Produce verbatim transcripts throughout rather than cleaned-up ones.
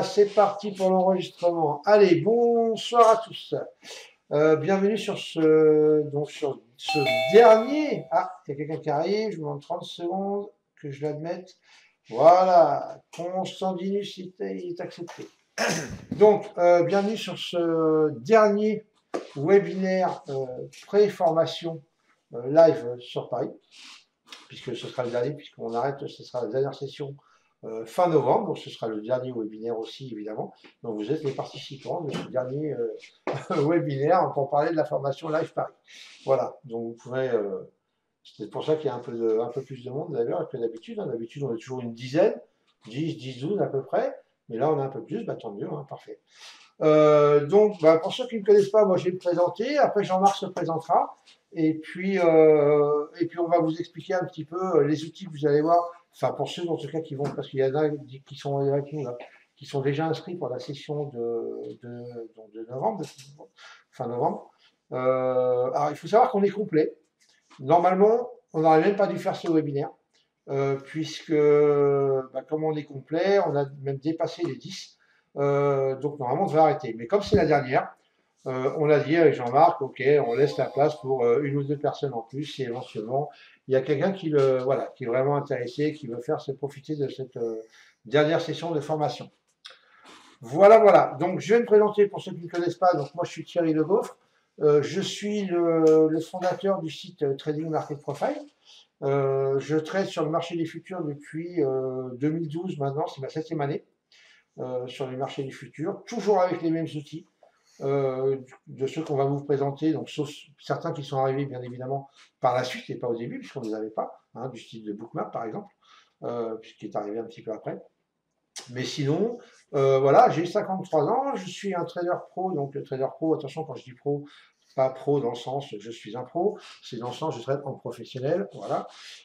c'est parti pour l'enregistrement. Allez, bonsoir à tous. Euh, bienvenue sur ce, donc sur ce dernier. Ah, il y a quelqu'un qui arrive. Je vous demande trente secondes que je l'admette. Voilà, Constantinus il est, il est accepté. Donc, euh, bienvenue sur ce dernier webinaire euh, pré-formation euh, live sur Paris, puisque ce sera le dernier, puisqu'on arrête, ce sera la dernière session euh, fin novembre, donc ce sera le dernier webinaire aussi, évidemment. Donc vous êtes les participants de ce dernier euh, webinaire pour parler de la formation Live Paris. Voilà, donc vous pourrez... Euh, c'est pour ça qu'il y a un peu, de, un peu plus de monde d'ailleurs que d'habitude. Hein. D'habitude, on est toujours une dizaine, dix, dix, douze à peu près. Mais là, on a un peu plus, bah, tant mieux, hein, parfait. Euh, donc, bah, pour ceux qui ne me connaissent pas, moi je vais me présenter. Après, Jean-Marc se présentera. Et puis, euh, et puis, on va vous expliquer un petit peu les outils que vous allez voir. Enfin, pour ceux en tout cas qui vont, parce qu'il y en a qui sont avec nous là, qui sont déjà inscrits pour la session de, de, de novembre, de, fin novembre. Euh, alors, il faut savoir qu'on est complet. Normalement, on n'aurait même pas dû faire ce webinaire, euh, puisque, bah, comme on est complet, on a même dépassé les dix. Euh, donc, normalement, on devrait arrêter. Mais comme c'est la dernière, euh, on l'a dit avec Jean-Marc, ok, on laisse la place pour euh, une ou deux personnes en plus, et éventuellement, il y a quelqu'un qui, le, voilà, qui est vraiment intéressé, qui veut faire se profiter de cette euh, dernière session de formation. Voilà, voilà. Donc, je vais me présenter pour ceux qui ne me connaissent pas. Donc, moi, je suis Thierry Le Goffre. Euh, je suis le, le fondateur du site euh, Trading Market Profile. Euh, je trade sur le marché des futurs depuis euh, deux mille douze maintenant, c'est ma septième année euh, sur les marchés des futurs, toujours avec les mêmes outils euh, de ceux qu'on va vous présenter, donc sauf certains qui sont arrivés bien évidemment par la suite et pas au début puisqu'on ne les avait pas, hein, du style de Bookmap par exemple, euh, puisqu'il est arrivé un petit peu après. Mais sinon, euh, voilà, j'ai cinquante-trois ans, je suis un trader pro, donc le trader pro, attention quand je dis pro, pas pro dans le sens je suis un pro, c'est dans le sens je trade en professionnel, voilà,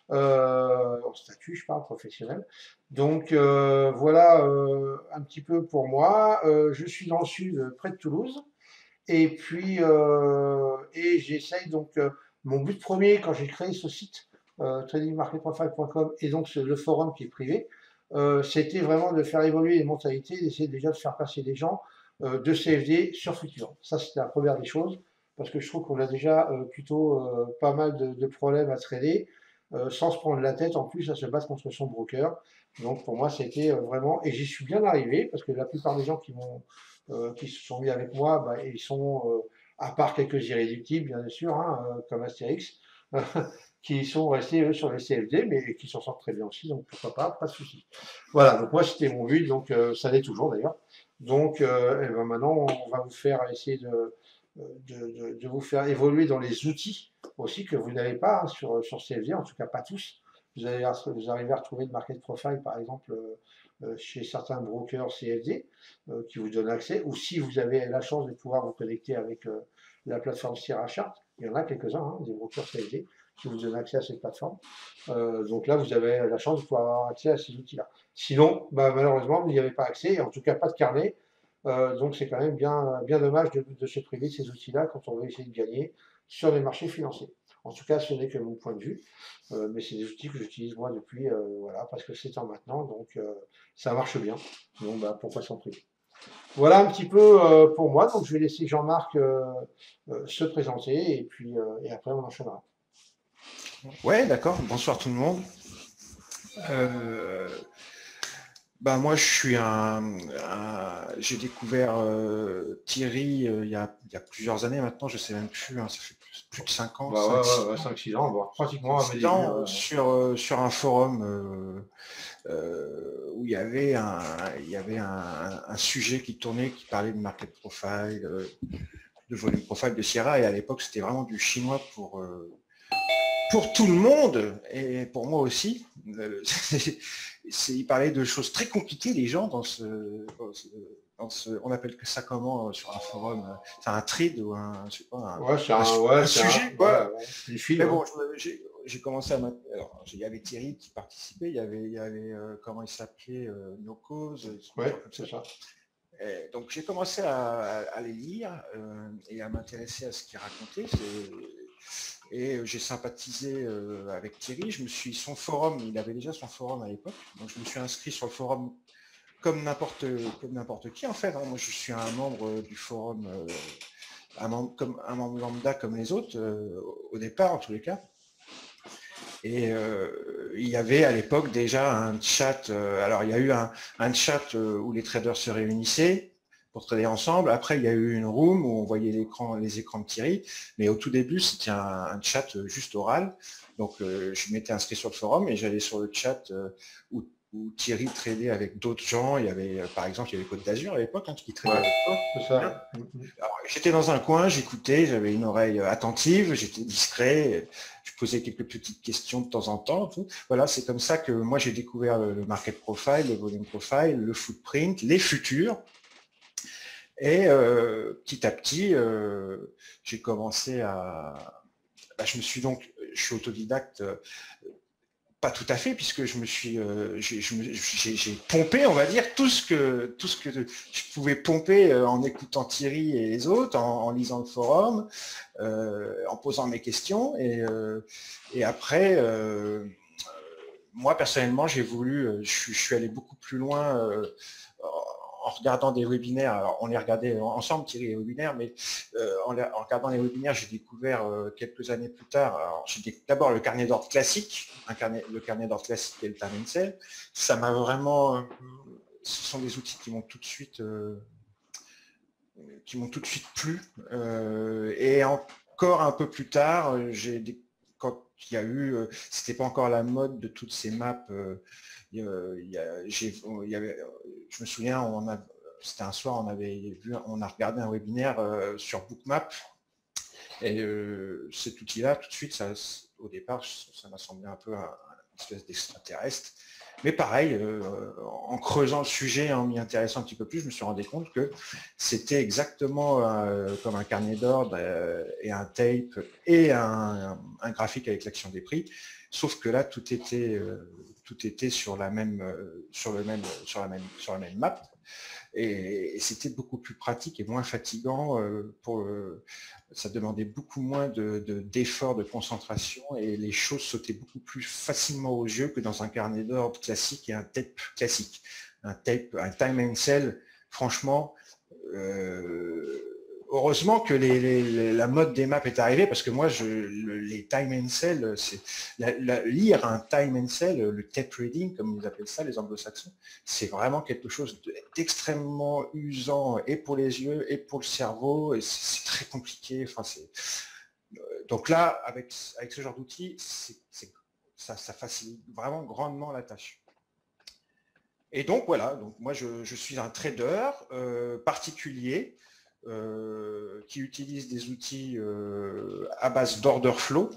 euh, en statut je parle professionnel. Donc euh, voilà euh, un petit peu pour moi. Euh, je suis dans le sud, près de Toulouse, et puis euh, et j'essaye donc euh, mon but premier quand j'ai créé ce site euh, trading market profile point com et donc ce, le forum qui est privé, euh, c'était vraiment de faire évoluer les mentalités, d'essayer déjà de faire passer des gens euh, de C F D sur Futur. Ça c'était la première des choses parce que je trouve qu'on a déjà euh, plutôt euh, pas mal de, de problèmes à trader euh, sans se prendre la tête en plus à se battre contre son broker. Donc pour moi c'était euh, vraiment, et j'y suis bien arrivé parce que la plupart des gens qui m'ont euh, qui se sont mis avec moi, bah, ils sont, euh, à part quelques irréductibles, bien sûr, hein, euh, comme Astérix, qui sont restés, eux, sur les C F D, mais qui s'en sortent très bien aussi, donc pourquoi pas, pas de souci. Voilà, donc moi, c'était mon but, donc euh, ça l'est toujours d'ailleurs. Donc, euh, et ben maintenant, on va vous faire essayer de, de, de, de vous faire évoluer dans les outils aussi que vous n'avez pas hein, sur, sur C F D, en tout cas pas tous. Vous, allez, vous arrivez à retrouver le market profile, par exemple, euh, chez certains brokers C F D euh, qui vous donnent accès, ou si vous avez la chance de pouvoir vous connecter avec euh, la plateforme Sierra Chart, il y en a quelques-uns, hein, des brokers C F D qui vous donnent accès à cette plateforme. Euh, donc là, vous avez la chance de pouvoir avoir accès à ces outils-là. Sinon, bah, malheureusement, vous n'y avez pas accès, en tout cas pas de carnet. Euh, donc c'est quand même bien, bien dommage de, de se priver de ces outils-là quand on veut essayer de gagner sur les marchés financiers. En tout cas, ce n'est que mon point de vue, euh, mais c'est des outils que j'utilise moi depuis euh, voilà, presque sept ans maintenant, donc euh, ça marche bien. Donc bah, pourquoi s'en priver? Voilà un petit peu euh, pour moi, donc je vais laisser Jean-Marc euh, euh, se présenter et puis euh, et après on enchaînera. Ouais, d'accord. Bonsoir tout le monde. Euh, bah moi, je suis un. un j'ai découvert euh, Thierry euh, il, y a, il y a plusieurs années maintenant. Je sais même plus. Hein, ça fait plus, plus de cinq ans, Bah cinq, ouais, six ouais, ouais, ans. cinq six ans, voire pratiquement à mes six débuts. ans Ouais. euh, sur euh, sur un forum euh, euh, où il y avait un il y avait un, un sujet qui tournait qui parlait de market profile, euh, de volume profile de Sierra. Et à l'époque, c'était vraiment du chinois pour euh, pour tout le monde et pour moi aussi. Euh, c'est, c'est, il parlait de choses très compliquées, les gens, dans ce, dans ce, dans ce on appelle ça comment sur un forum, c'est un trade ou un, je sais pas, un, Ouais, c'est un, un, ouais, un c'est un, sujet, ouais, quoi. ouais, une file, Mais ouais. bon, j'ai, j'ai commencé à m'intéresser. Alors, il y avait Thierry qui participait, il y avait, il y avait euh, comment il s'appelait, euh, No Cause, des gens Ouais, comme c'est ça. ça. Et donc j'ai commencé à, à, à les lire euh, et à m'intéresser à ce qu'il racontait. C'est, et j'ai sympathisé euh, avec Thierry. Je me suis son forum, il avait déjà son forum à l'époque, donc je me suis inscrit sur le forum comme n'importe comme n'importe qui en fait. Hein. Moi, je suis un membre du forum, euh, un membre comme un membre lambda comme les autres euh, au départ en tous les cas. Et euh, il y avait à l'époque déjà un chat. Euh, alors il y a eu un, un chat euh, où les traders se réunissaient pour trader ensemble. Après, il y a eu une room où on voyait l'écran, les écrans de Thierry. Mais au tout début, c'était un, un chat juste oral. Donc, euh, je m'étais inscrit sur le forum et j'allais sur le chat euh, où, où Thierry tradait avec d'autres gens. Il y avait, euh, par exemple, il y avait Côte d'Azur à l'époque hein, qui tradait Ouais, avec toi. c'est ça. Alors, j'étais dans un coin, j'écoutais, j'avais une oreille attentive, j'étais discret, je posais quelques petites questions de temps en temps. Tout. Voilà, c'est comme ça que moi j'ai découvert le, le market profile, le volume profile, le footprint, les futurs. Et euh, petit à petit, euh, j'ai commencé à... Bah, je me suis donc, je suis autodidacte, euh, pas tout à fait, puisque je me suis, euh, j'ai, je me- j'ai- j'ai pompé, on va dire, tout ce que, tout ce que je pouvais pomper euh, en écoutant Thierry et les autres, en, en lisant le forum, euh, en posant mes questions. Et, euh, et après, euh, moi personnellement, j'ai voulu, euh, je, suis- je suis allé beaucoup plus loin. Euh, en regardant des webinaires, alors on les regardait ensemble, Thierry, les webinaires, mais euh, en, en regardant les webinaires, j'ai découvert euh, quelques années plus tard, alors j'ai d'abord le carnet d'ordre classique, un carnet, le carnet d'ordre classique et le time and sell. Ça m'a vraiment, euh, ce sont des outils qui m'ont tout de suite, euh, qui m'ont tout de suite plu. Euh, et encore un peu plus tard, j'ai des, quand il y a eu, euh, c'était pas encore la mode de toutes ces maps. Euh, il y a, j'ai, il y avait, je me souviens, on a, c'était un soir, on avait vu, on a regardé un webinaire euh, sur Bookmap. Et euh, cet outil-là, tout de suite, ça, au départ, ça m'a semblé un peu un, une espèce d'extraterrestre. Mais pareil, euh, en creusant le sujet, en m'y intéressant un petit peu plus, je me suis rendu compte que c'était exactement euh, comme un carnet d'ordre euh, et un tape et un, un graphique avec l'action des prix. Sauf que là, tout était, euh, tout était sur la même, euh, sur le même, sur la même, sur la même map. Et, et c'était beaucoup plus pratique et moins fatigant. Euh, pour, euh, ça demandait beaucoup moins de, de, d'efforts de concentration et les choses sautaient beaucoup plus facilement aux yeux que dans un carnet d'ordre classique et un tape classique. Un tape, un time and sell, franchement, euh, heureusement que les, les, la mode des maps est arrivée parce que moi, je, le, les time and sell, c'est la, la, lire un time and sell, le tape reading, comme ils appellent ça, les anglo-saxons, c'est vraiment quelque chose d'extrêmement usant et pour les yeux et pour le cerveau. Et c'est, c'est très compliqué. Enfin, c'est... Donc là, avec, avec ce genre d'outils, c'est, c'est, ça, ça facilite vraiment grandement la tâche. Et donc voilà, donc moi je, je suis un trader euh, particulier euh, qui utilise des outils euh, à base d'order flow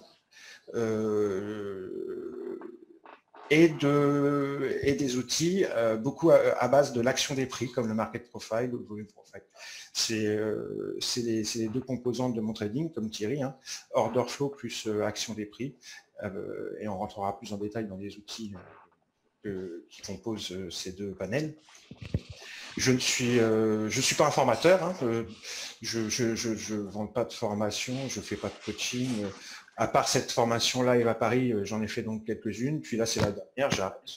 euh, et, de, et des outils euh, beaucoup à, à base de l'action des prix comme le market profile ou le volume profile. C'est euh, les, les deux composantes de mon trading comme Thierry, hein, order flow plus euh, action des prix euh, et on rentrera plus en détail dans les outils euh, Que, qui composent euh, ces deux panels. Je ne suis, euh, je suis pas un formateur, hein, euh, je ne je, je, vends pas de formation, je fais pas de coaching. Euh, à part cette formation live à Paris, euh, j'en ai fait donc quelques-unes, puis là c'est la dernière, j'arrête.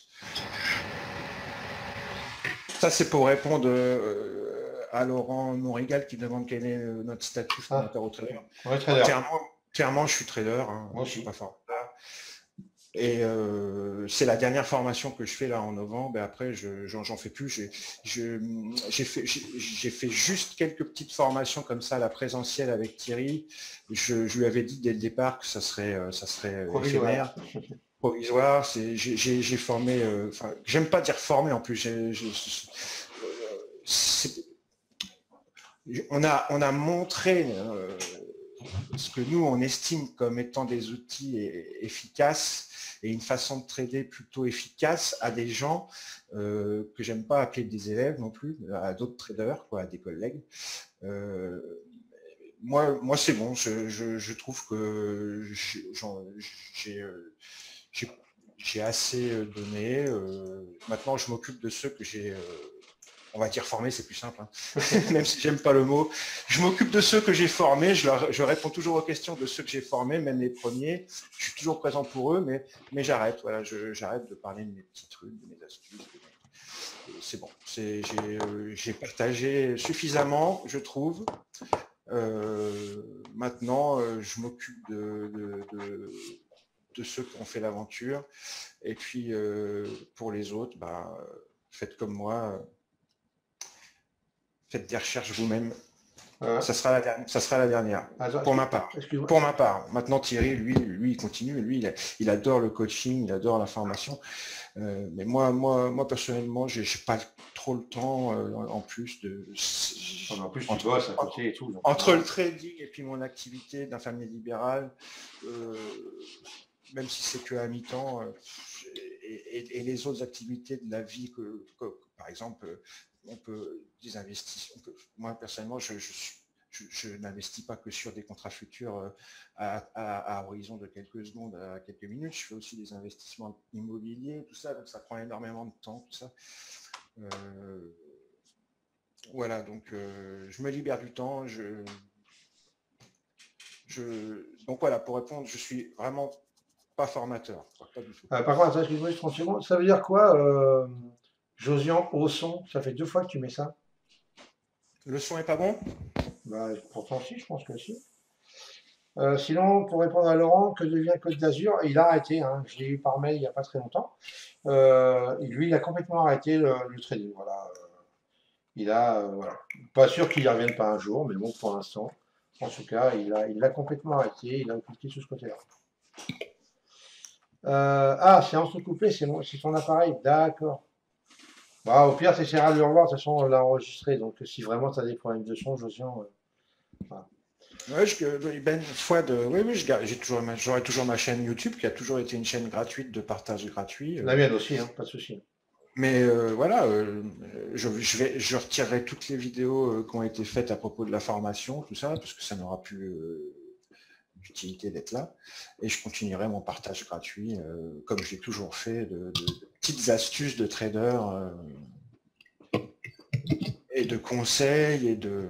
Ça c'est pour répondre euh, à Laurent Monrégal qui demande quel est notre statut formateur ah. au trader. Ouais, trader. Clairement, clairement, je suis trader, hein, moi je suis pas formateur. Et euh, c'est la dernière formation que je fais là en novembre. Et après, je, j'en, j'en fais plus. J'ai, je, j'ai, fait, j'ai, j'ai fait juste quelques petites formations comme ça, la présentielle avec Thierry. Je, je lui avais dit dès le départ que ça serait, ça serait éphémère, provisoire. C'est, j'ai, j'ai, j'ai formé. Euh, enfin, j'aime pas dire formé en plus. J'ai, j'ai, c'est, on a, on a montré. Euh, ce que nous, on estime comme étant des outils efficaces et une façon de trader plutôt efficace à des gens euh, que j'aime pas appeler des élèves non plus, à d'autres traders, quoi, à des collègues. Euh, moi, moi c'est bon, je, je, je trouve que j'ai j'ai assez donné. Euh, maintenant, je m'occupe de ceux que j'ai... Euh, on va dire formé, c'est plus simple, hein. Même si j'aime pas le mot. Je m'occupe de ceux que j'ai formés, je, leur, je réponds toujours aux questions de ceux que j'ai formés, même les premiers. Je suis toujours présent pour eux, mais, mais j'arrête. Voilà, je, j'arrête de parler de mes petits trucs, de mes astuces. c'est bon. J'ai euh, partagé suffisamment, je trouve. Euh, maintenant, euh, je m'occupe de, de, de, de ceux qui ont fait l'aventure. Et puis, euh, pour les autres, bah, faites comme moi. Faites des recherches vous-même. Euh, ça, sera la dernière, ça sera la dernière, attends, pour ma part. Pour ma part. Maintenant, Thierry, lui, lui, il continue. Lui, il, il adore le coaching, il adore la formation. Euh, mais moi, moi, moi, personnellement, j'ai pas trop le temps euh, en plus de. En plus, tu entre, bosses à côté et tout. Donc, entre le trading et puis mon activité d'infirmier libéral, euh, même si c'est que à mi-temps, euh, et, et, et les autres activités de la vie, que, que, que par exemple, on peut des investissements. Moi, personnellement, je, je, je, je n'investis pas que sur des contrats futurs à, à, à horizon de quelques secondes, à quelques minutes. Je fais aussi des investissements immobiliers, tout ça, donc ça prend énormément de temps, tout ça. Euh, voilà, donc euh, je me libère du temps. Je, je, donc voilà, pour répondre, je suis vraiment pas formateur. Pas du tout. Euh, par contre, excuse-moi, trente secondes. Ça veut dire quoi, euh, Josian au son? Ça fait deux fois que tu mets ça. Le son est pas bon? Bah, pourtant, si, je pense que si. Euh, sinon, pour répondre à Laurent, que devient Côte d'Azur? Il a arrêté, hein, je l'ai eu par mail il n'y a pas très longtemps. Euh, lui, il a complètement arrêté le, le trading. Voilà. Il a, euh, voilà. Pas sûr qu'il n'y revienne pas un jour, mais bon, pour l'instant, en tout cas, il a, il l'a complètement arrêté. Il a occulté tout ce côté-là. Euh, ah, c'est entrecoupé, c'est ton appareil. D'accord. Bah, au pire, tu essaieras de le revoir. De toute façon, on l'a enregistré. Donc, si vraiment tu as des problèmes de son, Josian. Euh, voilà. Ouais, je, ben, fois de, oui, oui, j'ai toujours, j'aurai toujours ma chaîne YouTube qui a toujours été une chaîne gratuite de partage gratuit. La mienne aussi, hein, pas de souci. Mais euh, voilà, euh, je, je, vais, je retirerai toutes les vidéos euh, qui ont été faites à propos de la formation, tout ça, parce que ça n'aura plus euh, d'utilité d'être là. Et je continuerai mon partage gratuit, euh, comme j'ai toujours fait, de, de, de petites astuces de trader euh, et de conseils et de.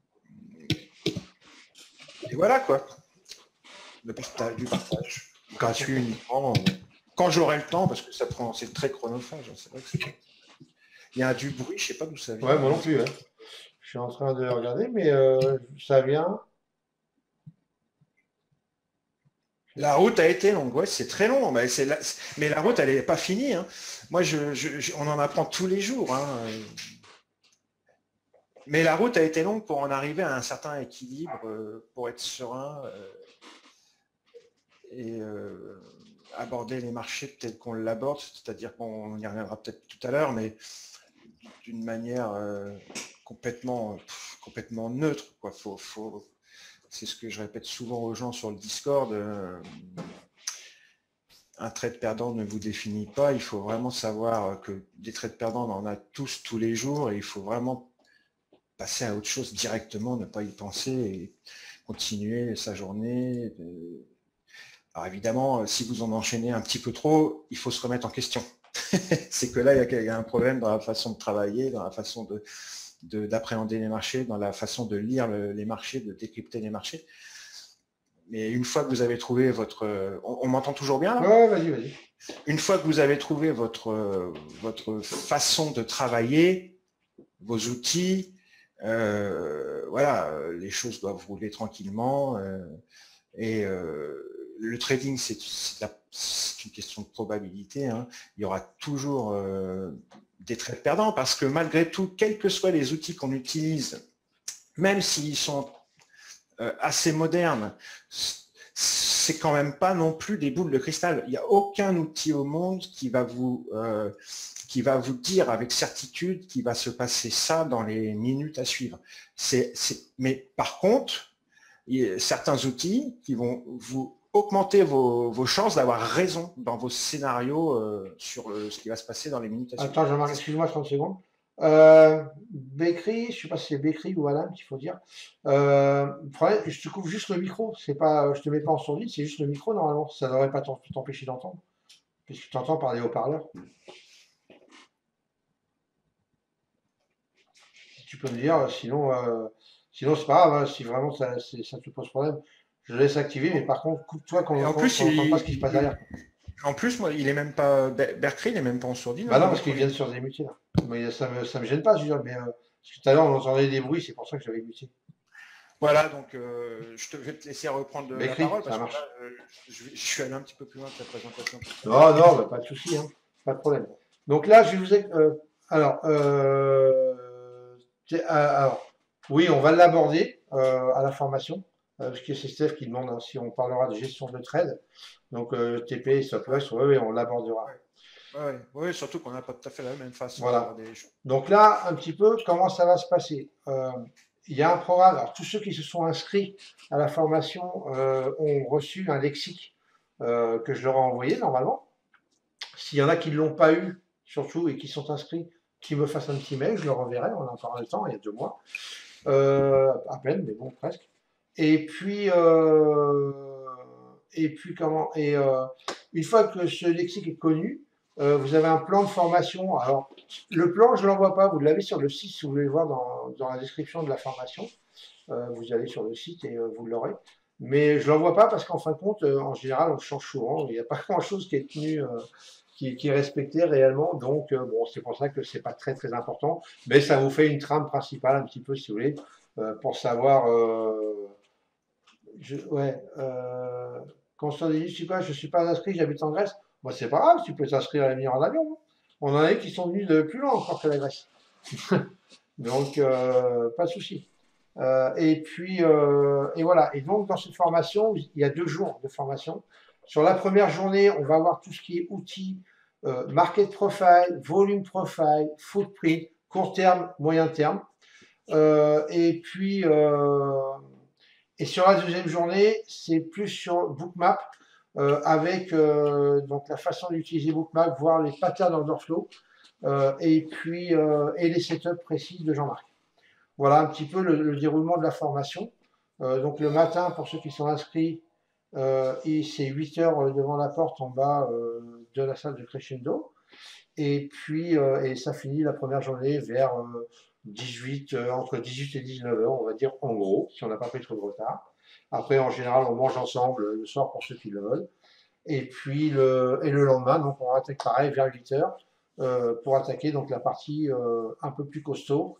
Et voilà quoi. Le partage, du partage. Gratuit uniquement. Quand j'aurai le temps, parce que ça prend, c'est très chronophage. C'est vrai que c'est. Il y a du bruit, je sais pas d'où ça vient. Ouais, moi non plus. Hein. Je suis en train de regarder, mais euh, ça vient. La route a été longue, ouais, c'est très long, mais, la... mais la route, elle n'est pas finie. Hein. Moi, je, je, on en apprend tous les jours. Hein. Mais la route a été longue pour en arriver à un certain équilibre, euh, pour être serein euh, et euh, aborder les marchés tels qu'on l'aborde, c'est-à-dire qu'on y reviendra peut-être tout à l'heure, mais d'une manière euh, complètement, pff, complètement neutre. Quoi. Faut, faut... C'est ce que je répète souvent aux gens sur le Discord. Euh, un trade perdant ne vous définit pas. Il faut vraiment savoir que des trades perdants, on en a tous tous les jours et il faut vraiment passer à autre chose directement, ne pas y penser et continuer sa journée. Alors évidemment, si vous en enchaînez un petit peu trop, il faut se remettre en question. C'est que là, il y a un problème dans la façon de travailler, dans la façon de d'appréhender les marchés, dans la façon de lire le, les marchés, de décrypter les marchés. Mais une fois que vous avez trouvé votre... On, on m'entend toujours bien là? Ouais, vas-y, vas-y. Une fois que vous avez trouvé votre, votre façon de travailler, vos outils, euh, voilà, les choses doivent rouler tranquillement. Euh, et euh, le trading, c'est une question de probabilité. Hein. Il y aura toujours euh, des trades perdants parce que malgré tout, quels que soient les outils qu'on utilise, même s'ils sont euh, assez modernes, c'est quand même pas non plus des boules de cristal. Il n'y a aucun outil au monde qui va vous euh, qui va vous dire avec certitude qu'il va se passer ça dans les minutes à suivre. C'est, c'est... Mais par contre, il y a certains outils qui vont vous augmenter vos, vos chances d'avoir raison dans vos scénarios euh, sur le, ce qui va se passer dans les minutes à suivre. Attends, Jean-Marc, excuse-moi trente secondes. Euh, Bécry, je ne sais pas si c'est Bécry ou Alan qu'il faut dire. Euh, problème, je te couvre juste le micro, c'est pas, je te mets pas en sourdine, c'est juste le micro normalement, ça ne devrait pas t'empêcher d'entendre, puisque tu entends par les haut-parleurs. Tu peux me dire, sinon, euh, sinon c'est pas grave, hein, si vraiment ça, ça te pose problème, je le laisse activer, mais par contre, coupe-toi quand on n'entend pas ce qui se passe derrière. En plus, moi, il est même pas Berkry, il est même pas en sourdine. Bah non, parce qu'il vient de sur des mutiers là. Mais ça me, ça me gêne pas, je veux dire, mais euh, parce que tout à l'heure on entendait des bruits, c'est pour ça que j'avais muté. Voilà, donc euh, je te vais te laisser reprendre la M'écris, parole ça parce que là, marche. euh, je, je suis allé un petit peu plus loin de ta présentation tout à l'heure. Non, non, bah, pas de souci, hein, pas de problème. Donc là, je vous ai. Euh, alors, euh, t'es- ah, alors, oui, on va l'aborder euh, à la formation, euh, parce que c'est Steph qui demande hein, si on parlera de gestion de trade. Donc, euh, T P, stop loss, oui, oui, on l'abordera. Ouais, ouais, ouais. Ouais, surtout qu'on n'a pas tout à fait la même façon de Voilà. regarder les choses. Donc là, un petit peu, comment ça va se passer? Euh, Il y a un programme. Alors, tous ceux qui se sont inscrits à la formation euh, ont reçu un lexique euh, que je leur ai envoyé normalement. S'il y en a qui ne l'ont pas eu, surtout, et qui sont inscrits, qu'ils me fassent un petit mail, je leur enverrai, on a encore le temps, il y a deux mois, euh, à peine, mais bon, presque. Et puis, euh, et puis comment Et euh, une fois que ce lexique est connu, euh, vous avez un plan de formation. Alors, le plan, je ne l'envoie pas, vous l'avez sur le site, si vous voulez le voir dans, dans la description de la formation. Euh, vous allez sur le site et euh, vous l'aurez. Mais je ne l'envoie pas parce qu'en fin de compte, euh, en général, on change souvent. Il n'y a pas grand-chose qui est tenu, euh, qui, qui est respecté réellement. Donc, euh, bon, c'est pour ça que c'est pas très très important. Mais ça vous fait une trame principale un petit peu, si vous voulez, euh, pour savoir. Euh, je, ouais. Euh, quand on dit, je suis pas, je suis pas inscrit, j'habite en Grèce. Moi, c'est pas grave, tu peux t'inscrire et venir en avion. Hein. On en a qui sont venus de plus loin encore que la Grèce. Donc, euh, pas de souci. Euh, et puis, euh, et voilà. Et donc, dans cette formation, il y a deux jours de formation. Sur la première journée, on va voir tout ce qui est outils, euh, market profile, volume profile, footprint, court terme, moyen terme. Euh, et puis, euh, et sur la deuxième journée, c'est plus sur Bookmap, euh, avec euh, donc la façon d'utiliser Bookmap, voir les patterns d'order euh, et puis euh, et les setups précis de Jean-Marc. Voilà un petit peu le, le déroulement de la formation. Euh, donc le matin, pour ceux qui sont inscrits, euh, et c'est huit heures devant la porte en bas euh, de la salle de Crescendo. Et puis, euh, et ça finit la première journée vers euh, dix-huit, euh, entre dix-huit et dix-neuf heures, on va dire en gros, si on n'a pas pris trop de retard. Après, en général, on mange ensemble le soir pour ceux qui le veulent. Et puis, le, et le lendemain, donc on attaque pareil vers huit heures euh, pour attaquer donc la partie euh, un peu plus costaud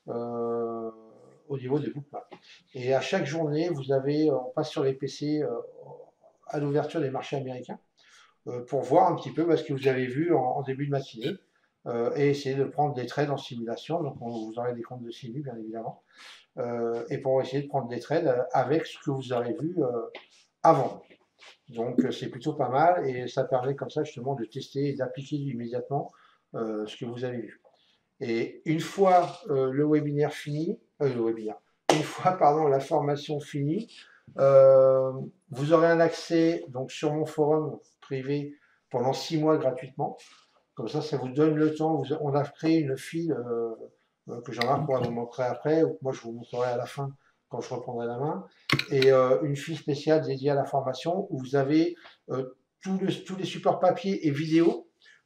euh, au niveau des bookmaps. Et à chaque journée, vous avez, on passe sur les P C euh, à l'ouverture des marchés américains euh, pour voir un petit peu bah, ce que vous avez vu en, en début de matinée euh, et essayer de prendre des trades en simulation. Donc, on, vous aurez des comptes de simu, bien évidemment, euh, et pour essayer de prendre des trades avec ce que vous avez vu euh, avant. Donc, c'est plutôt pas mal et ça permet comme ça justement de tester et d'appliquer immédiatement euh, ce que vous avez vu. Et une fois euh, le webinaire fini, euh, le webinaire, une fois pardon la formation finie, euh, vous aurez un accès donc sur mon forum privé pendant six mois gratuitement. Comme ça, ça vous donne le temps. Vous, on a créé une file euh, euh, que Jean-Marc pourra vous montrer après, ou que moi je vous montrerai à la fin quand je reprendrai la main, et euh, une file spéciale dédiée à la formation où vous avez euh, tout le, tous les supports papier et vidéo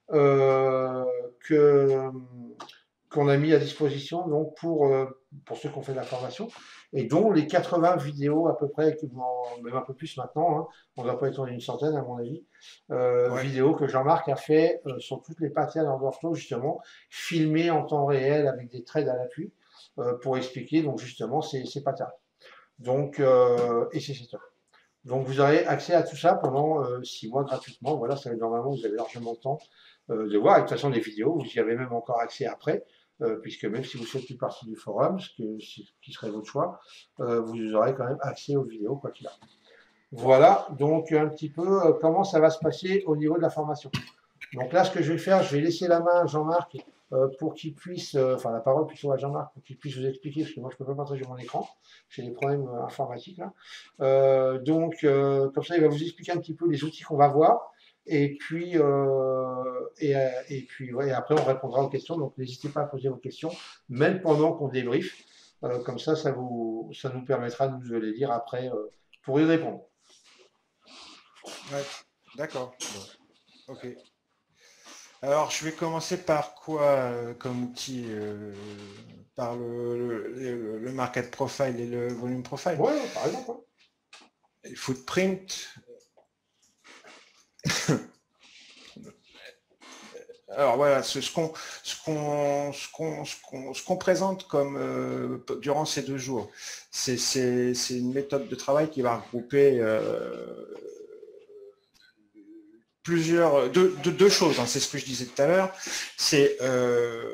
euh, que qu'on a mis à disposition donc pour, euh, pour ceux qui ont fait de la formation, et dont les quatre-vingts vidéos à peu près, même un peu plus maintenant, hein, on ne doit pas être dans une centaine à mon avis, euh, Ouais. vidéos que Jean-Marc a fait euh, sur toutes les patterns en workflow justement, filmées en temps réel avec des trades à l'appui, euh, pour expliquer donc justement ces, ces patterns. Donc, euh, et ces setups. Donc vous aurez accès à tout ça pendant euh, six mois gratuitement. Voilà, ça, normalement vous avez largement le temps euh, de voir. Et de toute façon, des vidéos, vous y avez même encore accès après, euh, puisque même si vous ne faites plus partie du forum, ce, que, ce qui serait votre choix, euh, vous aurez quand même accès aux vidéos, quoi qu'il arrive. Voilà, donc un petit peu euh, comment ça va se passer au niveau de la formation. Donc là, ce que je vais faire, je vais laisser la main à Jean-Marc euh, pour qu'il puisse, euh, enfin la parole plutôt à Jean-Marc pour qu'il puisse vous expliquer, parce que moi je ne peux pas partager mon écran, j'ai des problèmes euh, informatiques là. Euh, donc euh, comme ça, il va vous expliquer un petit peu les outils qu'on va voir, et puis euh, et, euh, et puis ouais, et après on répondra aux questions. Donc n'hésitez pas à poser vos questions, même pendant qu'on débriefe. Euh, comme ça, ça vous, ça nous permettra de nous les lire après euh, pour y répondre. Ouais, d'accord. Bon, ok. Alors, je vais commencer par quoi euh, comme outil euh, par le, le, le market profile et le volume profile. Ouais, par exemple. Hein. Et footprint. Alors voilà, ce, ce qu'on ce qu'on ce qu'on ce qu'on ce qu'on présente comme euh, durant ces deux jours, c'est c'est c'est une méthode de travail qui va regrouper euh, plusieurs deux, deux, deux choses. Hein, c'est ce que je disais tout à l'heure. C'est euh,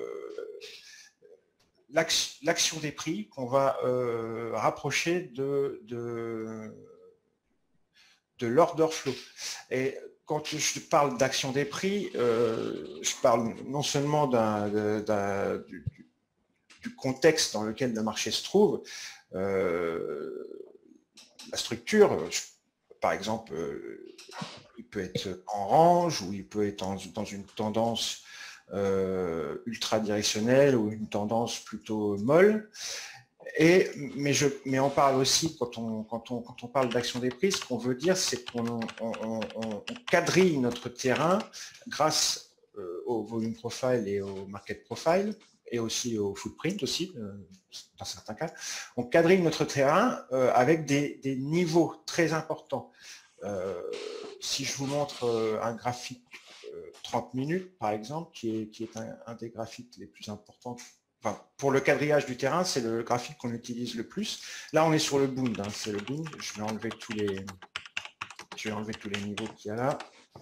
l'action des prix qu'on va euh, rapprocher de de de l'order flow. Et quand je parle d'action des prix, euh, je parle non seulement d'un, d'un, du, du contexte dans lequel le marché se trouve, euh, la structure, je, par exemple, euh, il peut être en range ou il peut être en, dans une tendance euh, ultra directionnelle ou une tendance plutôt molle. Et, mais, je, mais on parle aussi, quand on, quand on, quand on parle d'action des prix, ce qu'on veut dire, c'est qu'on on, on, on quadrille notre terrain grâce euh, au volume profile et au market profile, et aussi au footprint aussi, euh, dans certains cas. On quadrille notre terrain euh, avec des, des niveaux très importants. Euh, si je vous montre euh, un graphique euh, trente minutes, par exemple, qui est, qui est un, un des graphiques les plus importants. Enfin, pour le quadrillage du terrain, c'est le graphique qu'on utilise le plus. Là, on est sur le Bund, hein, c'est le Bund. Je vais enlever tous les, je vais enlever tous les niveaux qu'il y a là.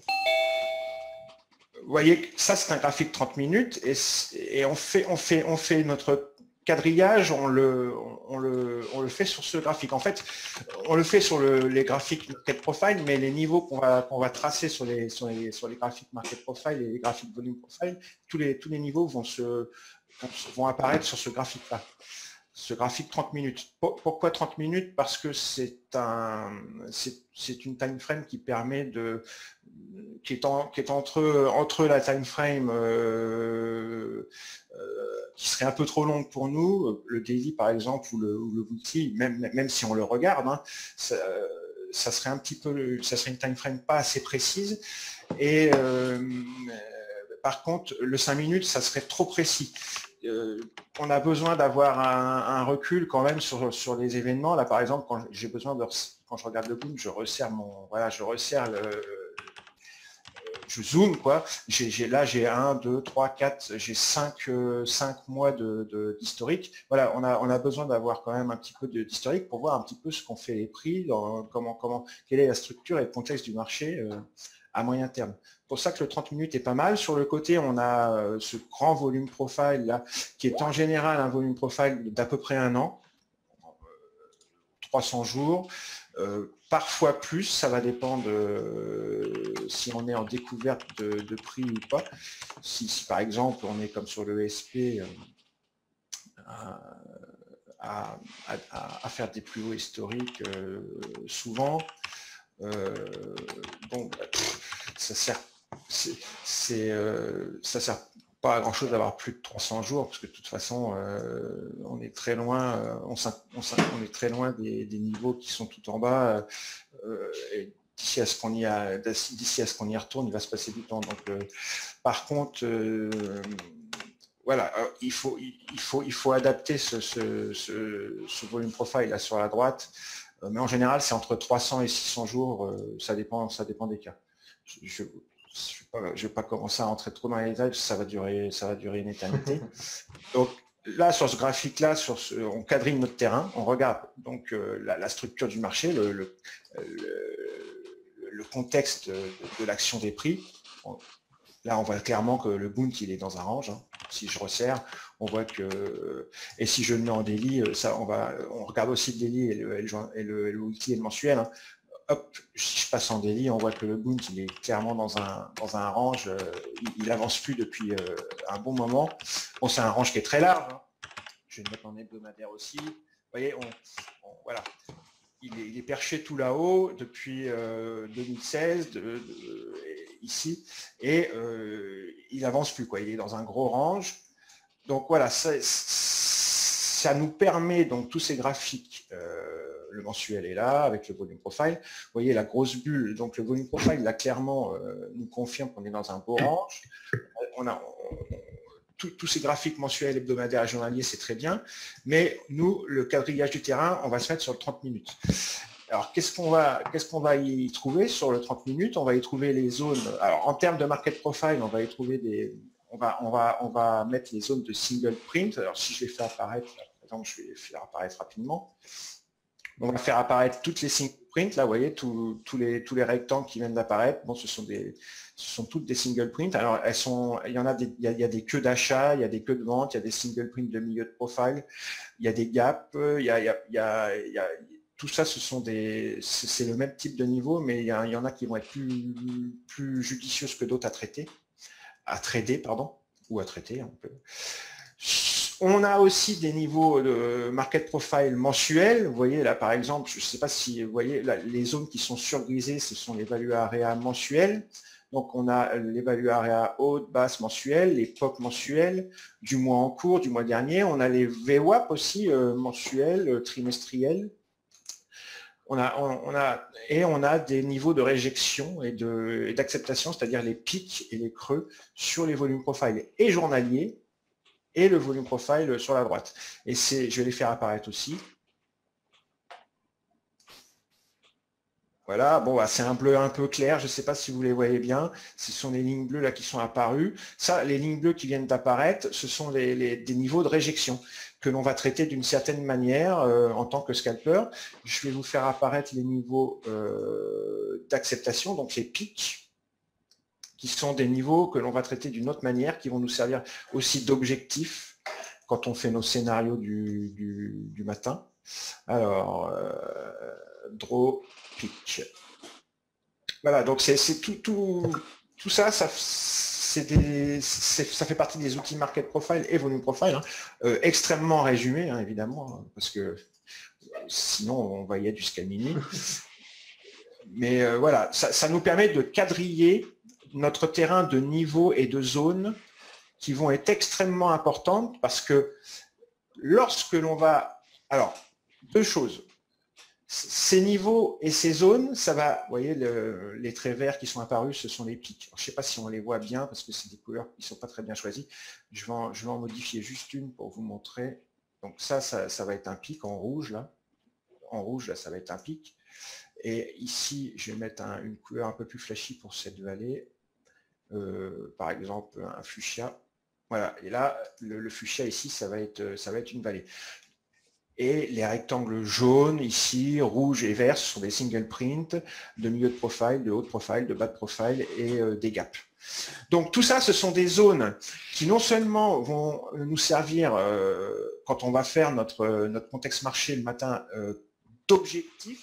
Vous voyez, ça c'est un graphique trente minutes et, et on fait, on fait, on fait notre quadrillage, on le, on le, on le fait sur ce graphique. En fait, on le fait sur le, les graphiques market profile, mais les niveaux qu'on va, qu'on va tracer sur les, sur les, sur les graphiques market profile et les graphiques volume profile, tous les, tous les niveaux vont se vont apparaître sur ce graphique-là, ce graphique trente minutes. Pourquoi trente minutes? Parce que c'est un, c'est une time frame qui permet de, qui est, en, qui est entre, entre la time frame euh, euh, qui serait un peu trop longue pour nous, le daily par exemple ou le, ou le weekly, même, même si on le regarde, hein, ça, ça serait un petit peu, ça serait une time frame pas assez précise. Et euh, par contre, le cinq minutes, ça serait trop précis. Euh, on a besoin d'avoir un, un recul quand même sur, sur les événements. Là, par exemple, quand j'ai besoin de, quand je regarde le boom, je resserre mon, voilà, je resserre le, je zoome quoi. J'ai, j'ai, là, j'ai un, deux, trois, quatre, j'ai cinq, euh, cinq mois de, de, d'historique. Voilà, on a, on a besoin d'avoir quand même un petit peu d'historique pour voir un petit peu ce qu'ont fait les prix, dans, comment, comment, quelle est la structure et le contexte du marché euh, à moyen terme. Pour ça que le trente minutes est pas mal. Sur le côté, on a ce grand volume profile là, qui est en général un volume profile d'à peu près un an, trois cents jours, euh, parfois plus, ça va dépendre euh, si on est en découverte de, de prix ou pas. Si, si par exemple on est comme sur le E S P euh, à, à, à, à faire des plus hauts historiques euh, souvent, euh, bon, ça sert c'est euh, ça sert pas à grand chose d'avoir plus de trois cents jours parce que de toute façon euh, on est très loin euh, on, on, on est très loin des, des niveaux qui sont tout en bas euh, et d'ici à ce qu'on y a d'ici à ce qu'on y retourne il va se passer du temps donc euh, par contre euh, voilà euh, il faut il faut il faut adapter ce, ce, ce, ce volume profile là sur la droite euh, mais en général c'est entre trois cents et six cents jours euh, ça dépend ça dépend des cas je, je, je ne vais pas commencer à rentrer trop dans les détails, ça va durer, ça va durer une éternité. Donc là, sur ce graphique-là, sur ce, on quadrille notre terrain, on regarde donc euh, la, la structure du marché, le, le, le, le contexte de, de l'action des prix. On, là, on voit clairement que le Bund, il est dans un range. Hein. Si je resserre, on voit que... Et si je le mets en daily, ça, on, va, on regarde aussi le daily et le, et le, et le weekly et le mensuel. Hein. Hop, si je passe en daily, on voit que le Bund il est clairement dans un, dans un range, euh, il, il avance plus depuis euh, un bon moment. Bon, c'est un range qui est très large. Hein. Je vais le mettre en hebdomadaire aussi. Vous voyez, on, on, voilà, il est, il est perché tout là-haut depuis euh, deux mille seize, de, de, ici, et euh, il avance plus quoi. Il est dans un gros range. Donc voilà, ça, ça nous permet donc tous ces graphiques. Euh, le mensuel est là, avec le volume profile. Vous voyez la grosse bulle, donc le volume profile, là, clairement, euh, nous confirme qu'on est dans un beau range. On a on, tout, tous ces graphiques mensuels, hebdomadaires et journaliers, c'est très bien. Mais nous, le quadrillage du terrain, on va se mettre sur le trente minutes. Alors, qu'est-ce qu'on va, qu'est-ce qu'on va y trouver sur le trente minutes? On va y trouver les zones. Alors, en termes de market profile, on va y trouver des. On va, on va, on va mettre les zones de single print. Alors, si je les fais apparaître, par exemple, je vais les faire apparaître rapidement. On va faire apparaître toutes les single print. Là, vous voyez, tous, tous, les, tous les rectangles qui viennent d'apparaître. Bon, ce sont des, ce sont toutes des single print. Alors, elles sont, il y en a des, il y a, il y a des queues d'achat, il y a des queues de vente, il y a des single print de milieu de profile, il y a des gaps, il y a, il y a, il y a, il y a tout ça, ce sont des, c'est le même type de niveau, mais il y, a, il y en a qui vont être plus, plus judicieuses que d'autres à traiter, à trader, pardon, ou à traiter. On peut. On a aussi des niveaux de market profile mensuels. Vous voyez là, par exemple, je ne sais pas si vous voyez là, les zones qui sont surgrisées, ce sont les value area mensuels. Donc, on a les value area haute, basse mensuelle, les P O C mensuels, du mois en cours, du mois dernier. On a les V WAP aussi euh, mensuels, euh, trimestriels. On a, on, on a, et on a des niveaux de réjection et d'acceptation, c'est-à-dire les pics et les creux sur les volumes profile et journaliers et le volume profile sur la droite. Et c'est, je vais les faire apparaître aussi. Voilà, bon, bah, c'est un bleu un peu clair, je ne sais pas si vous les voyez bien, ce sont les lignes bleues là qui sont apparues. Ça, les lignes bleues qui viennent d'apparaître, ce sont les, les, des niveaux de réjection que l'on va traiter d'une certaine manière euh, en tant que scalper. Je vais vous faire apparaître les niveaux euh, d'acceptation, donc les pics, qui sont des niveaux que l'on va traiter d'une autre manière, qui vont nous servir aussi d'objectifs quand on fait nos scénarios du, du, du matin. Alors, euh, draw, pic. Voilà, donc c'est tout, tout, tout ça, ça, des, ça fait partie des outils market profile et volume profile, hein, euh, extrêmement résumés, hein, évidemment, hein, parce que sinon on voyait du Scalmini. Mais euh, voilà, ça, ça nous permet de quadriller notre terrain de niveau et de zone qui vont être extrêmement importantes parce que lorsque l'on va... Alors, deux choses. Ces niveaux et ces zones, ça va, vous voyez, le, les traits verts qui sont apparus, ce sont les pics. Alors, je ne sais pas si on les voit bien parce que c'est des couleurs qui ne sont pas très bien choisies. Je vais, en, je vais en modifier juste une pour vous montrer. Donc ça, ça, ça va être un pic en rouge, là. En rouge, là, ça va être un pic. Et ici, je vais mettre un, une couleur un peu plus flashy pour cette vallée. Euh, par exemple, un fuchsia. Voilà, et là, le, le fuchsia ici, ça va être, ça va être une vallée. Et les rectangles jaunes, ici, rouges et verts, ce sont des single print de milieu de profile, de haut de profile, de bas de profile et euh, des gaps. Donc tout ça, ce sont des zones qui non seulement vont nous servir euh, quand on va faire notre, notre contexte marché le matin euh, d'objectifs,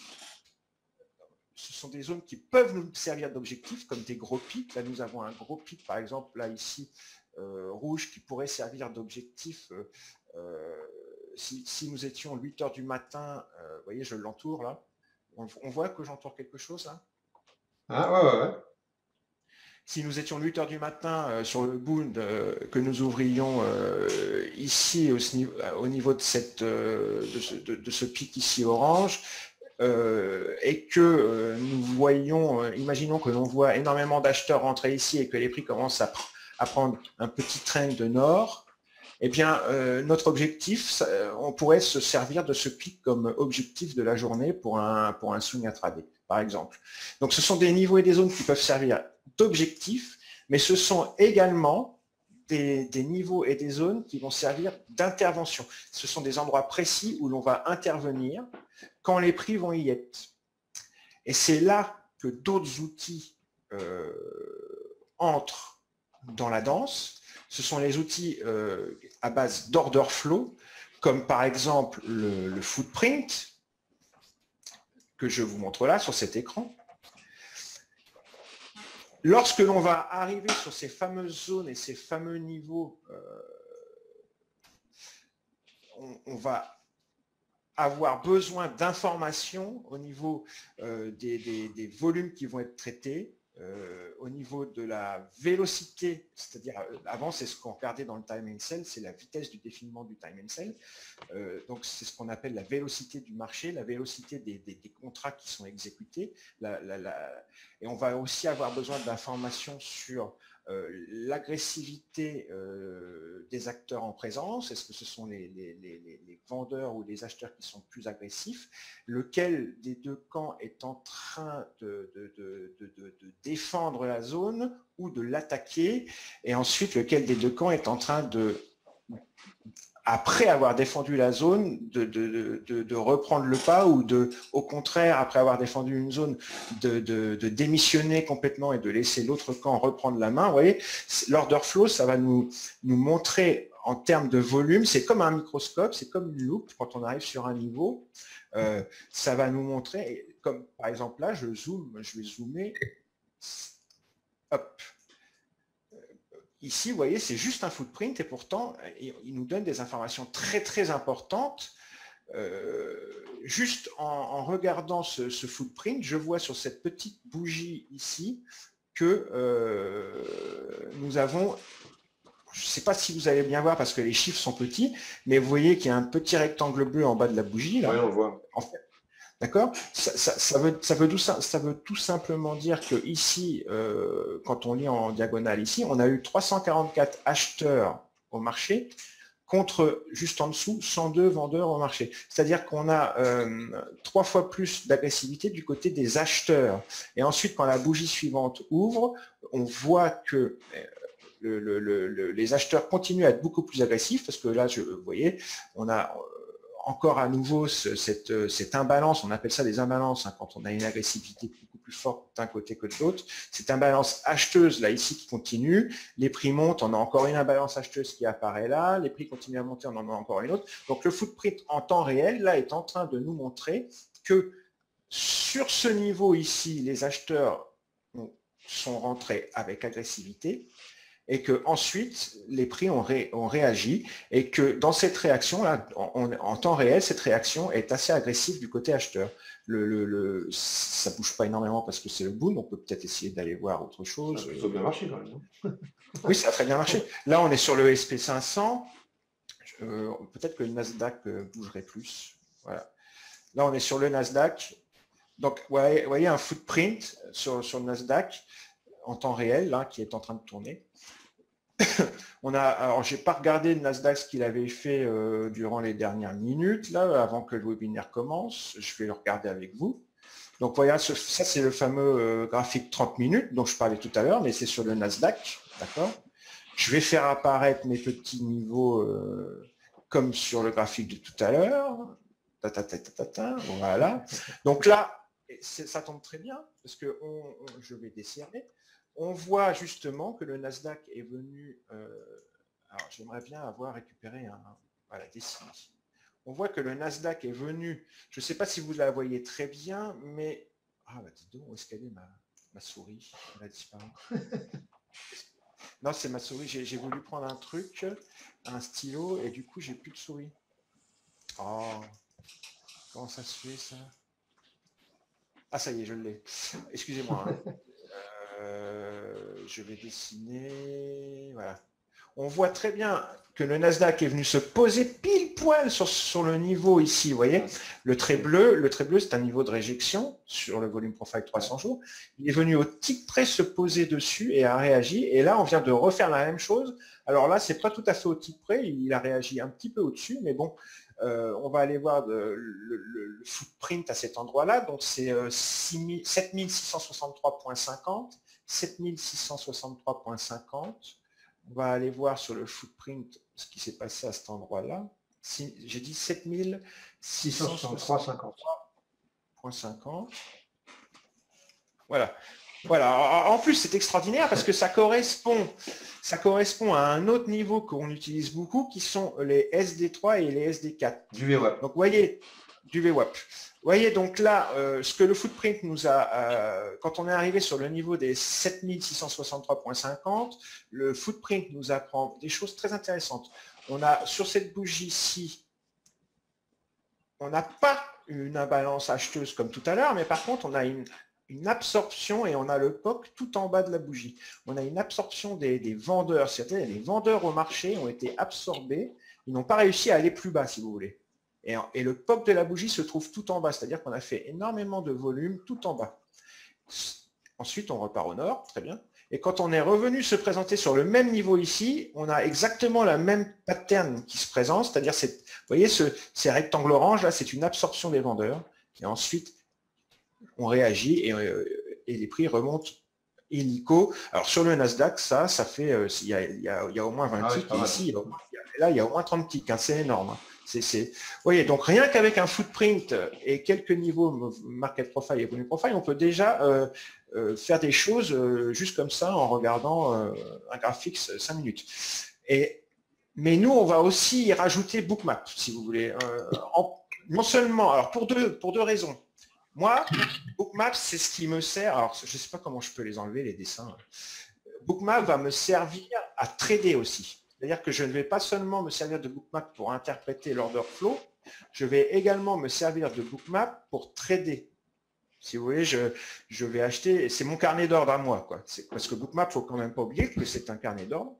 ce sont des zones qui peuvent nous servir d'objectifs, comme des gros pics. Là, nous avons un gros pic, par exemple, là, ici, euh, rouge, qui pourrait servir d'objectif. Euh, euh, si, si nous étions huit heures du matin, euh, vous voyez, je l'entoure, là. On, on voit que j'entoure quelque chose, là. Ah, ouais, ouais, ouais. Si nous étions huit heures du matin euh, sur le Bund, euh, que nous ouvrions euh, ici, au, au niveau de, cette, euh, de, ce, de, de ce pic ici orange, Euh, et que euh, nous voyons, euh, imaginons que l'on voit énormément d'acheteurs rentrer ici et que les prix commencent à, pr à prendre un petit train de nord, eh bien, euh, notre objectif, ça, on pourrait se servir de ce pic comme objectif de la journée pour un, pour un swing intraday, par exemple. Donc, ce sont des niveaux et des zones qui peuvent servir d'objectifs, mais ce sont également Des, des niveaux et des zones qui vont servir d'intervention. Ce sont des endroits précis où l'on va intervenir quand les prix vont y être. Et c'est là que d'autres outils euh, entrent dans la danse. Ce sont les outils euh, à base d'order flow, comme par exemple le, le footprint, que je vous montre là sur cet écran. Lorsque l'on va arriver sur ces fameuses zones et ces fameux niveaux, euh, on, on va avoir besoin d'informations au niveau euh, des, des, des volumes qui vont être traités, euh, au niveau de la vélocité, c'est-à-dire euh, avant c'est ce qu'on regardait dans le time and sell, c'est la vitesse du défilement du time and sell, euh, donc c'est ce qu'on appelle la vélocité du marché, la vélocité des, des, des contrats qui sont exécutés, la, la, la... et on va aussi avoir besoin d'informations sur euh, l'agressivité euh, des acteurs en présence. Est-ce que ce sont les, les, les, les vendeurs ou les acheteurs qui sont plus agressifs? Lequel des deux camps est en train de, de, de, de, de, de défendre la zone ou de l'attaquer? Et ensuite, lequel des deux camps est en train de, après avoir défendu la zone, de, de, de, de reprendre le pas, ou de, au contraire, après avoir défendu une zone, de, de, de démissionner complètement et de laisser l'autre camp reprendre la main? Vous voyez, l'order flow, ça va nous, nous montrer en termes de volume, c'est comme un microscope, c'est comme une loupe quand on arrive sur un niveau. Euh, ça va nous montrer, comme par exemple là, je zoome, je vais zoomer, hop. Ici, vous voyez, c'est juste un footprint et pourtant, il nous donne des informations très très importantes. Euh, juste en, en regardant ce, ce footprint, je vois sur cette petite bougie ici que euh, nous avons, je ne sais pas si vous allez bien voir parce que les chiffres sont petits, mais vous voyez qu'il y a un petit rectangle bleu en bas de la bougie. Là. Oui, on le voit. En fait, d'accord, ça, ça, ça, veut, ça, veut tout, ça, ça veut tout simplement dire que ici, euh, quand on lit en diagonale ici, on a eu trois cent quarante-quatre acheteurs au marché contre, juste en dessous, cent deux vendeurs au marché. C'est-à-dire qu'on a euh, trois fois plus d'agressivité du côté des acheteurs. Et ensuite, quand la bougie suivante ouvre, on voit que le, le, le, les acheteurs continuent à être beaucoup plus agressifs, parce que là, je, vous voyez, on a encore à nouveau ce, cette, cette imbalance, on appelle ça des imbalances, hein, quand on a une agressivité beaucoup plus forte d'un côté que de l'autre. Cette imbalance acheteuse, là, ici, qui continue. Les prix montent, on a encore une imbalance acheteuse qui apparaît là. Les prix continuent à monter, on en a encore une autre. Donc, le footprint en temps réel, là, est en train de nous montrer que sur ce niveau ici, les acheteurs sont rentrés avec agressivité, et que ensuite les prix ont, ré, ont réagi, et que dans cette réaction-là, en, en temps réel, cette réaction est assez agressive du côté acheteur. Le, le, le, ça ne bouge pas énormément parce que c'est le boom, on peut peut-être essayer d'aller voir autre chose. Ça a plutôt bien marché quand même. Non? Oui, ça a très bien marché. Là, on est sur le S P cinq cents, euh, peut-être que le Nasdaq bougerait plus. Voilà. Là, on est sur le Nasdaq. Donc, vous voyez, vous voyez un footprint sur, sur le Nasdaq en temps réel, là, qui est en train de tourner. On a, alors, j'ai pas regardé le Nasdaq ce qu'il avait fait euh, durant les dernières minutes, là, avant que le webinaire commence. Je vais le regarder avec vous. Donc, voilà, ce, ça, c'est le fameux euh, graphique trente minutes dont je parlais tout à l'heure, mais c'est sur le Nasdaq, d'accord? Je vais faire apparaître mes petits niveaux euh, comme sur le graphique de tout à l'heure. Ta, ta, ta, ta, ta, ta, voilà. Donc là, ça tombe très bien, parce que on, on, je vais desserrer. On voit justement que le Nasdaq est venu, euh, alors j'aimerais bien avoir récupéré un, voilà, dessiné. On voit que le Nasdaq est venu, je ne sais pas si vous la voyez très bien, mais, ah bah dis donc, où est-ce qu'elle est ma, ma souris? Elle a disparu. Non, c'est ma souris, j'ai voulu prendre un truc, un stylo, et du coup, j'ai plus de souris. Oh, comment ça se fait ça? Ah, ça y est, je l'ai. Excusez-moi. Hein. Euh, je vais dessiner. Voilà. On voit très bien que le Nasdaq est venu se poser pile poil sur, sur le niveau ici. Vous voyez, le trait bleu, le trait bleu, c'est un niveau de réjection sur le volume profile trois cents jours. Il est venu au tic près se poser dessus et a réagi. Et là, on vient de refaire la même chose. Alors là, c'est pas tout à fait au tic près. Il a réagi un petit peu au-dessus, mais bon. Euh, on va aller voir le, le, le footprint à cet endroit-là. Donc, c'est euh, sept mille six cent soixante-trois virgule cinquante. sept mille six cent soixante-trois virgule cinquante. On va aller voir sur le footprint ce qui s'est passé à cet endroit-là. Si, j'ai dit sept mille six cent soixante-trois virgule cinquante. Voilà. Voilà. En plus, c'est extraordinaire parce que ça correspond, ça correspond à un autre niveau qu'on utilise beaucoup, qui sont les S D trois et les S D quatre. Du V WAP. Donc, vous voyez, du V WAP. Vous voyez, donc là, euh, ce que le footprint nous a, euh, quand on est arrivé sur le niveau des sept mille six cent soixante-trois virgule cinquante, le footprint nous apprend des choses très intéressantes. On a, sur cette bougie-ci, on n'a pas une imbalance acheteuse comme tout à l'heure, mais par contre, on a une une absorption et on a le P O C tout en bas de la bougie. On a une absorption des, des vendeurs, c'est-à-dire les vendeurs au marché ont été absorbés, ils n'ont pas réussi à aller plus bas si vous voulez. Et, et le P O C de la bougie se trouve tout en bas, c'est-à-dire qu'on a fait énormément de volume tout en bas. Ensuite, on repart au nord, très bien. Et quand on est revenu se présenter sur le même niveau ici, on a exactement la même pattern qui se présente, c'est-à-dire, vous voyez, ce, ces rectangles orange, là, c'est une absorption des vendeurs. Et ensuite, on réagit et, euh, et les prix remontent illico. Alors, sur le Nasdaq, ça, ça fait, euh, il, y a, il, y a, il y a au moins vingt Ah, ticks, ouais, et ici, il y a, là, il y a au moins trente ticks, hein, c'est énorme. Hein. C'est, c'est... Vous voyez, donc rien qu'avec un footprint et quelques niveaux market profile et volume profile, on peut déjà euh, euh, faire des choses euh, juste comme ça en regardant euh, un graphique cinq minutes. Et, mais nous, on va aussi y rajouter Bookmap, si vous voulez. Euh, en, non seulement, alors pour deux, pour deux raisons. Moi, Bookmap, c'est ce qui me sert. Alors, je ne sais pas comment je peux les enlever, les dessins. Bookmap va me servir à trader aussi. C'est-à-dire que je ne vais pas seulement me servir de Bookmap pour interpréter l'order flow, je vais également me servir de Bookmap pour trader. Si vous voulez, je, je vais acheter, c'est mon carnet d'ordre à moi, quoi. C'est, parce que Bookmap, il ne faut quand même pas oublier que c'est un carnet d'ordre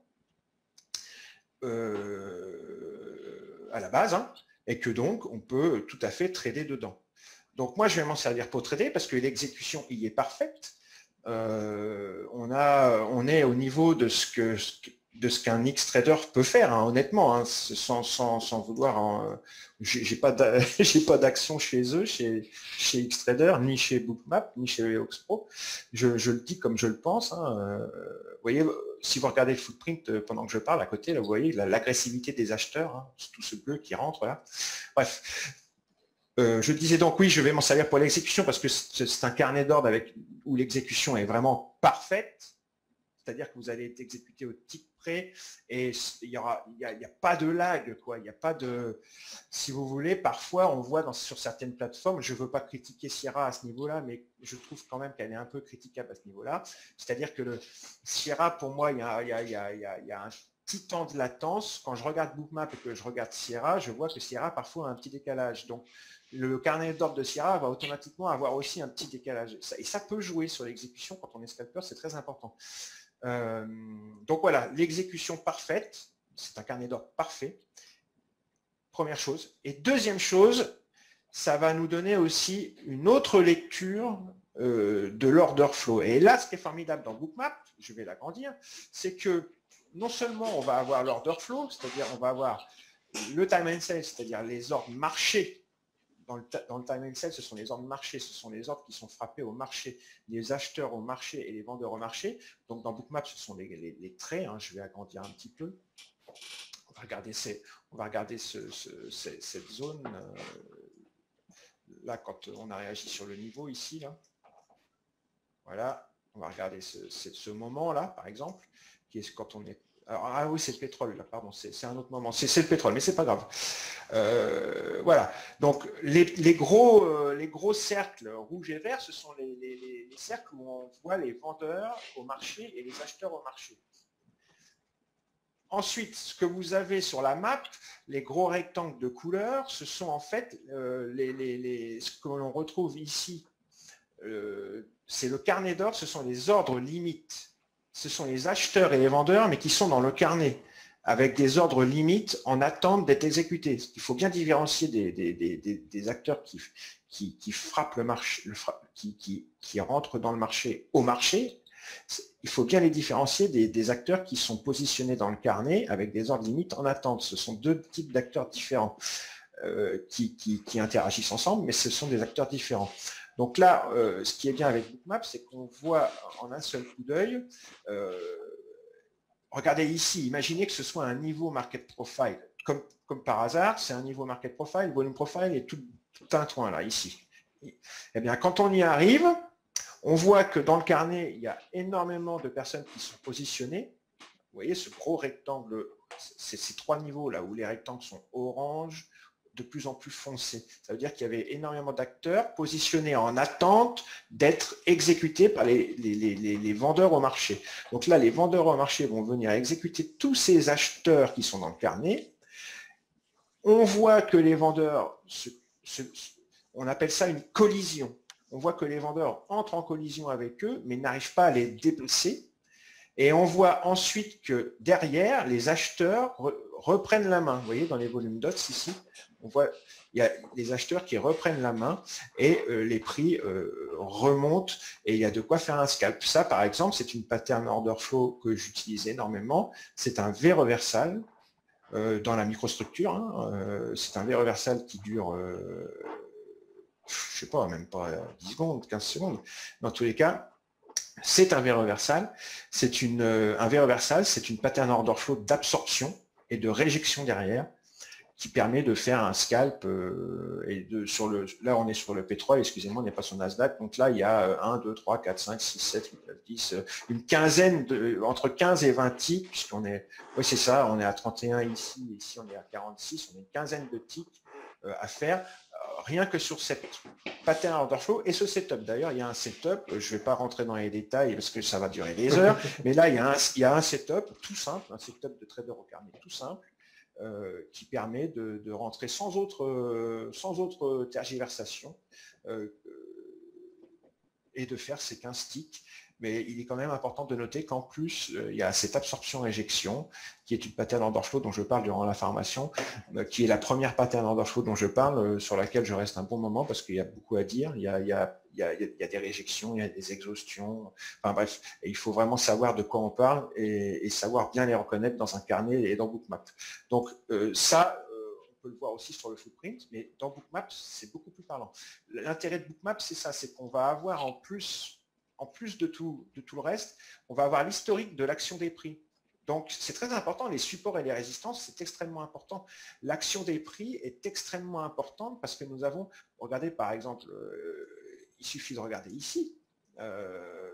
euh, à la base, hein, et que donc on peut tout à fait trader dedans. Donc moi, je vais m'en servir pour trader parce que l'exécution y est parfaite. Euh, on, a, on est au niveau de ce que de ce qu'un X-trader peut faire, hein, honnêtement, hein, sans, sans, sans vouloir. Hein, j'ai pas j'ai pas d'action chez eux, chez, chez X-trader, ni chez Bookmap, ni chez Oxpro. Je, je le dis comme je le pense. Hein, euh, vous voyez, si vous regardez le footprint pendant que je parle à côté, là, vous voyez l'agressivité des acheteurs, hein, tout ce bleu qui rentre là. Bref. Euh, je disais donc oui, je vais m'en servir pour l'exécution parce que c'est un carnet d'ordre avec où l'exécution est vraiment parfaite, c'est-à-dire que vous allez être exécuté au tick près et il y aura, il y a, il y a pas de lag, quoi. Il n'y a pas de, si vous voulez, parfois on voit dans, sur certaines plateformes, je ne veux pas critiquer Sierra à ce niveau-là, mais je trouve quand même qu'elle est un peu critiquable à ce niveau-là. C'est-à-dire que le Sierra, pour moi, il y a, il y a, il y a, il y a, il y a un petit temps de latence. Quand je regarde Bookmap et que je regarde Sierra, je vois que Sierra parfois a un petit décalage. Donc le carnet d'ordre de Sierra va automatiquement avoir aussi un petit décalage. Et ça peut jouer sur l'exécution quand on est scalper, c'est très important. Euh, donc voilà, l'exécution parfaite, c'est un carnet d'ordre parfait. Première chose. Et deuxième chose, ça va nous donner aussi une autre lecture euh, de l'order flow. Et là, ce qui est formidable dans Bookmap, je vais l'agrandir, c'est que non seulement on va avoir l'order flow, c'est-à-dire on va avoir le time and sell, c'est-à-dire les ordres marchés. Dans le, dans le time and sell, ce sont les ordres marché, ce sont les ordres qui sont frappés au marché, les acheteurs au marché et les vendeurs au marché. Donc dans Bookmap, ce sont les, les, les traits. Hein, je vais agrandir un petit peu. On va regarder, ces, on va regarder ce, ce, cette, cette zone. Euh, là, quand on a réagi sur le niveau ici, là. Voilà, on va regarder ce, ce, ce moment-là, par exemple, qui est quand on est. Alors, ah oui, c'est le pétrole, là, pardon, c'est un autre moment. C'est le pétrole, mais c'est pas grave. Euh, voilà. Donc, les, les, gros, euh, les gros cercles rouges et verts, ce sont les, les, les cercles où on voit les vendeurs au marché et les acheteurs au marché. Ensuite, ce que vous avez sur la map, les gros rectangles de couleur, ce sont en fait euh, les, les, les, ce que l'on retrouve ici. Euh, c'est le carnet d'ordre, ce sont les ordres limites. Ce sont les acheteurs et les vendeurs, mais qui sont dans le carnet, avec des ordres limites en attente d'être exécutés. Il faut bien différencier des, des, des, des acteurs qui, qui, qui frappent le marché, le fra... qui, qui, qui rentrent dans le marché au marché. Il faut bien les différencier des, des acteurs qui sont positionnés dans le carnet avec des ordres limites en attente. Ce sont deux types d'acteurs différents euh, qui, qui, qui interagissent ensemble, mais ce sont des acteurs différents. Donc là, euh, ce qui est bien avec Bookmap, c'est qu'on voit en un seul coup d'œil, euh, regardez ici, imaginez que ce soit un niveau market profile. Comme, comme par hasard, c'est un niveau market profile, volume profile et tout, tout un point là, ici. Eh bien, quand on y arrive, on voit que dans le carnet, il y a énormément de personnes qui sont positionnées. Vous voyez ce gros rectangle, c'est ces trois niveaux là où les rectangles sont orange, de plus en plus foncé. Ça veut dire qu'il y avait énormément d'acteurs positionnés en attente d'être exécutés par les, les, les, les vendeurs au marché. Donc là, les vendeurs au marché vont venir exécuter tous ces acheteurs qui sont dans le carnet. On voit que les vendeurs, se, se, on appelle ça une collision. On voit que les vendeurs entrent en collision avec eux, mais n'arrivent pas à les dépecer. Et on voit ensuite que derrière, les acheteurs re, reprennent la main. Vous voyez, dans les volumes dots ici, on voit il y a les acheteurs qui reprennent la main et euh, les prix euh, remontent et il y a de quoi faire un scalp. Ça, par exemple, c'est une pattern order flow que j'utilise énormément. C'est un V reversal euh, dans la microstructure. Hein. Euh, c'est un V reversal qui dure, euh, je sais pas, même pas dix secondes, quinze secondes. Dans tous les cas, c'est un V reversal. C'est une, euh, un V reversal, c'est une pattern order flow d'absorption et de réjection derrière, qui permet de faire un scalp euh, et de sur le là on est sur le P trois, excusez-moi, on n'est pas sur Nasdaq, donc là il y a un, deux, trois, quatre, cinq, six, sept, huit, neuf, dix, une quinzaine de entre quinze et vingt ticks, puisqu'on est oui c'est ça, on est à trente et un ici, ici on est à quarante-six, on a une quinzaine de ticks euh, à faire, euh, rien que sur cette pattern order flow et ce setup. D'ailleurs, il y a un setup, je ne vais pas rentrer dans les détails parce que ça va durer des heures, mais là il y a un, il y a un setup tout simple, un setup de trader au carnet tout simple, Euh, qui permet de, de rentrer sans autre, euh, sans autre tergiversation euh, et de faire ces quinze ticks. Mais il est quand même important de noter qu'en plus, euh, il y a cette absorption-réjection, qui est une pattern order flow dont je parle durant la formation, euh, qui est la première pattern order flow dont je parle, euh, sur laquelle je reste un bon moment, parce qu'il y a beaucoup à dire. Il y a, il y a, il y a, il y a des réjections, il y a des exhaustions, enfin bref, et il faut vraiment savoir de quoi on parle et, et savoir bien les reconnaître dans un carnet et dans Bookmap. Donc euh, ça, euh, on peut le voir aussi sur le footprint, mais dans Bookmap, c'est beaucoup plus parlant. L'intérêt de Bookmap, c'est ça, c'est qu'on va avoir en plus en plus de tout, de tout le reste, on va avoir l'historique de l'action des prix. Donc, c'est très important, les supports et les résistances, c'est extrêmement important. L'action des prix est extrêmement importante parce que nous avons, regardez par exemple, euh, il suffit de regarder ici, euh,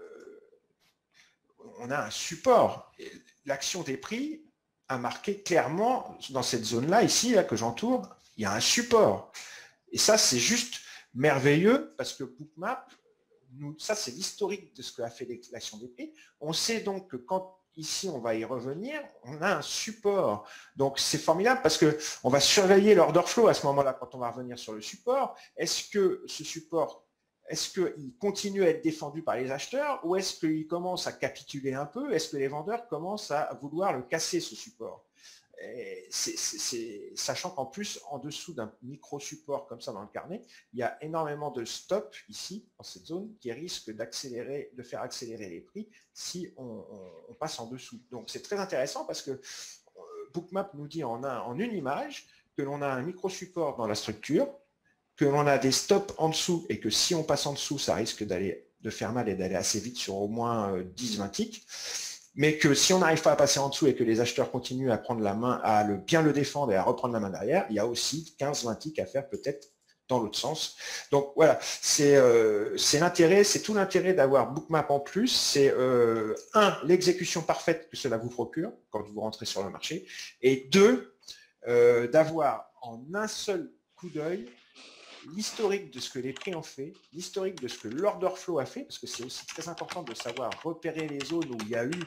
on a un support. L'action des prix a marqué clairement, dans cette zone-là, ici, là, que j'entoure, il y a un support. Et ça, c'est juste merveilleux parce que Bookmap, Nous, ça, c'est l'historique de ce qu'a fait l'action des prix. On sait donc que quand, ici, on va y revenir, on a un support. Donc, c'est formidable parce qu'on va surveiller l'order flow à ce moment-là quand on va revenir sur le support. Est-ce que ce support, est-ce qu'il continue à être défendu par les acheteurs ou est-ce qu'il commence à capituler un peu? Est-ce que les vendeurs commencent à vouloir le casser, ce support? C'est, c'est, c'est, sachant qu'en plus, en dessous d'un micro-support comme ça dans le carnet, il y a énormément de stops ici, dans cette zone, qui risquent d'accélérer, de faire accélérer les prix si on, on, on passe en dessous. Donc c'est très intéressant parce que Bookmap nous dit en, un, en une image que l'on a un micro-support dans la structure, que l'on a des stops en dessous et que si on passe en dessous, ça risque d'aller, de faire mal et d'aller assez vite sur au moins dix vingt ticks. Mais que si on n'arrive pas à passer en dessous et que les acheteurs continuent à prendre la main, à le, bien le défendre et à reprendre la main derrière, il y a aussi quinze vingt ticks à faire peut-être dans l'autre sens. Donc voilà, c'est euh, l'intérêt, c'est tout l'intérêt d'avoir Bookmap en plus. C'est euh, un, l'exécution parfaite que cela vous procure quand vous rentrez sur le marché, et deux, euh, d'avoir en un seul coup d'œil l'historique de ce que les prix ont fait, l'historique de ce que l'order flow a fait, parce que c'est aussi très important de savoir repérer les zones où il y a eu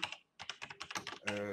euh,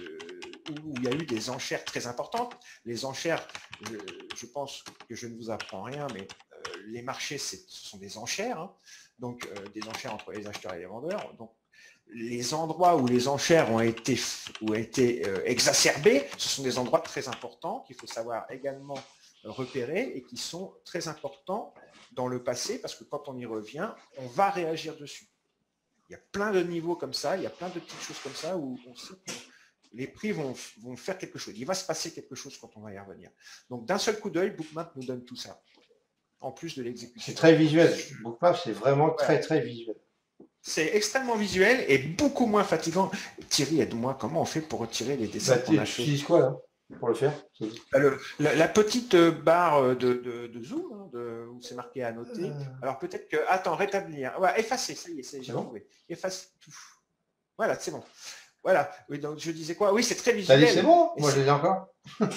où il y a eu des enchères très importantes. Les enchères, je, je pense que je ne vous apprends rien, mais euh, les marchés, ce sont des enchères, hein, donc euh, des enchères entre les acheteurs et les vendeurs. Donc les endroits où les enchères ont été, ont été euh, exacerbées, ce sont des endroits très importants qu'il faut savoir également repérés et qui sont très importants dans le passé parce que quand on y revient, on va réagir dessus. Il y a plein de niveaux comme ça, il y a plein de petites choses comme ça où on sait que les prix vont, vont faire quelque chose. Il va se passer quelque chose quand on va y revenir. Donc d'un seul coup d'œil, Bookmap nous donne tout ça, en plus de l'exécution. C'est très visuel. Bookmap, c'est vraiment ouais. très très visuel. C'est extrêmement visuel et beaucoup moins fatigant. Thierry, aide-moi, comment on fait pour retirer les dessins bah, qu'on a fait? Tu utilises quoi là pour le faire? Le, la, la petite barre de, de, de zoom, hein, de, où c'est marqué à noter. Euh... Alors peut-être que... Attends, rétablir. Ouais, effacer, ça y est, j'ai bon trouvé. Effacer tout. Voilà, c'est bon. Voilà. Oui, donc je disais quoi? Oui, c'est très visuel. C'est bon? Moi, je les ai encore.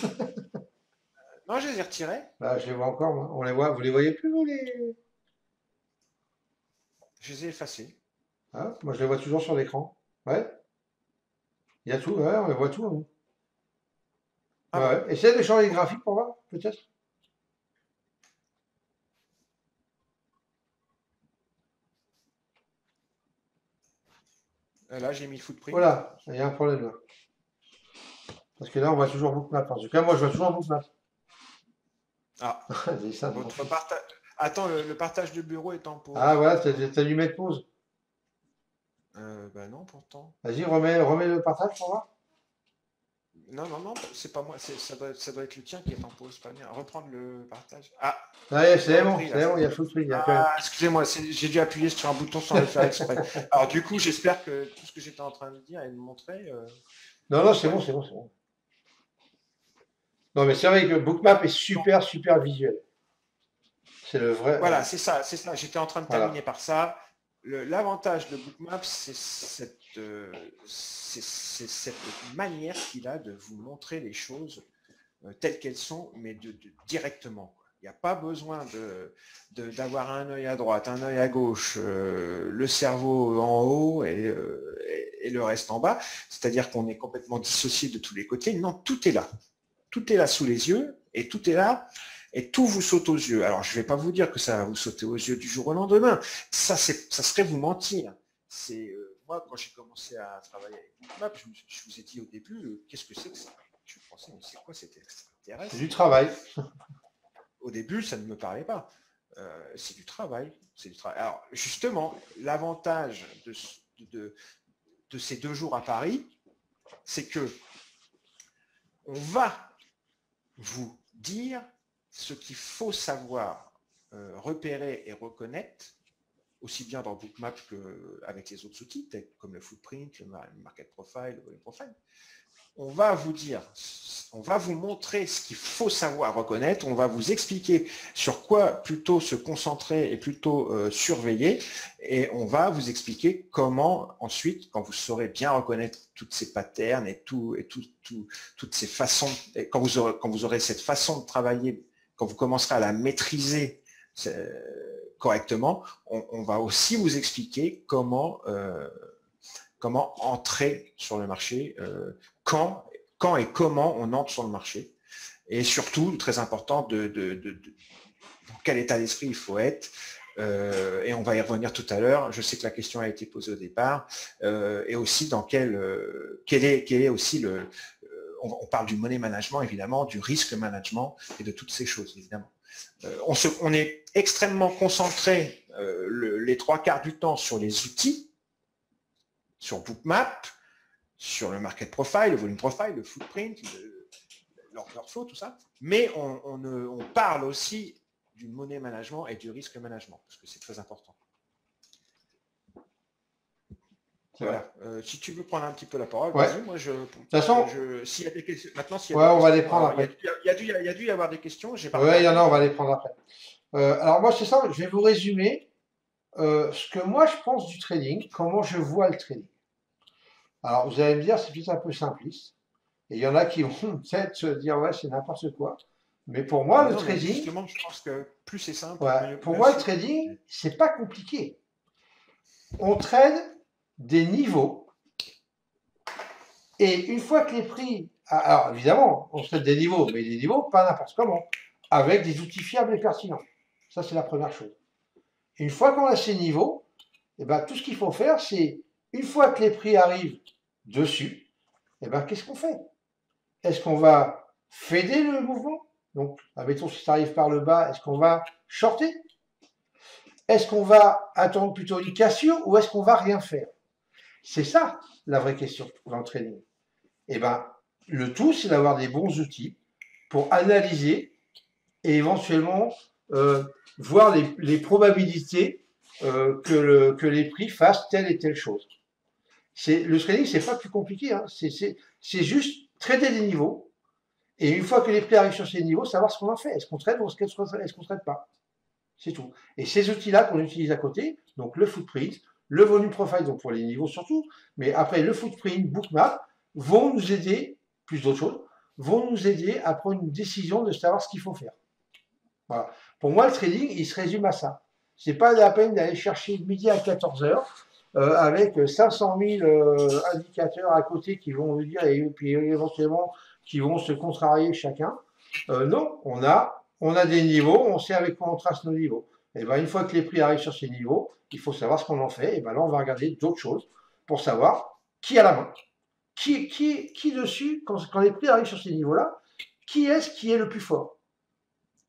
Non, je les ai retirés. Bah, je les vois encore, moi. On les voit. Vous les voyez plus, vous, les... Je les ai effacés. Ah, moi, je les vois toujours sur l'écran. Ouais. Il y a tout, ouais, on les voit tout. Hein. Ah ouais. Bon. Essayez de changer les graphiques pour voir, peut-être. Là, j'ai mis footprint. Voilà, il y a un problème là. Parce que là, on voit toujours Bookmap. En tout cas, moi, je vois toujours Bookmap. Ah, Dis ça, non. votre partage. Attends, le, le partage de bureau est en pause. Ah voilà, t'as t'as dû mettre pause. Euh, bah non, pourtant. Vas-y, remets, remets le partage pour voir. Non, non, non, c'est pas moi. c'est- Ça doit, ça doit être le tien qui est en pause, pas bien. Reprendre le partage. Ah, Ouais, j'ai c'est bon, repris là. c'est bon, il y a full screen, il y a quand même. Ah, excusez-moi, c'est- j'ai dû appuyer sur un bouton sans le faire exprès. Alors du coup, j'espère que tout ce que j'étais en train de dire et de montrer. euh, Non, non, c'est Ouais. bon, c'est bon, c'est bon. Non, mais c'est vrai que Bookmap est super, super visuel. C'est le vrai. Voilà, c'est ça, c'est ça. J'étais en train de Voilà. terminer par ça. Le- L'avantage de Bookmap, c'est cette, euh, c'est- c'est cette manière qu'il a de vous montrer les choses euh, telles qu'elles sont, mais de, de- directement. quoi. Il n'y a pas besoin de, de- d'avoir un œil à droite, un œil à gauche, euh, le cerveau en haut et, euh, et- et le reste en bas. C'est-à-dire qu'on est complètement dissocié de tous les côtés. Non, tout est là. Tout est là sous les yeux et tout est là et tout vous saute aux yeux. Alors, je ne vais pas vous dire que ça va vous sauter aux yeux du jour au lendemain. Ça, c'est, ça serait vous mentir. C'est, euh, moi, quand j'ai commencé à travailler avec Bookmap, je, me- je vous ai dit au début, euh, qu'est-ce que c'est que ça? Je pensais, mais c'est quoi cet extraterrestre? C'est du travail. Au début, ça ne me parlait pas. Euh, c'est du travail. C'est du travail. Alors, justement, l'avantage de, de, de ces deux jours à Paris, c'est que on va vous dire ce qu'il faut savoir euh, repérer et reconnaître, aussi bien dans Bookmap qu'avec les autres outils, comme le footprint, le market profile, le volume profile. On va vous dire, on va vous montrer ce qu'il faut savoir reconnaître, on va vous expliquer sur quoi plutôt se concentrer et plutôt euh, surveiller, et on va vous expliquer comment ensuite, quand vous saurez bien reconnaître toutes ces patterns et, tout, et tout, tout, toutes ces façons, et quand, vous aurez, quand vous aurez cette façon de travailler, quand vous commencerez à la maîtriser correctement, on, on va aussi vous expliquer comment... Euh, comment entrer sur le marché, euh, quand, quand et comment on entre sur le marché. Et surtout, très important, de, de, de, de dans quel état d'esprit il faut être. Euh, et on va y revenir tout à l'heure. Je sais que la question a été posée au départ. Euh, et aussi dans quel, euh, quel, est, quel est aussi le... Euh, on, on parle du money management, évidemment, du risque management et de toutes ces choses, évidemment. Euh, on, se, on est extrêmement concentré euh, le, les trois quarts du temps sur les outils, sur Bookmap, sur le market profile, le volume profile, le footprint, l'order flow, tout ça. Mais on, on, on parle aussi du money management et du risque management, parce que c'est très important. Voilà. Euh, si tu veux prendre un petit peu la parole, ouais. vas-y. Moi, je. De toute façon, je, s'il y a des questions, maintenant, s'il y a ouais, des on questions, va les prendre alors, après. Il y, a dû, y, a dû, y a dû y avoir des questions. Oui, il y en a, on va les prendre après. Euh, alors moi, c'est ça. Je vais vous résumer euh, ce que moi je pense du trading, comment je vois le trading. Alors, vous allez me dire, c'est peut-être un peu simpliste. Et il y en a qui vont peut-être se dire, ouais, c'est n'importe quoi. Mais pour moi, ah le non, trading. Justement, je pense que plus c'est simple, ouais, mieux. pour moi, le trading, c'est pas compliqué. On trade des niveaux. Et une fois que les prix. Alors, évidemment, on trade des niveaux, mais des niveaux pas n'importe comment. Avec des outils fiables et pertinents. Ça, c'est la première chose. Et une fois qu'on a ces niveaux, eh ben, tout ce qu'il faut faire, c'est, une fois que les prix arrivent dessus, eh ben, qu'est-ce qu'on fait? Est-ce qu'on va fader le mouvement? Donc, admettons, si ça arrive par le bas, est-ce qu'on va shorter? Est-ce qu'on va attendre plutôt une cassure ou est-ce qu'on va rien faire? C'est ça la vraie question dans le trading. Eh ben, le tout, c'est d'avoir des bons outils pour analyser et éventuellement euh, voir les, les probabilités euh, que, le, que les prix fassent telle et telle chose. Le trading, c'est pas plus compliqué. Hein. C'est juste trader des niveaux. Et une fois que les prix arrivent sur ces niveaux, savoir ce qu'on en fait. Est-ce qu'on trade ou est-ce qu'on ne trade pas? C'est tout. Et ces outils-là qu'on utilise à côté, donc le footprint, le volume profile, donc pour les niveaux surtout, mais après le footprint, Bookmap, vont nous aider, plus d'autres choses, vont nous aider à prendre une décision de savoir ce qu'il faut faire. Voilà. Pour moi, le trading, il se résume à ça. Ce n'est pas la peine d'aller chercher midi à quatorze heures euh, avec cinq cent mille euh, indicateurs à côté qui vont nous dire, et puis éventuellement qui vont se contrarier chacun. Euh, non, on a, on a des niveaux, on sait avec quoi on trace nos niveaux. Et ben, une fois que les prix arrivent sur ces niveaux, il faut savoir ce qu'on en fait. Et ben là, on va regarder d'autres choses pour savoir qui a la main. Qui, qui, qui dessus, quand, quand les prix arrivent sur ces niveaux-là, qui est-ce qui est le plus fort?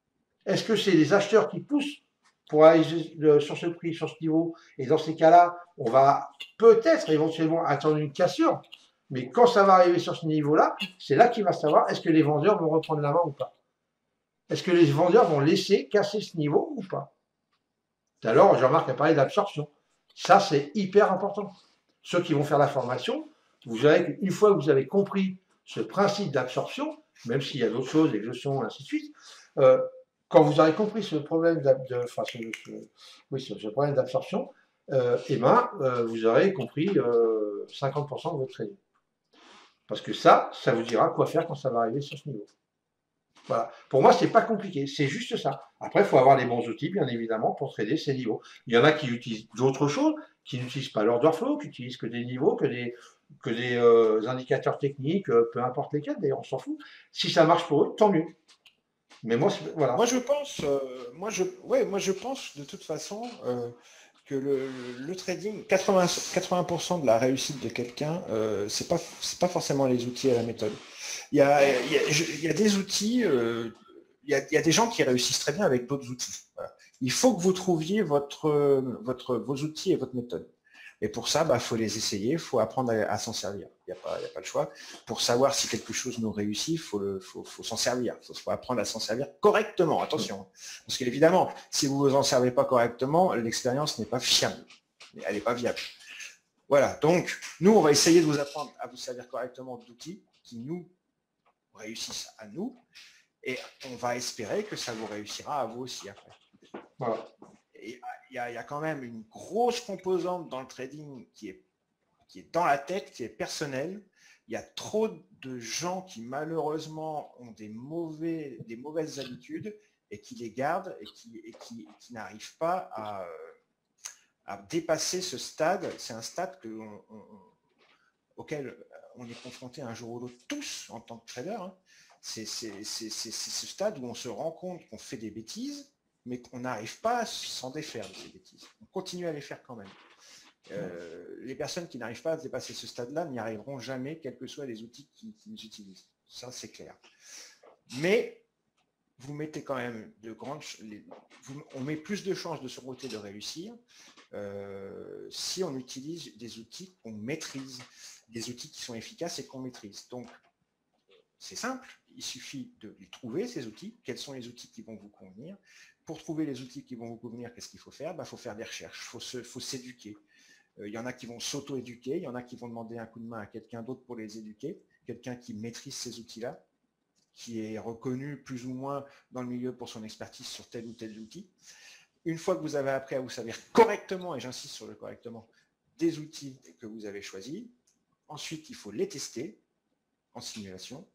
Est-ce que c'est les acheteurs qui poussent pour aller sur ce prix, sur ce niveau? Et dans ces cas-là, on va peut-être éventuellement attendre une cassure. Mais quand ça va arriver sur ce niveau-là, c'est là qu'il va savoir est-ce que les vendeurs vont reprendre la main ou pas. Est-ce que les vendeurs vont laisser casser ce niveau ou pas? Tout à l'heure, Jean-Marc a parlé d'absorption. Ça, c'est hyper important. Ceux qui vont faire la formation, vous verrez qu'une fois que vous avez compris ce principe d'absorption, même s'il y a d'autres choses, exhaustion, ainsi de suite, euh, quand vous aurez compris ce problème d'absorption, enfin, ce, ce, oui, ce, ce problème d'absorption, euh, eh ben, euh, vous aurez compris euh, cinquante pour cent de votre trading. Parce que ça, ça vous dira quoi faire quand ça va arriver sur ce niveau. Voilà. Pour moi, c'est pas compliqué, c'est juste ça. Après, il faut avoir les bons outils, bien évidemment, pour trader ces niveaux. Il y en a qui utilisent d'autres choses, qui n'utilisent pas l'order flow, qui utilisent que des niveaux, que des, que des euh, indicateurs techniques, euh, peu importe lesquels, d'ailleurs, on s'en fout. Si ça marche pour eux, tant mieux. Mais moi, voilà. Moi, je pense, euh, moi, je, ouais, moi, je pense de toute façon euh, que le, le trading, quatre-vingts, quatre-vingts pour cent de la réussite de quelqu'un, euh, c'est pas, c'est pas forcément les outils et la méthode. Il y a, il y a, il y a des outils, euh, il, y a, il y a des gens qui réussissent très bien avec d'autres outils. Voilà. Il faut que vous trouviez votre, votre, vos outils et votre méthode. Et pour ça, il bah, faut les essayer, il faut apprendre à, à s'en servir. Il n'y a, a pas le choix. Pour savoir si quelque chose nous réussit, il faut, faut, faut s'en servir. Il faut, faut apprendre à s'en servir correctement, attention. Parce qu'évidemment, si vous ne vous en servez pas correctement, l'expérience n'est pas fiable. Elle n'est pas viable. Voilà, donc nous, on va essayer de vous apprendre à vous servir correctement d'outils qui nous réussissent à nous. Et on va espérer que ça vous réussira à vous aussi après. Voilà. Et il y, a, il y a quand même une grosse composante dans le trading qui est, qui est dans la tête, qui est personnelle. Il y a trop de gens qui malheureusement ont des, mauvais, des mauvaises habitudes et qui les gardent et qui, et qui, et qui n'arrivent pas à, à dépasser ce stade. C'est un stade que on, on, auquel on est confronté un jour ou l'autre tous en tant que trader. Hein. C'est ce stade où on se rend compte qu'on fait des bêtises, mais qu'on n'arrive pas à s'en défaire de ces bêtises. On continue à les faire quand même. Euh, les personnes qui n'arrivent pas à dépasser ce stade-là n'y arriveront jamais, quels que soient les outils qu'ils qu'ils utilisent. Ça, c'est clair. Mais vous mettez quand même de grandes... Les, vous, on met plus de chances de son côté de réussir euh, si on utilise des outils qu'on maîtrise, des outils qui sont efficaces et qu'on maîtrise. Donc, c'est simple, il suffit de les trouver, ces outils. Quels sont les outils qui vont vous convenir? Pour trouver les outils qui vont vous convenir, qu'est-ce qu'il faut faire? Il bah, faut faire des recherches, il faut, faut s'éduquer. Il y en a qui vont s'auto-éduquer, il y en a qui vont demander un coup de main à quelqu'un d'autre pour les éduquer, quelqu'un qui maîtrise ces outils-là, qui est reconnu plus ou moins dans le milieu pour son expertise sur tel ou tel outil. Une fois que vous avez appris à vous servir correctement, et j'insiste sur le correctement, des outils que vous avez choisis, ensuite il faut les tester en simulation.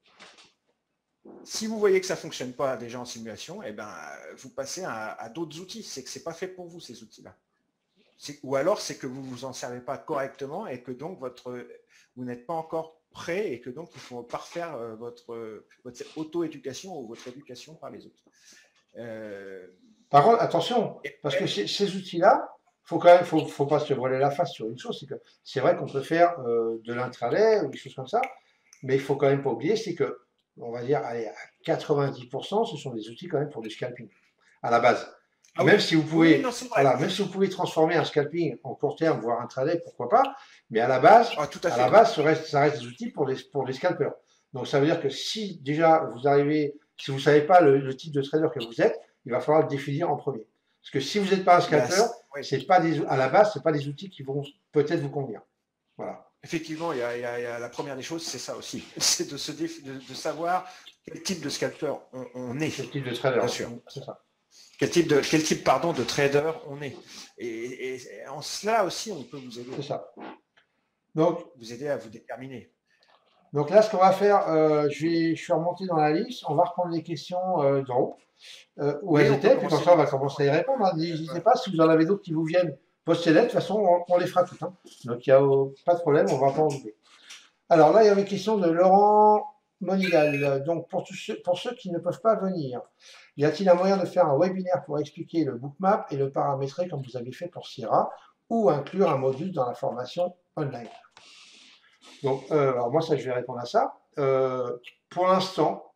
Si vous voyez que ça ne fonctionne pas déjà en simulation, eh ben, vous passez à, à d'autres outils. C'est que ce n'est pas fait pour vous, ces outils-là. Ou alors, c'est que vous ne vous en servez pas correctement et que donc votre, vous n'êtes pas encore prêt et que donc il faut parfaire votre, votre auto-éducation ou votre éducation par les autres. Euh... Par contre, attention, parce que ces, ces outils-là, faut quand même, faut, faut pas se voiler la face sur une chose, c'est que c'est vrai qu'on peut faire euh, de l'intraday ou des choses comme ça, mais il faut quand même pas oublier, c'est que on va dire, allez, à quatre-vingt-dix pour cent, ce sont des outils quand même pour du scalping, à la base. Ah même oui. si vous pouvez, oui, non, voilà, même si vous pouvez transformer un scalping en court terme, voire un intraday, pourquoi pas, mais à la base, ah, tout à, à la base, ça reste, ça reste des outils pour les, pour les scalpers. Donc ça veut dire que si déjà vous arrivez, si vous savez pas le, le type de trader que vous êtes, il va falloir le définir en premier. Parce que si vous n'êtes pas un scalper, yes. oui. c'est pas des, à la base, c'est pas des outils qui vont peut-être vous convenir. Voilà. Effectivement, il y, a, il, y a, il y a la première des choses, c'est ça aussi. C'est de, se déf... de, de savoir quel type de scalper on, on est. Quel type de trader, bien sûr. C'est ça. Quel type, de, quel type pardon, de trader on est. Et, et en cela aussi, on peut vous aider. C'est ça. Donc, vous aider à vous déterminer. Donc là, ce qu'on va faire, euh, je, vais, je suis remonté dans la liste. On va reprendre les questions euh, d'en haut, euh, où oui, elles étaient, puis comme ça, on va commencer à y répondre. Hein. N'hésitez ouais. pas, si vous en avez d'autres qui vous viennent, postez-les. De toute façon, on, on les fera toutes. Hein. Donc, il n'y a oh, pas de problème, on ne va pas en oublier. Alors là, il y a une question de Laurent Monigal. Donc, pour, tous ceux, pour ceux qui ne peuvent pas venir, y a-t-il un moyen de faire un webinaire pour expliquer le bookmap et le paramétrer comme vous avez fait pour Sierra, ou inclure un module dans la formation online? Donc, euh, alors moi, ça, je vais répondre à ça. Euh, pour l'instant,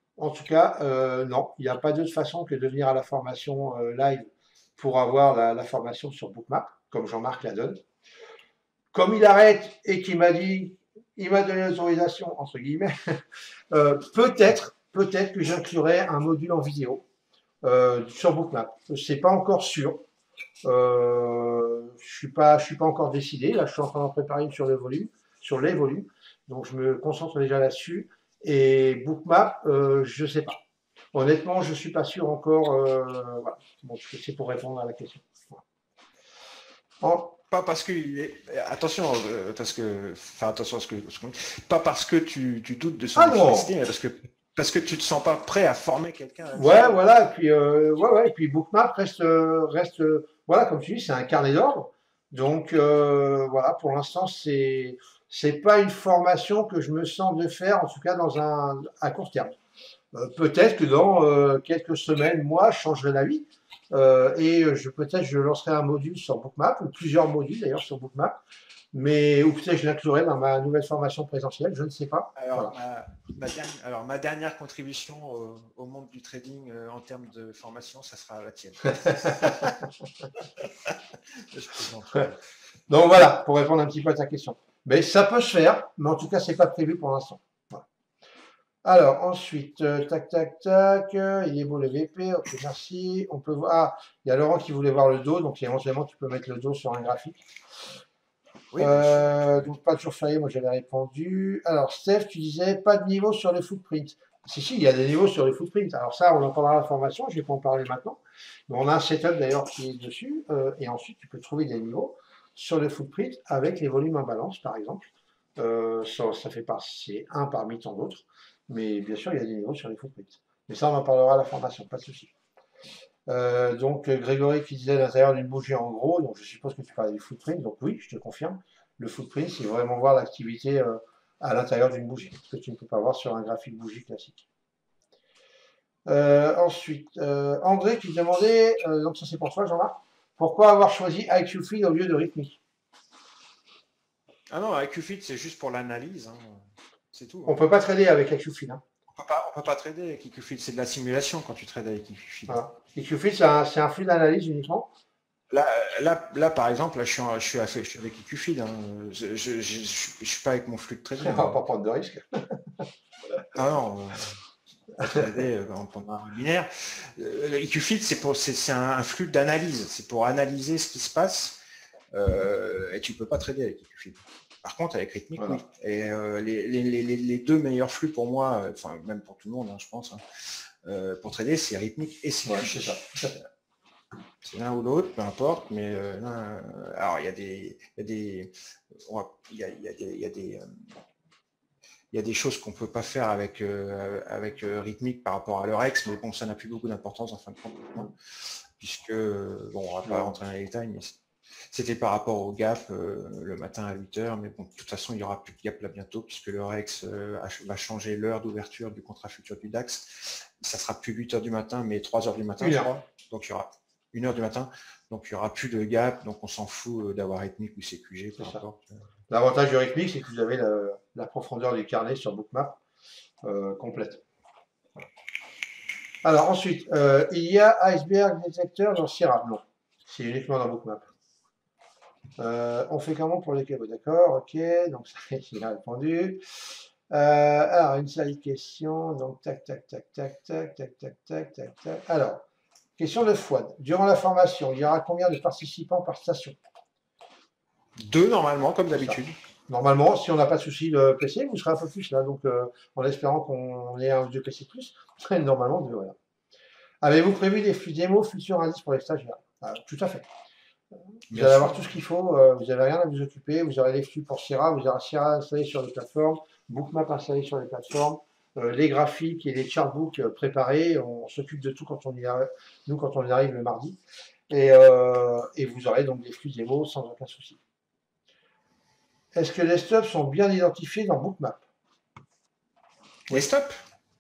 En tout cas, euh, non, il n'y a pas d'autre façon que de venir à la formation euh, live pour avoir la, la formation sur Bookmap, comme Jean-Marc la donne. Comme il arrête et qu'il m'a dit, il m'a donné l'autorisation, entre guillemets, euh, peut-être, peut-être que j'inclurai un module en vidéo euh, sur Bookmap. C'est pas encore sûr. Euh, je suis pas, je suis pas encore décidé. Là, je suis en train d'en préparer une sur le volume, sur les volumes. Donc, je me concentre déjà là-dessus. Et Bookmap, euh, je sais pas. Honnêtement, je suis pas sûr encore. Euh, voilà. Donc, c'est pour répondre à la question. Voilà. En, Pas parce que, attention, euh, parce que, enfin attention à ce que, ce qu'on dit. Pas parce que tu, tu doutes de son ah non, efficacité, mais parce que, parce que tu te sens pas prêt à former quelqu'un ouais, là-dessus. voilà. Et puis, euh, ouais, ouais. Et puis Bookmap reste, euh, reste, euh, voilà, comme tu dis, c'est un carnet d'ordre. Donc, euh, voilà, pour l'instant, c'est, c'est pas une formation que je me sens de faire, en tout cas dans un à court terme. Euh, peut-être que dans euh, quelques semaines, mois, je changerai d'avis. Euh, et je, peut-être je lancerai un module sur Bookmap, ou plusieurs modules d'ailleurs sur Bookmap, mais ou peut-être je l'inclurai dans ma nouvelle formation présentielle, je ne sais pas. Alors, Voilà. ma, ma dernière, alors, ma dernière contribution au, au monde du trading euh, en termes de formation, ça sera la tienne. Je plaisante. Donc voilà, pour répondre un petit peu à ta question. Mais ça peut se faire, mais en tout cas, c'est pas prévu pour l'instant. Voilà. Alors, ensuite, euh, tac, tac, tac, euh, il est beau le V P, ok, merci. On peut voir, ah, il y a Laurent qui voulait voir le dos, donc éventuellement, tu peux mettre le dos sur un graphique. Oui, bien sûr. Euh, donc, pas toujours férié, moi j'avais répondu. Alors, Steph, tu disais pas de niveau sur les footprints. Si, si, il y a des niveaux sur les footprints. Alors, ça, on en parlera à la formation, je vais pas en parler maintenant. Mais on a un setup d'ailleurs qui est dessus, euh, et ensuite, tu peux trouver des niveaux sur les footprints avec les volumes en balance, par exemple. Euh, ça, ça fait pas, c'est un parmi tant d'autres. Mais bien sûr, il y a des niveaux sur les footprints. Mais ça, on en parlera à la formation, pas de souci. Euh, donc, Grégory qui disait l'intérieur d'une bougie en gros, donc je suppose que tu parlais du footprint, donc oui, je te confirme. Le footprint, c'est vraiment voir l'activité euh, à l'intérieur d'une bougie, ce que tu ne peux pas voir sur un graphique bougie classique. Euh, ensuite, euh, André qui demandait, euh, donc ça c'est pour toi Jean-Marc, pourquoi avoir choisi I Q Feed au lieu de Rhythmic? Ah non, I Q Fit, c'est juste pour l'analyse. Hein. C'est tout. On Hein. ne peut pas trader avec I Q Feed. Hein. On peut pas, on peut pas trader avec I Q Fit, c'est de la simulation quand tu trades avec I Q Fit. Voilà. I Q Feed, c'est un, un flux d'analyse uniquement. Là, là, là, par exemple, là, je, suis en, je, suis à, je suis avec I Q Feed. Hein. Je, je, je, je, je suis pas avec mon flux de trading. On ne va pas prendre de risque. Ah non, euh, trader euh, pendant un webinaire. Euh, I Q Feed, c'est pour, c'est un, un flux d'analyse. C'est pour analyser ce qui se passe. Euh, et tu peux pas trader avec I Q Feed. Par contre, avec Rhythmic, voilà. Oui. Et euh, les, les, les, les deux meilleurs flux pour moi, enfin même pour tout le monde, hein, je pense, hein, euh, pour trader, c'est Rhythmic et c'est ouais, c'est ça. C'est l'un ou l'autre, peu importe, mais euh, là, alors il y a des, il y a des, il y a, il y a des, il y a des, euh, il y a des choses qu'on peut pas faire avec euh, avec euh, Rhythmic par rapport à leur ex, mais bon, ça n'a plus beaucoup d'importance en fin de compte, puisque bon, on va pas ouais. rentrer dans les détails, mais c'était par rapport au gap euh, le matin à huit heures, mais bon, de toute façon, il n'y aura plus de gap là bientôt, puisque le Rex euh, va changer l'heure d'ouverture du contrat futur du DAX. Ça sera plus huit heures du matin, mais trois heures du matin, je crois. Donc, il y aura une heure du matin, donc il n'y aura plus de gap, donc on s'en fout d'avoir Rhythmic ou C Q G, peu importe. L'avantage du Rhythmic, c'est que vous avez la, la profondeur du carnet sur Bookmap euh, complète. Voilà. Alors ensuite, euh, il y a Iceberg Detector dans Sierra. Non, c'est uniquement dans Bookmap. Euh, on fait comment pour les câbles? D'accord, ok, donc ça, il a répondu. Euh, alors, une seule question, donc tac, tac, tac, tac, tac, tac, tac, tac, tac, tac. Alors, question de Fouad. Durant la formation, il y aura combien de participants par station? Deux, normalement, comme d'habitude. Normalement, si on n'a pas de souci de P C, vous serez un peu plus là, donc euh, en espérant qu'on ait un ou deux P C de plus. Normalement, deux, voilà. Avez-vous prévu des flux démo futurs indices pour les stagiaires? ah, Tout à fait. Vous Bien allez sûr. avoir tout ce qu'il faut, euh, vous n'avez rien à vous occuper, vous aurez les flux pour Sierra, vous aurez Sierra installé sur les plateformes, Bookmap installé sur les plateformes, euh, les graphiques et les chartbooks euh, préparés, on s'occupe de tout quand on y arrive, nous quand on y arrive le mardi, et, euh, et vous aurez donc des flux démo sans aucun souci. Est-ce que les stops sont bien identifiés dans Bookmap? Les stops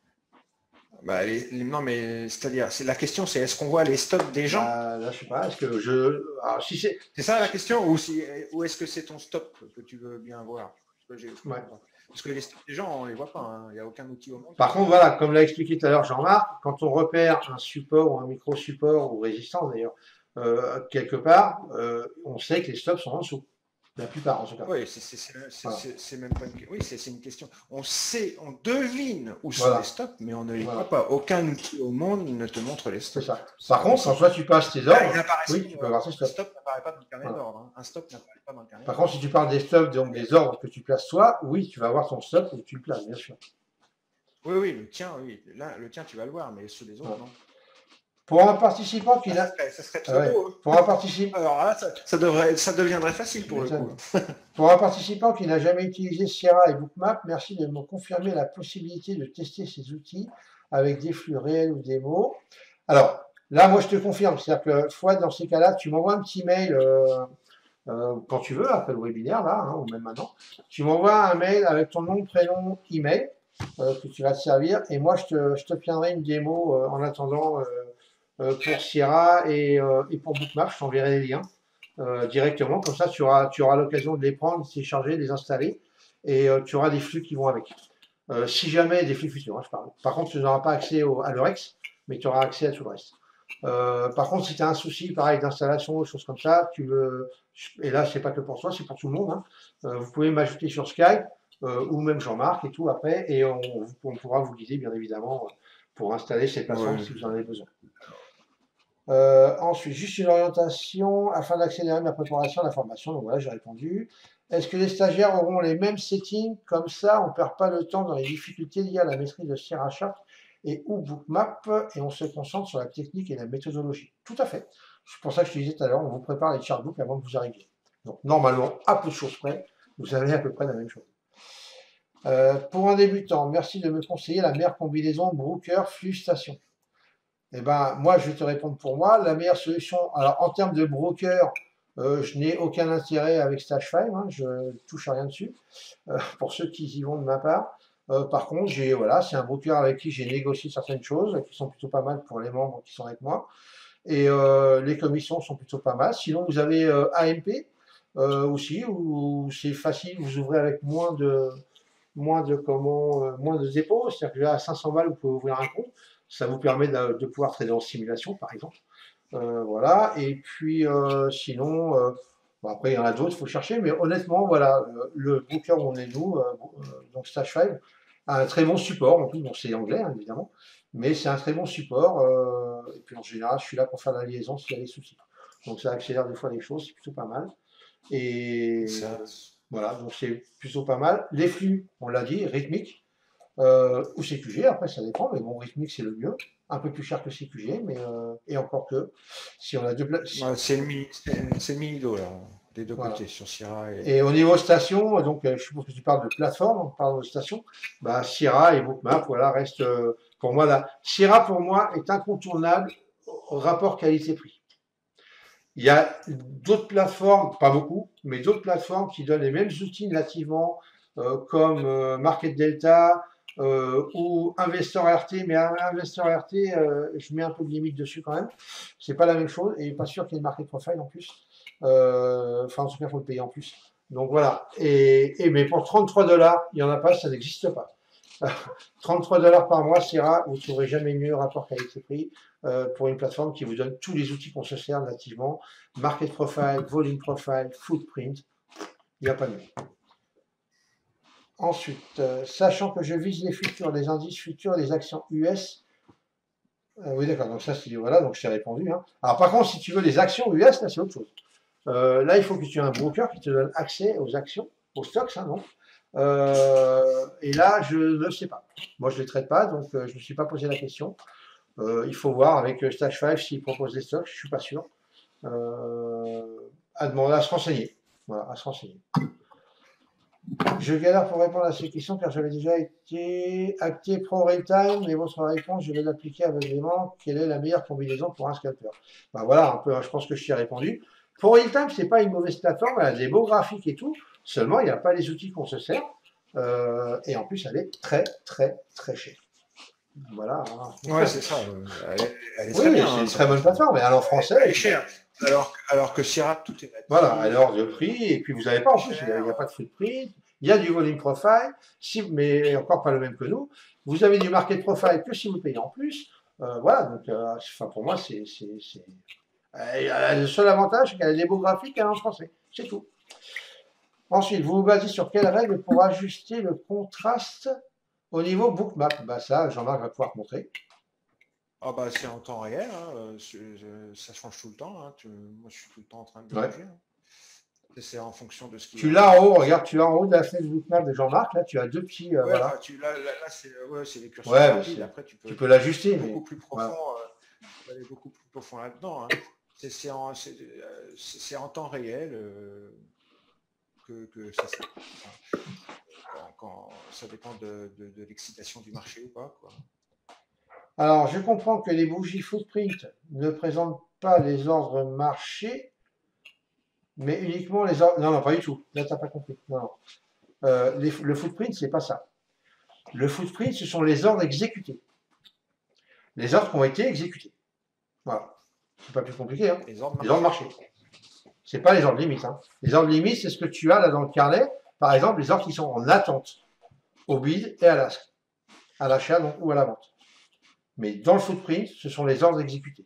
bah, les, les, non, mais c'est-à-dire, c'est la question, c'est est-ce qu'on voit les stops des gens? bah, Là, je sais pas. Est-ce que je, alors, si c'est, c'est ça la question, ou, si, ou est-ce que c'est ton stop que tu veux bien voir? que j'ai. Ouais. Parce que les stocks des gens, on ne les voit pas. Hein. Il n'y a aucun outil au monde. Par contre, voilà, comme l'a expliqué tout à l'heure Jean-Marc, quand on repère un support ou un micro-support ou résistance d'ailleurs, euh, quelque part, euh, on sait que les stops sont en dessous. La plupart en tout cas. Oui, c'est voilà. même pas une, oui, c'est une question. On sait, on devine où voilà. sont les stops, mais on ne les voilà. voit pas. Aucun outil au monde ne te montre les stops. Ça. Par contre, quand toi tu passes tes ordres, oui, tu peux avoir tes stops. Un stop n'apparaît pas dans le carnet voilà. d'ordre. Hein. Un stop n'apparaît pas dans le carnet. Par contre, si tu parles des stops, donc des ordres que tu places toi, oui, tu vas avoir ton stop où tu le places, bien sûr. Oui, oui, le tien, oui. Là, le tien, tu vas le voir, mais ceux des autres, voilà. non. Pour un participant qui a... Ça serait, ça serait trop ouais. beau. Hein. Pour un participant... Alors là, ça, ça, devrait, ça deviendrait facile pour le coup. Pour un participant qui n'a jamais utilisé Sierra et Bookmap, merci de me confirmer la possibilité de tester ces outils avec des flux réels ou des mots. Alors, là, moi, je te confirme. C'est-à-dire que, fois, dans ces cas-là, tu m'envoies un petit mail euh, euh, quand tu veux, après le webinaire, là, hein, ou même maintenant. Tu m'envoies un mail avec ton nom, prénom, email euh, que tu vas te servir. Et moi, je te, je te tiendrai une démo euh, en attendant... Euh, Euh, pour Sierra et, euh, et pour Bookmap, je t'enverrai les liens euh, directement. Comme ça, tu auras, tu auras l'occasion de les prendre, de les télécharger, de les installer et euh, tu auras des flux qui vont avec. Euh, si jamais des flux futurs, hein, je parle. Par contre, tu n'auras pas accès au, à l'Eurex, mais tu auras accès à tout le reste. Euh, par contre, si tu as un souci, pareil, d'installation ou choses comme ça, tu veux, et là, c'est pas que pour toi, c'est pour tout le monde. Hein, euh, vous pouvez m'ajouter sur Skype euh, ou même Jean-Marc et tout après, et on, on pourra vous guider, bien évidemment, pour installer cette plateforme ouais. si vous en avez besoin. Euh, ensuite, juste une orientation afin d'accélérer ma préparation à la formation. Donc voilà, j'ai répondu. Est-ce que les stagiaires auront les mêmes settings? Comme ça, on ne perd pas le temps dans les difficultés liées à la maîtrise de Sierra Chart et ou Bookmap et on se concentre sur la technique et la méthodologie. Tout à fait. C'est pour ça que je te disais tout à l'heure, on vous prépare les chartbooks avant que vous arriviez. Donc normalement, à peu de choses près, vous avez à peu près la même chose. Euh, pour un débutant, merci de me conseiller la meilleure combinaison Brooker flux station. Eh ben, moi, je vais te répondre pour moi. La meilleure solution, alors en termes de broker, euh, je n'ai aucun intérêt avec Stash cinq, hein, je ne touche à rien dessus, euh, pour ceux qui y vont de ma part. Euh, par contre, j'ai voilà, c'est un broker avec qui j'ai négocié certaines choses, qui sont plutôt pas mal pour les membres qui sont avec moi. Et euh, les commissions sont plutôt pas mal. Sinon, vous avez euh, A M P euh, aussi, où c'est facile, vous ouvrez avec moins de, moins de, comment, euh, moins de dépôts, c'est-à-dire que à cinq cents balles, vous pouvez ouvrir un compte. Ça vous permet de, de pouvoir trader en simulation, par exemple. Euh, voilà. Et puis, euh, sinon, euh, bon, après, il y en a d'autres, il faut chercher. Mais honnêtement, voilà, euh, le broker où on est nous, euh, donc Stash cinq, a un très bon support. En plus, bon, c'est anglais, hein, évidemment. Mais c'est un très bon support. Euh, et puis, en général, je suis là pour faire la liaison s'il y a des soucis. Donc, ça accélère des fois les choses. C'est plutôt pas mal. Et ça, voilà, donc c'est plutôt pas mal. Les flux, on l'a dit, rythmiques. Euh, ou C Q G, après ça dépend, mais bon, rythmique c'est le mieux, un peu plus cher que C Q G, mais euh, et encore que, si on a deux places. Si... Ouais, c'est le mini-do là, des deux voilà. côtés, sur Sierra. Et... et au niveau station, donc je suppose que tu parles de plateforme, on parle de station, bah, Sierra et Bookmap, voilà, reste euh, pour moi là. Sierra pour moi est incontournable au rapport qualité-prix. Il y a d'autres plateformes, pas beaucoup, mais d'autres plateformes qui donnent les mêmes outils nativement, euh, comme euh, Market Delta. Euh, ou Investor R T, mais Investor R T, euh, je mets un peu de limite dessus quand même. C'est pas la même chose, et pas sûr qu'il y ait une market profile en plus. Euh, enfin, en tout cas, il faut le payer en plus. Donc voilà. Et, et mais pour trente-trois dollars, il n'y en a pas, ça n'existe pas. trente-trois dollars par mois, Sierra, vous ne trouverez jamais mieux rapport qualité-prix euh, pour une plateforme qui vous donne tous les outils qu'on se sert nativement. Market profile, volume profile, footprint, il n'y a pas mieux. Ensuite, euh, sachant que je vise les futurs, les indices futurs, les actions U S. Euh, oui, d'accord, donc ça, c'est voilà, donc je t'ai répondu. Hein. Alors, par contre, si tu veux les actions U S, là, c'est autre chose. Euh, là, il faut que tu aies un broker qui te donne accès aux actions, aux stocks, hein, non euh, Et là, je ne sais pas. Moi, je ne les traite pas, donc euh, je ne me suis pas posé la question. Euh, il faut voir avec euh, Stash cinq s'il propose des stocks, je ne suis pas sûr. Euh, à demander à se renseigner. Voilà, à se renseigner. Je galère pour répondre à ces questions car j'avais déjà été acté pro Realtime et votre réponse, je vais l'appliquer aveuglément. Quelle est la meilleure combinaison pour un scalper? Ben voilà, un peu, je pense que je t'y ai répondu. Pro Realtime, ce n'est pas une mauvaise plateforme, elle a des beaux graphiques et tout, seulement il n'y a pas les outils qu'on se sert euh, et en plus elle est très très très chère. Voilà. Hein. Ouais, c'est ça. Elle est, elle est oui, c'est hein, une très bonne plateforme, mais elle en français. Elle est chère. Alors, alors que Sierra, tout est natif. Voilà, alors de prix, et puis vous n'avez pas en plus, il n'y a, a pas de frais de prix. Il y a du volume profile, si, mais encore pas le même que nous. Vous avez du market profile que si vous payez en plus. Euh, voilà, donc euh, enfin, pour moi, c'est. Euh, le seul avantage, c'est qu'elle a des beaux graphiques hein, en français. C'est tout. Ensuite, vous vous basez sur quelle règle pour ajuster le contraste au niveau bookmap? Bah ça, Jean-Marc va pouvoir te montrer. Ah bah c'est en temps réel, hein, euh, ça change tout le temps. Hein, tu, moi je suis tout le temps en train de Ouais. bouger. Hein. C'est en fonction de ce qui. Tu l'as en haut, regarde, tu l'as en haut de la fenêtre bookmap de Jean-Marc, là tu as deux petits. Euh, ouais, voilà. enfin, tu, là, là, là c'est ouais, les curseurs ouais, rapides. Après, tu peux, tu peux l'ajuster. beaucoup mais... plus profond. Voilà. Euh, tu peux aller beaucoup plus profond là-dedans. Hein. C'est en, en temps réel euh, que, que ça se enfin, quand, quand, ça dépend de, de, de l'excitation du marché ou pas. Quoi. Alors, je comprends que les bougies footprint ne présentent pas les ordres marchés, mais uniquement les ordres. Non, non, pas du tout. Là, tu n'as pas compris. Non, non. Euh, les, le footprint, c'est pas ça. Le footprint, ce sont les ordres exécutés. Les ordres qui ont été exécutés. Voilà. C'est pas plus compliqué. Hein. Les ordres les ordres marchés. C'est pas les ordres limites. Hein. Les ordres limites, c'est ce que tu as là dans le carnet. Par exemple, les ordres qui sont en attente au bid et à l'achat, à l'achat ou à la vente. Mais dans le footprint, ce sont les ordres exécutés.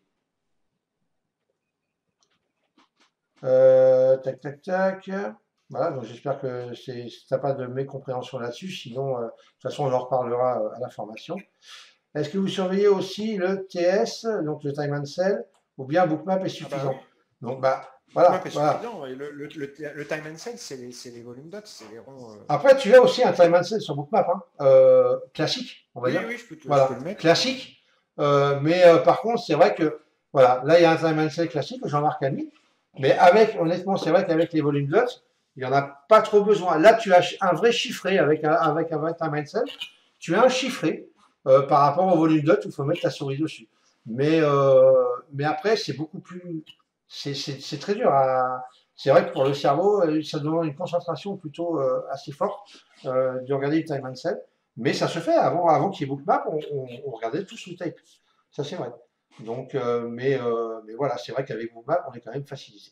Euh, tac, tac, tac. Voilà, donc j'espère que tu n'as pas de mécompréhension là-dessus. Sinon, euh, de toute façon, on en reparlera euh, à la formation. Est-ce que vous surveillez aussi le T S, donc le time and sell, ou bien bookmap est suffisant? Ah bah oui. Donc, bah, voilà. voilà. Le, le, le, le time and sell, c'est les, les volumes dots, c'est les ronds. Euh... Après, tu as aussi un time and sell sur bookmap, hein, euh, classique, on va oui, dire. Oui, je peux, te, voilà. je peux le mettre. Classique. Euh, mais euh, par contre, c'est vrai que, voilà, là, il y a un time and sell classique que Jean-Marc a mis. Mais avec, honnêtement, c'est vrai qu'avec les volumes dots, il n'y en a pas trop besoin. Là, tu as un vrai chiffré avec un, avec un vrai time and sell. Tu as un chiffré euh, par rapport au volume dot où il faut mettre ta souris dessus. Mais, euh, mais après, c'est beaucoup plus. C'est très dur. À... C'est vrai que pour le cerveau, ça demande une concentration plutôt euh, assez forte euh, de regarder le time and sell. Mais ça se fait. Avant, avant qu'il y ait bookmap, on, on, on regardait tout sous tape. Ça, c'est vrai. Donc, euh, mais, euh, mais voilà, c'est vrai qu'avec bookmap, on est quand même facilité.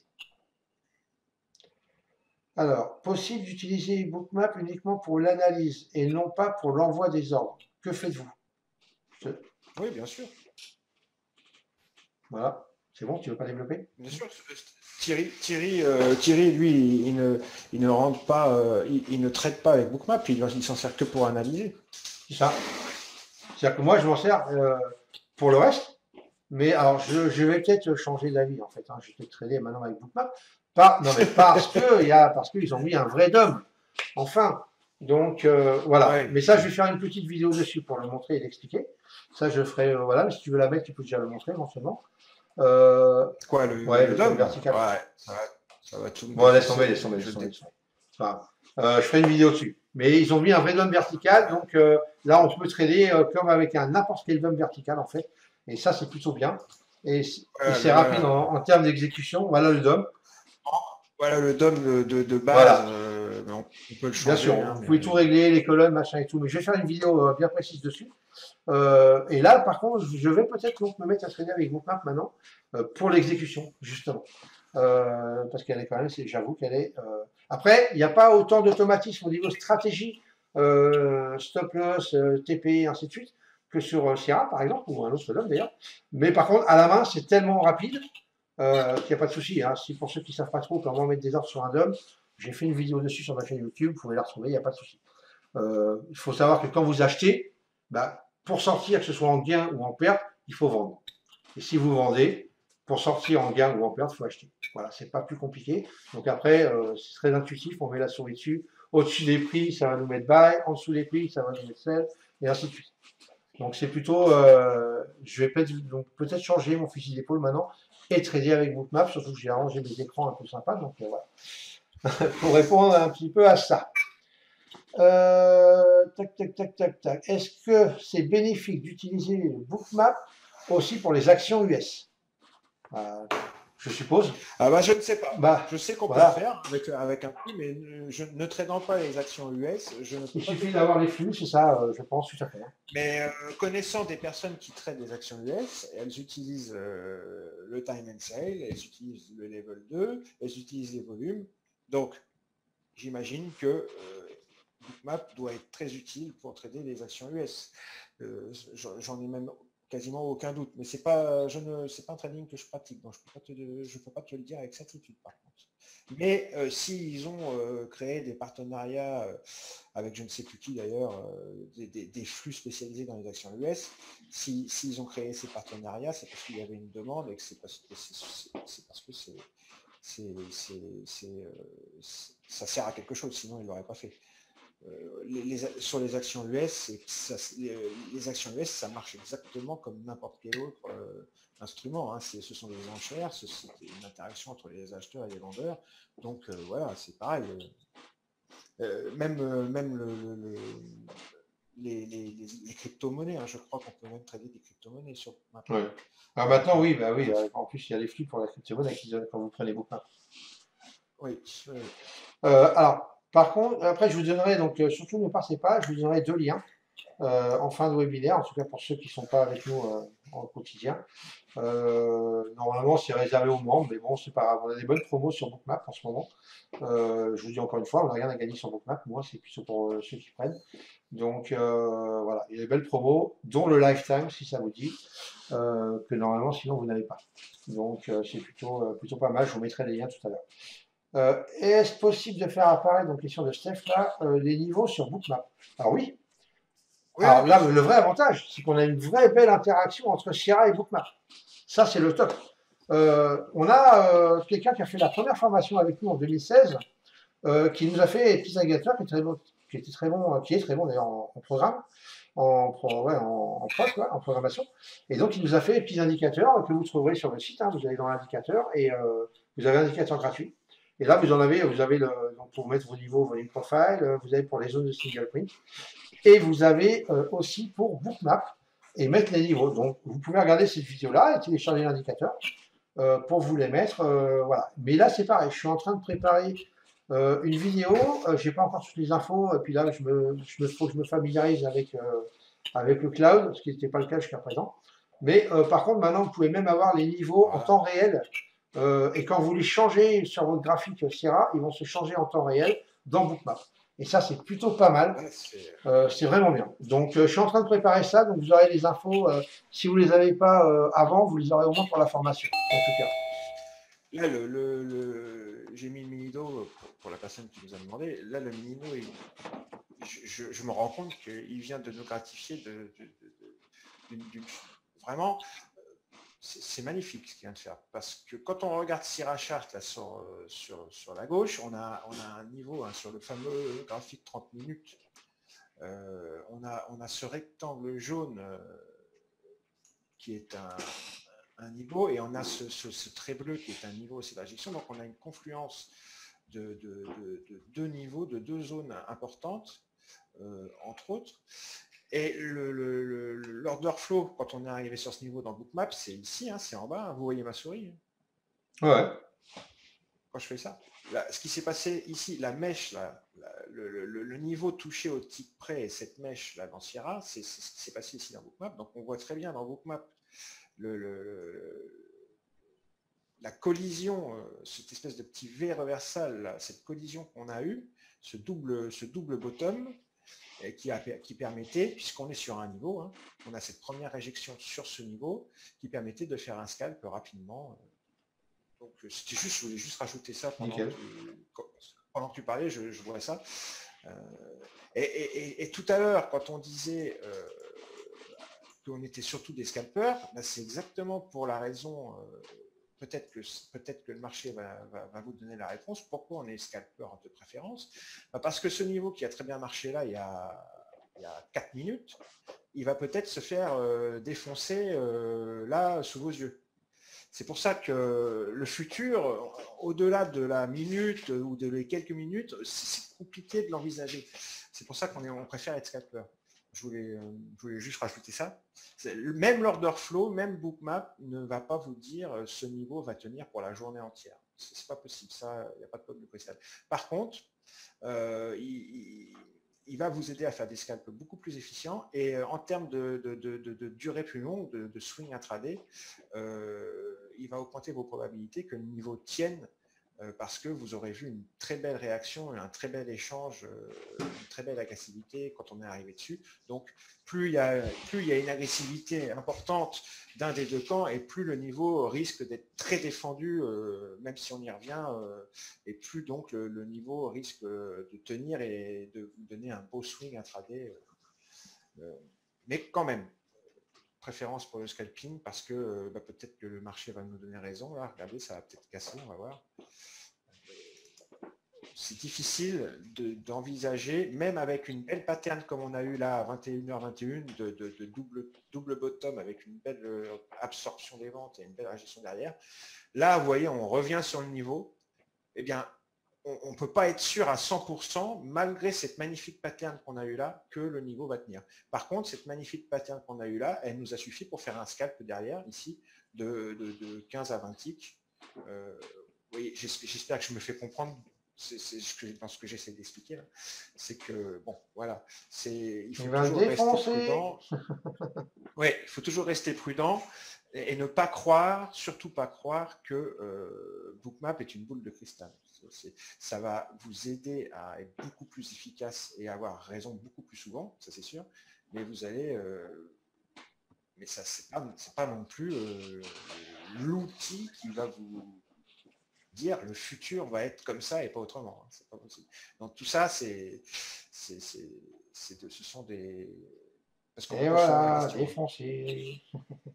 Alors, possible d'utiliser bookmap uniquement pour l'analyse et non pas pour l'envoi des ordres. Que faites-vous? Je... Oui, bien sûr. Voilà, c'est bon, tu ne veux pas développer? Bien sûr. Thierry, Thierry, euh, Thierry lui, il ne, il ne rentre pas, euh, il, il, ne traite pas avec bookmap, il, il s'en sert que pour analyser. C'est ça. C'est-à-dire que moi, je m'en sers euh, pour le reste. Mais alors, je, je vais peut-être changer d'avis, en fait. Hein. Je vais peut-être trader maintenant avec bookmap. Pas, non, mais parce que, y a, parce qu'ils ont mis un vrai D O M. Enfin. Donc, euh, voilà. Ouais. Mais ça, je vais faire une petite vidéo dessus pour le montrer et l'expliquer. Ça, je ferai, euh, voilà. Mais si tu veux la mettre, tu peux déjà le montrer, éventuellement. Euh, Quoi, le, ouais, le le D O M vertical. Ouais, ça va, ça va tout. Bon, laisse tomber, laisse tomber, laisse tomber. Enfin, euh, je ferai une vidéo dessus. Mais ils ont mis un vrai D O M vertical. Donc, euh, là, on peut trader euh, comme avec un n'importe quel D O M vertical, en fait. Et ça, c'est plutôt bien. Et, ouais, et c'est rapide en, en termes d'exécution. Voilà le D O M. Voilà le D O M de, de, de base. Voilà. Euh, on, on peut le changer. Bien sûr, hein, vous mais... pouvez tout régler, les colonnes, machin et tout. Mais je vais faire une vidéo euh, bien précise dessus. Euh, et là, par contre, je vais peut-être me mettre à traîner avec bookmap maintenant euh, pour l'exécution, justement. Euh, parce qu'elle est quand même, j'avoue qu'elle est. Euh... Après, il n'y a pas autant d'automatisme au niveau stratégie, euh, stop loss, euh, T P, ainsi de suite, que sur euh, Sierra, par exemple, ou un autre D O M d'ailleurs. Mais par contre, à la main, c'est tellement rapide euh, qu'il n'y a pas de souci. Hein. Si pour ceux qui ne savent pas trop comment mettre des ordres sur un D O M, j'ai fait une vidéo dessus sur ma chaîne YouTube, vous pouvez la retrouver, il n'y a pas de souci. Euh, il faut savoir que quand vous achetez, bah, pour sortir, que ce soit en gain ou en perte, il faut vendre. Et si vous vendez, pour sortir en gain ou en perte, il faut acheter. Voilà, c'est pas plus compliqué. Donc après, euh, c'est très intuitif, on met la souris dessus. Au-dessus des prix, ça va nous mettre buy. En dessous des prix, ça va nous mettre sell, et ainsi de suite. Donc c'est plutôt, euh, je vais peut-être donc peut-être changer mon fusil d'épaule maintenant et trader avec bookmap, surtout que j'ai arrangé mes écrans un peu sympas. Donc euh, voilà. Pour répondre un petit peu à ça. Euh, tac, tac, tac, tac, tac. Est-ce que c'est bénéfique d'utiliser le bookmap aussi pour les actions U S? euh, Je suppose. Ah bah je ne sais pas. Bah, je sais qu'on voilà. peut le faire avec, avec un prix, mais je ne tradant pas les actions U S, je ne peux Il pas. Il suffit d'avoir les flux, c'est ça, euh, je pense, tout à fait. Mais euh, connaissant des personnes qui traitent des actions U S, elles utilisent euh, le time and sale, elles utilisent le level deux, elles utilisent les volumes. Donc, j'imagine que euh, Bookmap doit être très utile pour trader les actions U S. Euh, J'en ai même quasiment aucun doute, mais c'est pas, je ne, c'est pas un trading que je pratique, donc je peux pas te, je peux pas te le dire avec certitude par contre. Mais euh, s'ils ont euh, créé des partenariats euh, avec je ne sais plus qui d'ailleurs, euh, des, des, des flux spécialisés dans les actions U S, s'ils si, si ont créé ces partenariats, c'est parce qu'il y avait une demande et que c'est parce que c'est parce que c'est c'est, c'est, c'est, euh, ça sert à quelque chose, sinon ils ne l'auraient pas fait. Euh, les, les, sur les actions U S, ça, les, les actions U S, ça marche exactement comme n'importe quel autre euh, instrument. Hein. Ce sont des enchères, c'est une interaction entre les acheteurs et les vendeurs. Donc euh, voilà, c'est pareil. Euh, même euh, même le, le, le, les, les, les, les crypto-monnaies, hein, je crois qu'on peut même trader des crypto-monnaies sur maintenant. Ouais. Alors maintenant, oui, bah oui. En plus, il y a les flux pour la crypto-monnaie quand vous prenez Bookmap. Oui. oui. Euh, alors, par contre, après, je vous donnerai, donc, euh, surtout ne passez pas, je vous donnerai deux liens euh, en fin de webinaire, en tout cas pour ceux qui ne sont pas avec nous euh, en quotidien. Euh, normalement, c'est réservé aux membres, mais bon, c'est pas grave. On a des bonnes promos sur Bookmap en ce moment. Euh, je vous dis encore une fois, on n'a rien à gagner sur Bookmap. Moi, c'est plutôt pour euh, ceux qui prennent. Donc, euh, voilà, il y a des belles promos, dont le lifetime, si ça vous dit, euh, que normalement, sinon, vous n'avez pas. Donc, euh, c'est plutôt, euh, plutôt pas mal. Je vous mettrai les liens tout à l'heure. Euh, Est-ce possible de faire apparaître, donc question de Steph là, euh, les niveaux sur Bookmap? Alors oui. Oui, Alors là, oui. le vrai avantage, c'est qu'on a une vraie belle interaction entre Sierra et Bookmap. Ça, c'est le top. Euh, on a euh, quelqu'un qui a fait la première formation avec nous en deux mille seize, euh, qui nous a fait des petits indicateurs, qui, est très bon, qui était très bon, qui est très bon d'ailleurs en, en programme, en, pro, ouais, en, en prod, quoi, en programmation. Et donc, il nous a fait des petits indicateurs que vous trouverez sur le site. Hein, vous allez dans l'indicateur et euh, vous avez un indicateur gratuit. Et là, vous en avez, vous avez le, donc pour mettre vos niveaux, volume profile, vous avez pour les zones de single print, et vous avez euh, aussi pour Bookmap et mettre les niveaux. Donc, vous pouvez regarder cette vidéo-là et télécharger l'indicateur euh, pour vous les mettre. Euh, voilà. Mais là, c'est pareil. Je suis en train de préparer euh, une vidéo. Euh, j'ai pas encore toutes les infos. Et puis là, je me, je me faut que je me familiarise avec euh, avec le cloud, ce qui n'était pas le cas jusqu'à présent. Mais euh, par contre, maintenant, vous pouvez même avoir les niveaux voilà. en temps réel. Euh, et quand vous les changez sur votre graphique Sierra, ils vont se changer en temps réel dans Bookmap. Et ça, c'est plutôt pas mal. Ouais, euh, c'est vraiment bien. Donc, euh, je suis en train de préparer ça. Donc, vous aurez les infos. Euh, si vous ne les avez pas euh, avant, vous les aurez au moins pour la formation, en tout cas. Là, le, le, le j'ai mis le mini-do pour, pour la personne qui nous a demandé. Là, le mini-do, je, je, je me rends compte qu'il vient de nous gratifier de, de, de, de, de, de vraiment. C'est magnifique ce qu'il vient de faire, parce que quand on regarde Sierra Chart là, sur, sur, sur la gauche, on a, on a un niveau hein, sur le fameux graphique trente minutes. Euh, on, a, on a ce rectangle jaune euh, qui est un, un niveau, et on a ce, ce, ce trait bleu qui est un niveau, c'est l'injection. Donc on a une confluence de, de, de, de deux niveaux, de deux zones importantes, euh, entre autres. Et l'order flow, quand on est arrivé sur ce niveau dans Bookmap, c'est ici, hein, c'est en bas, hein, vous voyez ma souris. Ouais. Quand je fais ça. Là, ce qui s'est passé ici, la mèche, là, la, le, le, le niveau touché au tick près, et cette mèche là dans Sierra, c'est ce qui s'est passé ici dans Bookmap. Donc on voit très bien dans Bookmap le, le, la collision, euh, cette espèce de petit V reversal, là, cette collision qu'on a eue, ce double, ce double bottom, Qui, a, qui permettait, puisqu'on est sur un niveau, hein, on a cette première éjection sur ce niveau qui permettait de faire un scalp rapidement. Donc c'était juste, je voulais juste rajouter ça pendant, que tu, pendant que tu parlais, je, je vois ça. Euh, et, et, et tout à l'heure, quand on disait euh, qu'on était surtout des scalpers, ben c'est exactement pour la raison, euh, peut-être que, peut-être que le marché va, va, va vous donner la réponse. Pourquoi on est scalper de préférence? Parce que ce niveau qui a très bien marché là, il y a, il y a quatre minutes, il va peut-être se faire euh, défoncer euh, là sous vos yeux. C'est pour ça que le futur, au-delà de la minute ou de les quelques minutes, c'est compliqué de l'envisager. C'est pour ça qu'on on préfère être scalper. Je voulais, je voulais juste rajouter ça. Même l'order flow, même Bookmap ne va pas vous dire euh, ce niveau va tenir pour la journée entière. C'est pas possible, ça, il n'y a pas de code de cristal. Par contre, euh, il, il va vous aider à faire des scalps beaucoup plus efficients, et euh, en termes de, de, de, de, de durée plus longue, de, de swing intraday, euh, il va augmenter vos probabilités que le niveau tienne euh, parce que vous aurez vu une très belle réaction et un très bel échange, euh, une très belle agressivité quand on est arrivé dessus. Donc, plus il y a, plus il y a une agressivité importante d'un des deux camps, et plus le niveau risque d'être très défendu, euh, même si on y revient, euh, et plus donc le, le niveau risque de tenir et de vous donner un beau swing intraday. Euh, euh, mais quand même, préférence pour le scalping, parce que bah, peut-être que le marché va nous donner raison. Là, regardez, ça va peut-être casser, on va voir. C'est difficile d'envisager, de, même avec une belle pattern comme on a eu là à vingt et une heures vingt et un, de, de, de double, double bottom avec une belle absorption des ventes et une belle régestion derrière. Là, vous voyez, on revient sur le niveau. Eh bien, on ne peut pas être sûr à cent pour cent, malgré cette magnifique pattern qu'on a eu là, que le niveau va tenir. Par contre, cette magnifique pattern qu'on a eu là, elle nous a suffi pour faire un scalp derrière, ici, de, de, de quinze à vingt ticks. Euh, oui, j'espère que je me fais comprendre. C'est ce que, dans ce que j'essaie d'expliquer, c'est que, bon, voilà, il faut toujours rester prudent. Oui, il faut toujours rester prudent et, et ne pas croire, surtout pas croire que euh, Bookmap est une boule de cristal. Ça va vous aider à être beaucoup plus efficace et avoir raison beaucoup plus souvent, ça c'est sûr, mais vous allez... Euh, mais ça, c'est pas, c'est pas non plus euh, l'outil qui va vous dire le futur va être comme ça et pas autrement. Hein, c'est pas possible. Donc tout ça, c'est, c'est, c'est, c'est de, ce sont des... Parce et voilà, défoncé.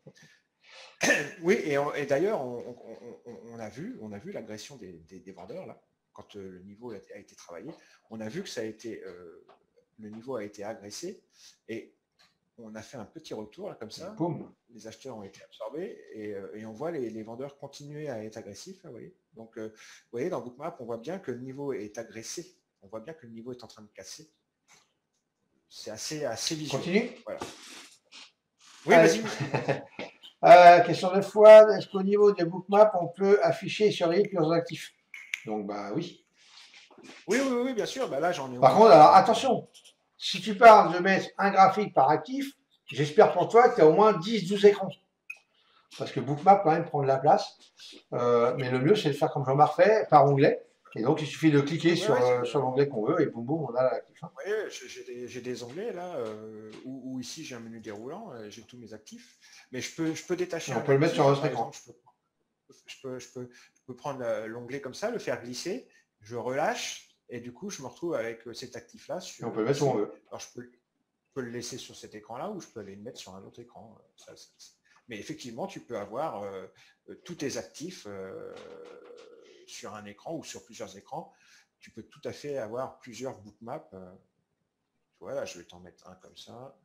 Oui, et, et d'ailleurs, on, on, on, on a vu, on a vu l'agression des, des, des vendeurs là, quand euh, le niveau a, a été travaillé. On a vu que ça a été, euh, le niveau a été agressé et on a fait un petit retour là comme ça. Boum. Les acheteurs ont été absorbés et, et on voit les, les vendeurs continuer à être agressifs. Là, vous voyez. Donc, euh, vous voyez, dans Bookmap, on voit bien que le niveau est agressé. On voit bien que le niveau est en train de casser. C'est assez, assez visuel. Continue. Voilà. Oui, vas-y. euh, question de fois, est-ce qu'au niveau des Bookmap, on peut afficher et surveiller plusieurs actifs? Donc, bah oui. Oui, oui, oui, bien sûr. Bah, là, j'en ai. Par contre, alors attention. Si tu parles de mettre un graphique par actif, j'espère pour toi que tu as au moins dix douze écrans. Parce que Bookmap, quand même, prend de la place. Euh, mais le mieux, c'est de faire comme Jean-Marc fait, par onglet. Et donc, il suffit de cliquer ouais, sur, ouais, euh, sur l'onglet qu'on veut et boum, boum, on a l'actif. Hein. Oui, j'ai des, des onglets là, euh, où, où ici j'ai un menu déroulant, euh, j'ai tous mes actifs. Mais je peux, je peux détacher. On peut le mettre sur notre écran. Je peux, je, peux, je, peux, je peux prendre l'onglet comme ça, le faire glisser, je relâche. Et du coup, je me retrouve avec cet actif-là. On peut le mettre où on veut. Alors, je peux, je peux le laisser sur cet écran-là ou je peux aller le mettre sur un autre écran. Ça, ça, ça. Mais effectivement, tu peux avoir euh, tous tes actifs euh, sur un écran ou sur plusieurs écrans. Tu peux tout à fait avoir plusieurs bookmaps. Euh, voilà, je vais t'en mettre un comme ça.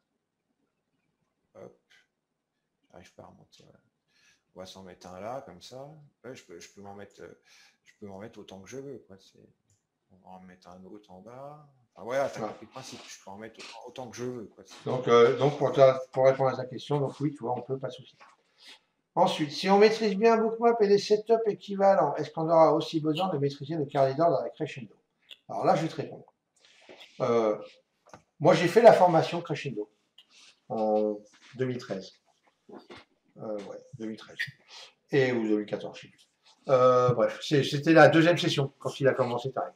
Hop. J'arrive pas à remonter. Voilà. On va s'en mettre un là, comme ça. Ouais, je peux, je peux m'en mettre, je peux m'en mettre autant que je veux. Quoi. On va en mettre un autre en bas. Enfin, voilà, t'as compris le principe. Je peux en mettre autant, autant que je veux. Quoi. Donc, euh, donc pour, ta, pour répondre à ta question, donc oui, tu vois, on peut, pas de souci. Ensuite, si on maîtrise bien Bookmap et les setups équivalents, est-ce qu'on aura aussi besoin de maîtriser le carré d'or dans la Crescendo? Alors là, je vais te répondre. Euh, moi, j'ai fait la formation Crescendo en deux mille treize. Euh, ouais, deux mille treize. Et, ou deux mille quatorze, je sais plus. Euh, bref, c'était la deuxième session quand il a commencé Tarek.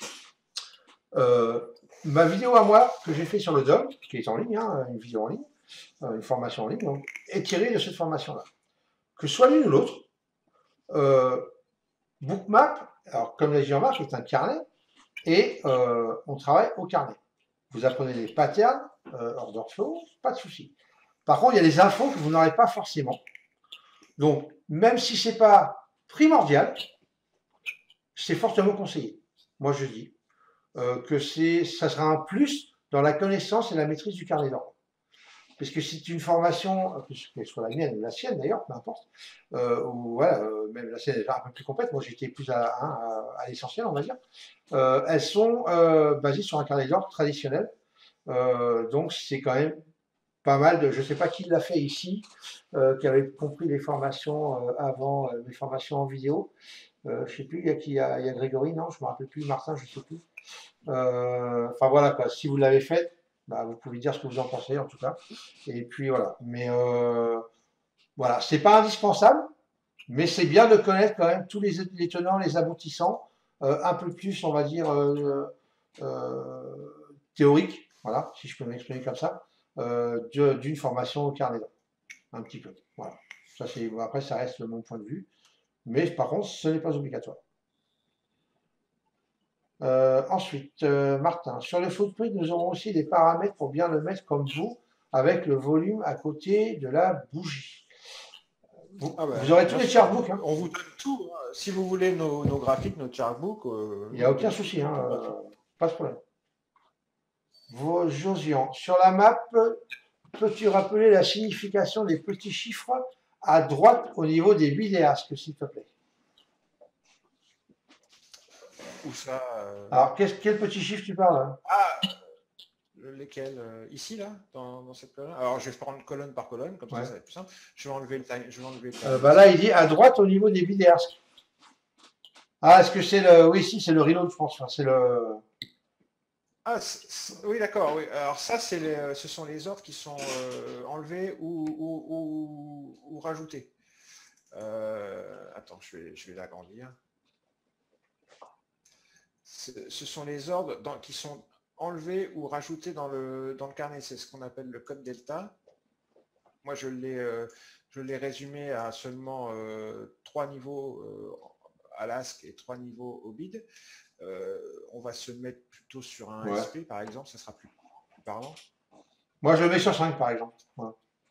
Euh, ma vidéo à moi que j'ai fait sur le D O M, qui est en ligne, hein, une vidéo en ligne, une formation en ligne, donc, est tirée de cette formation-là. Que soit l'une ou l'autre, euh, Bookmap, alors comme l'a dit Jean-Marc, est un carnet et euh, on travaille au carnet. Vous apprenez les patterns, euh, order flow, pas de souci. Par contre, il y a des infos que vous n'aurez pas forcément. Donc, même si ce n'est pas primordial, c'est fortement conseillé. Moi, je dis euh, que ça sera un plus dans la connaissance et la maîtrise du carnet d'ordre. Parce que c'est une formation, qu'elle soit la mienne ou la sienne d'ailleurs, peu importe, euh, ou voilà, euh, même la sienne est un peu plus complète, moi j'étais plus à, à, à l'essentiel, on va dire. Euh, elles sont euh, basées sur un carnet d'ordre traditionnel, euh, donc c'est quand même pas mal de, je ne sais pas qui l'a fait ici, euh, qui avait compris les formations euh, avant, euh, les formations en vidéo. Euh, je ne sais plus, il y, a qui, il, y a, il y a Grégory, non, je ne me rappelle plus, Martin, je ne sais plus. Euh, enfin voilà, quoi, si vous l'avez fait, bah, vous pouvez dire ce que vous en pensez en tout cas. Et puis voilà. Mais euh, voilà, c'est pas indispensable, Mais c'est bien de connaître quand même tous les, les tenants, les aboutissants, euh, un peu plus, on va dire, euh, euh, théorique, voilà, si je peux m'exprimer comme ça, euh, d'une formation au carnet d'or. Un petit peu. Voilà. Ça, c'est, bon, après, ça reste mon point de vue. Mais par contre, ce n'est pas obligatoire. Euh, ensuite, euh, Martin, sur le footprint, nous aurons aussi des paramètres pour bien le mettre comme vous, avec le volume à côté de la bougie. Vous, Ah ben, vous aurez tous bien les sûr, chartbooks. Hein. on vous donne tout. hein. Si vous voulez nos, nos graphiques, notre chartbook, euh, Il n'y nous, a on aucun donne souci, tout, hein, tout euh, gratuit. pas de problème. Vos Josian, sur la map, peux-tu rappeler la signification des petits chiffres à droite au niveau des vidéasques, s'il te plaît? Où ça euh, Alors, quel, quel petit chiffre tu parles hein? Ah, lesquels euh, Ici, là, dans, dans cette colonne. Alors, je vais prendre colonne par colonne, comme Ouais. ça, ça va être plus simple. Je vais enlever le time. Je vais enlever le time euh, bah là, il dit à droite au niveau des vidéasques. Ah, est-ce que c'est le. Oui, si, c'est le reload, je pense. Enfin, c'est le. Ah, c est, oui, d'accord. Oui. Alors ça, c'est les, ce sont les ordres qui sont euh, enlevés ou, ou, ou, ou rajoutés. Euh, attends, je vais, je vais l'agrandir. Ce sont les ordres dans, qui sont enlevés ou rajoutés dans le, dans le carnet. C'est ce qu'on appelle le code delta. Moi, je l'ai euh, je l'ai résumé à seulement euh, trois niveaux euh, à l'A S C et trois niveaux au B I D. Euh, on va se mettre plutôt sur un ouais. S P, par exemple, ça sera plus, plus parlant. Moi, je le mets sur cinq, par exemple. Ouais.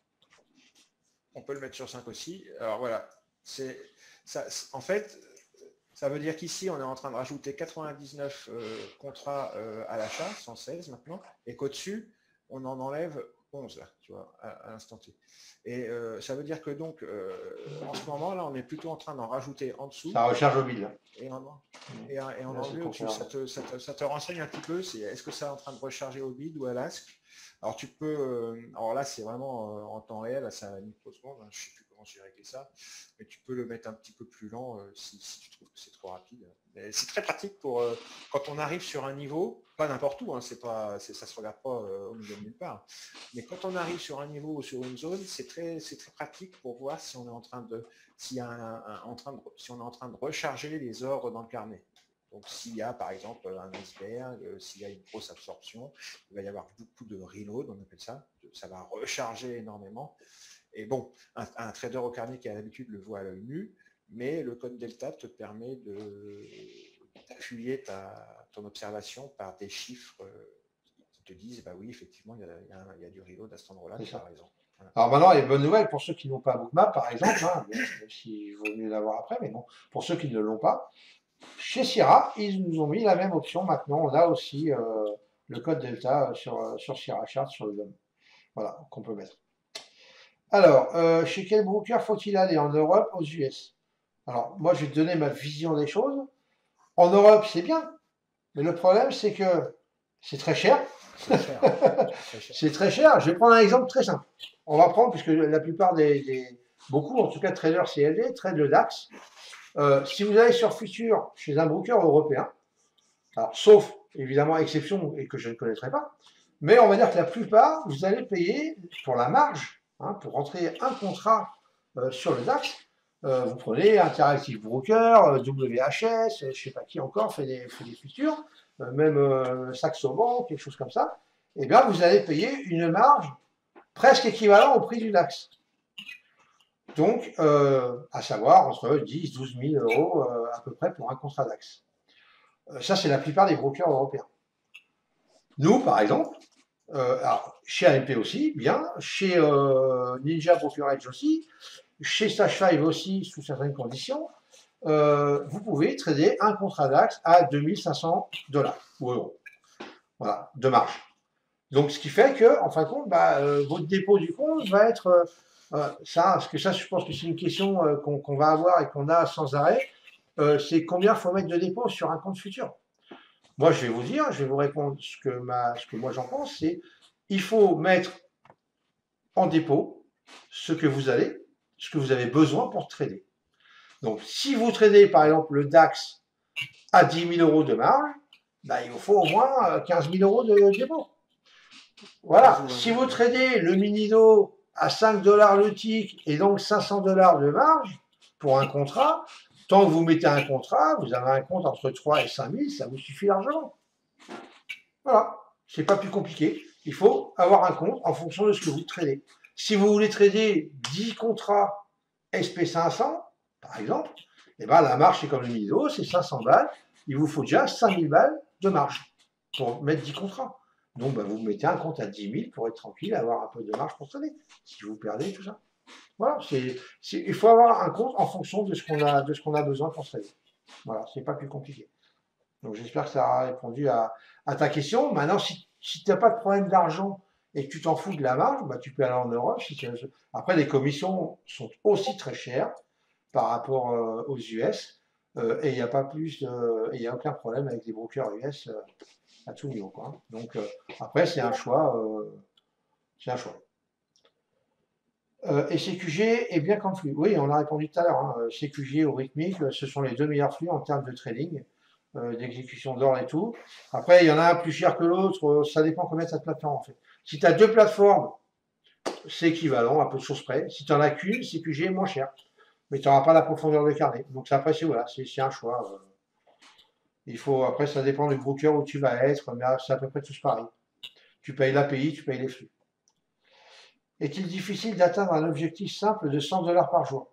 On peut le mettre sur cinq aussi. Alors voilà, c'est ça. En fait, ça veut dire qu'ici, on est en train de rajouter quatre-vingt-dix-neuf euh, contrats euh, à l'achat, cent seize maintenant, et qu'au-dessus, on en enlève onze, là, tu vois, à, à l'instant T. Et euh, ça veut dire que donc, euh, en ce moment, là, on est plutôt en train d'en rajouter en dessous. Ça recharge au bide. Et en, et, et en enlever au-dessus. Ça te, ça, te, ça te renseigne un petit peu, est-ce que ça est en train de recharger au bide ou à l'A S C. Alors tu peux, euh, alors là c'est vraiment euh, en temps réel, c'est à la microseconde, hein, je ne sais plus comment j'ai réglé ça, mais tu peux le mettre un petit peu plus lent euh, si, si tu trouves que c'est trop rapide. C'est très pratique pour euh, quand on arrive sur un niveau, pas n'importe où, hein, c'est pas, ça ne se regarde pas euh, au milieu de nulle part, mais quand on arrive sur un niveau ou sur une zone, c'est très, c'est très pratique pour voir si on est en train de, si, un, un, en train de, si on est en train de recharger les ordres dans le carnet. Donc s'il y a par exemple un iceberg, euh, s'il y a une grosse absorption, il va y avoir beaucoup de reload, on appelle ça, ça va recharger énormément. Et bon, un, un trader au carnet qui a l'habitude le voit à l'œil nu, mais le code delta te permet d'appuyer ton observation par des chiffres qui te disent, bah oui, effectivement, il y a, il y a, il y a du reload à cet endroit-là, tu as raison. Voilà. Alors maintenant, il y a une bonne nouvelle pour ceux qui n'ont pas Bookmap, par exemple, hein, même s'il vaut mieux l'avoir après, mais bon, pour ceux qui ne l'ont pas, chez Sierra, ils nous ont mis la même option. Maintenant, on a aussi euh, le code Delta sur, sur Sierra Chart, sur le D O M. Voilà, qu'on peut mettre. Alors, euh, chez quel broker faut-il aller? En Europe, aux U S? Alors, moi, je vais te donner ma vision des choses. En Europe, c'est bien. Mais le problème, c'est que c'est très cher. C'est cher. très cher. Je vais prendre un exemple très simple. On va prendre, puisque la plupart des, des beaucoup, en tout cas, traders C L D, trade le DAX. Euh, si vous allez sur Futur chez un broker européen, alors, sauf évidemment exception et que je ne connaîtrai pas, mais on va dire que la plupart, vous allez payer pour la marge, hein, pour rentrer un contrat euh, sur le DAX. Euh, vous prenez Interactive Broker, euh, W H S, je ne sais pas qui encore fait des, fait des futurs, euh, même euh, Saxo Bank, quelque chose comme ça. Eh bien, vous allez payer une marge presque équivalente au prix du DAX. Donc, euh, à savoir entre dix et douze mille euros euh, à peu près pour un contrat DAX. Euh, ça, c'est la plupart des brokers européens. Nous, par exemple, euh, alors, chez A M P aussi, bien, chez euh, Ninja Brokerage aussi, chez Stash cinq aussi, sous certaines conditions, euh, vous pouvez trader un contrat DAX à deux mille cinq cents dollars ou euros. Voilà, de marge. Donc, ce qui fait que, en fin de compte, bah, euh, votre dépôt du compte va être... Euh, Euh, ça, parce que ça, je pense que c'est une question euh, qu'on qu'on va avoir et qu'on a sans arrêt. Euh, c'est combien il faut mettre de dépôt sur un compte futur. Moi, je vais vous dire, je vais vous répondre ce que, ma, ce que moi j'en pense, c'est il faut mettre en dépôt ce que vous allez, ce que vous avez besoin pour trader. Donc, si vous tradez par exemple le DAX à dix mille euros de marge, bah, il vous faut au moins quinze mille euros de dépôt. Voilà. Si vous tradez le Minido à cinq dollars le tick et donc cinq cents dollars de marge, pour un contrat, tant que vous mettez un contrat, vous avez un compte entre trois et cinq mille, ça vous suffit largement. Voilà, c'est pas plus compliqué. Il faut avoir un compte en fonction de ce que vous tradez. Si vous voulez trader dix contrats S P cinq cents, par exemple, eh ben, la marge, c'est comme le Miso, c'est cinq cents balles. Il vous faut déjà cinq mille balles de marge pour mettre dix contrats. Donc, ben, vous mettez un compte à dix mille pour être tranquille, avoir un peu de marge pour trader. Si vous perdez, tout ça. Voilà, c'est, c'est, il faut avoir un compte en fonction de ce qu'on a, de ce qu'on a besoin pour trader. Voilà, c'est pas plus compliqué. Donc, j'espère que ça a répondu à, à ta question. Maintenant, si, si tu n'as pas de problème d'argent et que tu t'en fous de la marge, bah, tu peux aller en Europe. Si tu... Après, les commissions sont aussi très chères par rapport euh, aux U S. Euh, et il n'y a pas plus de, il n'y a aucun problème avec les brokers U S euh, à tout niveau, quoi. Donc, euh, après, c'est un choix. Euh, c'est un choix. Euh, et C Q G est bien comme flux. Oui, on a répondu tout à l'heure. Hein. C Q G ou rythmique, ce sont les deux meilleurs flux en termes de trading, euh, d'exécution d'ordre et tout. Après, il y en a un plus cher que l'autre. Ça dépend combien de cette plateforme en fait. Si tu as deux plateformes, c'est équivalent, à peu de choses près. Si tu n'en as qu'une, C Q G est moins cher. Mais tu n'auras pas la profondeur de carnet. Donc après, c'est voilà, c'est un choix. Euh, il faut, après, ça dépend du broker où tu vas être, mais c'est à peu près tous pareil. Tu payes l'A P I, tu payes les flux. Est-il difficile d'atteindre un objectif simple de cent dollars par jour?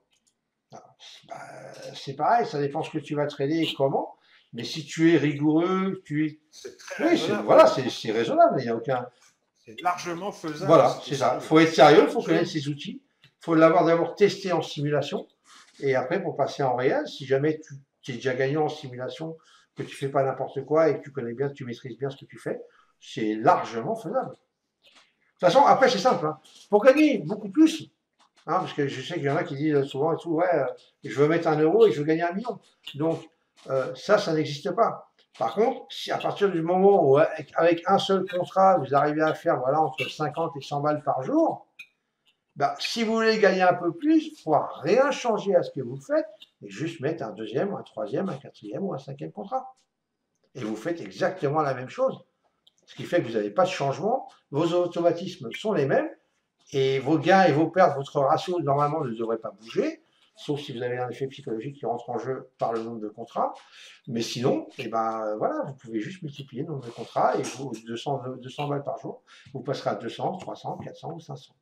Bah, c'est pareil, ça dépend ce que tu vas trader et comment. Mais si tu es rigoureux, tu es. C'est très Oui, raisonnable. voilà, c'est raisonnable, il n'y a aucun. C'est largement faisable. Voilà, c'est ça. Il faut être sérieux, il faut connaître ces outils. Il faut l'avoir d'abord testé en simulation. Et après, pour passer en réel, si jamais tu es déjà gagnant en simulation, que tu ne fais pas n'importe quoi et que tu connais bien, que tu maîtrises bien ce que tu fais, c'est largement faisable. De toute façon, après, c'est simple. Hein. Pour gagner beaucoup plus, hein, parce que je sais qu'il y en a qui disent souvent et tout, ouais, euh, je veux mettre un euro et je veux gagner un million. Donc, euh, ça, ça n'existe pas. Par contre, si à partir du moment où, avec, avec un seul contrat, vous arrivez à faire voilà, entre cinquante et cent balles par jour, bah, si vous voulez gagner un peu plus, il ne faut rien changer à ce que vous faites et juste mettre un deuxième, un troisième, un quatrième ou un cinquième contrat. Et vous faites exactement la même chose. Ce qui fait que vous n'avez pas de changement, vos automatismes sont les mêmes, et vos gains et vos pertes, votre ratio normalement ne devrait pas bouger, sauf si vous avez un effet psychologique qui rentre en jeu par le nombre de contrats. Mais sinon, eh ben, voilà, vous pouvez juste multiplier le nombre de contrats et vous, deux cents, deux cents balles par jour, vous passerez à deux cents, trois cents, quatre cents ou cinq cents.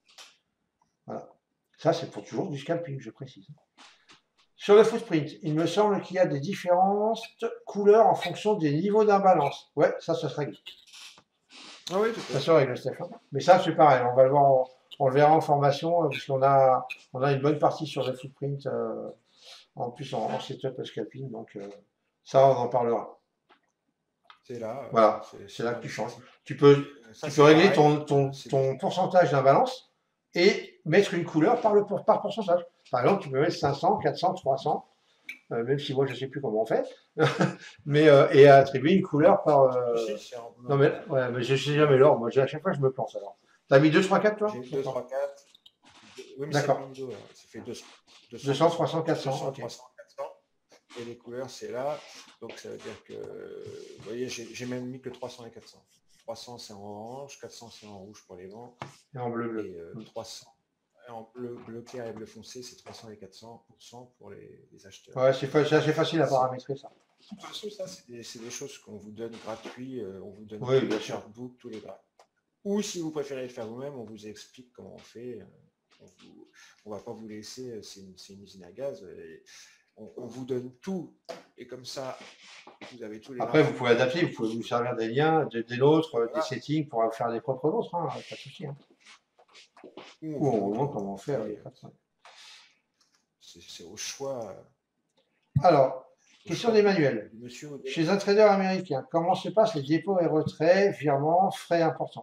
Voilà. Ça, c'est pour toujours du scalping, je précise. Sur le footprint, il me semble qu'il y a des différentes couleurs en fonction des niveaux d'imbalance. Ouais, ça, ça se règle. Ah oui, tout à fait. Ça se règle, Stéphane. Mais ça, c'est pareil, on va le voir, en, on le verra en formation, puisqu'on a, on a une bonne partie sur le footprint, euh, en plus en, en setup scalping, donc euh, ça, on en parlera. C'est là. Voilà, c'est là que tu changes. Tu peux, ça, tu peux régler ton, ton, ton pourcentage d'imbalance et mettre une couleur par, le, par pourcentage. Par exemple, tu peux mettre cinq cents, quatre cents, trois cents, euh, même si moi je ne sais plus comment on fait, mais, euh, et attribuer une couleur par. Euh... Non, mais, ouais, mais je ne sais jamais l'ordre, moi à chaque fois je me plante alors. Tu as mis deux, trois, quatre toi? J'ai deux, trois, quatre. Oui, d'accord. Ça fait deux cents, trois cents, quatre cents. Okay. trois cents, quatre cents. Et les couleurs, c'est là. Donc ça veut dire que. Vous voyez, j'ai même mis que trois cents et quatre cents. trois cents c'est en orange, quatre cents c'est en rouge pour les vents. Et en bleu, bleu. Et euh, trois cents. En bleu, bleu clair et bleu foncé, c'est trois cents et quatre cents pour cent pour les, les acheteurs. Ouais, c'est assez facile à paramétrer ça. De toute façon, ça, c'est des, des choses qu'on vous donne gratuit. Euh, on vous donne oui, tous bien les sûr. chartbooks, tous les graphes. Ou si vous préférez le faire vous-même, on vous explique comment on fait. On ne va pas vous laisser, c'est une, une usine à gaz. Et on, on vous donne tout. Et comme ça, vous avez tous les Après, graphes. Vous pouvez adapter, vous pouvez vous servir des liens, des, des nôtres, voilà. Des settings pour faire des propres vôtres. Hein, pas de souci. Hein. Ou on vous montre comment on fait avec c'est au choix. Alors, question d'Emmanuel. Chez un trader américain, comment se passent les dépôts et retraits, virements, frais importants?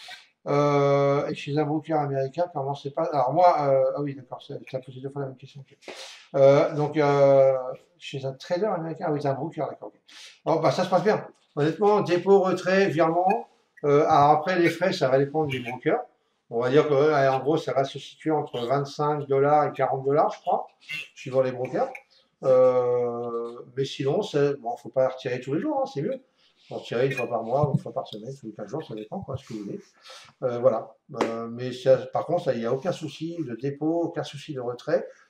euh, Et chez un broker américain, comment se passe? Alors moi, euh, ah oui, d'accord, tu as posé deux fois la même question. Euh, donc, euh, chez un trader américain, ah oui, c'est un broker, d'accord. Alors, bah, ça se passe bien. Honnêtement, dépôt, retrait, virement. Euh, alors après, les frais, ça va dépendre du broker. On va dire que, en gros, ça va se situer entre vingt-cinq dollars et quarante dollars, je crois, suivant les brokers. Euh, mais sinon, bon, il ne faut pas retirer tous les jours, hein, c'est mieux. On retirer une fois par mois, une fois par semaine, tous les quinze jours, ça dépend, quoi, ce que vous voulez. Euh, voilà. Euh, mais ça, par contre, il n'y a aucun souci de dépôt, aucun souci de retrait.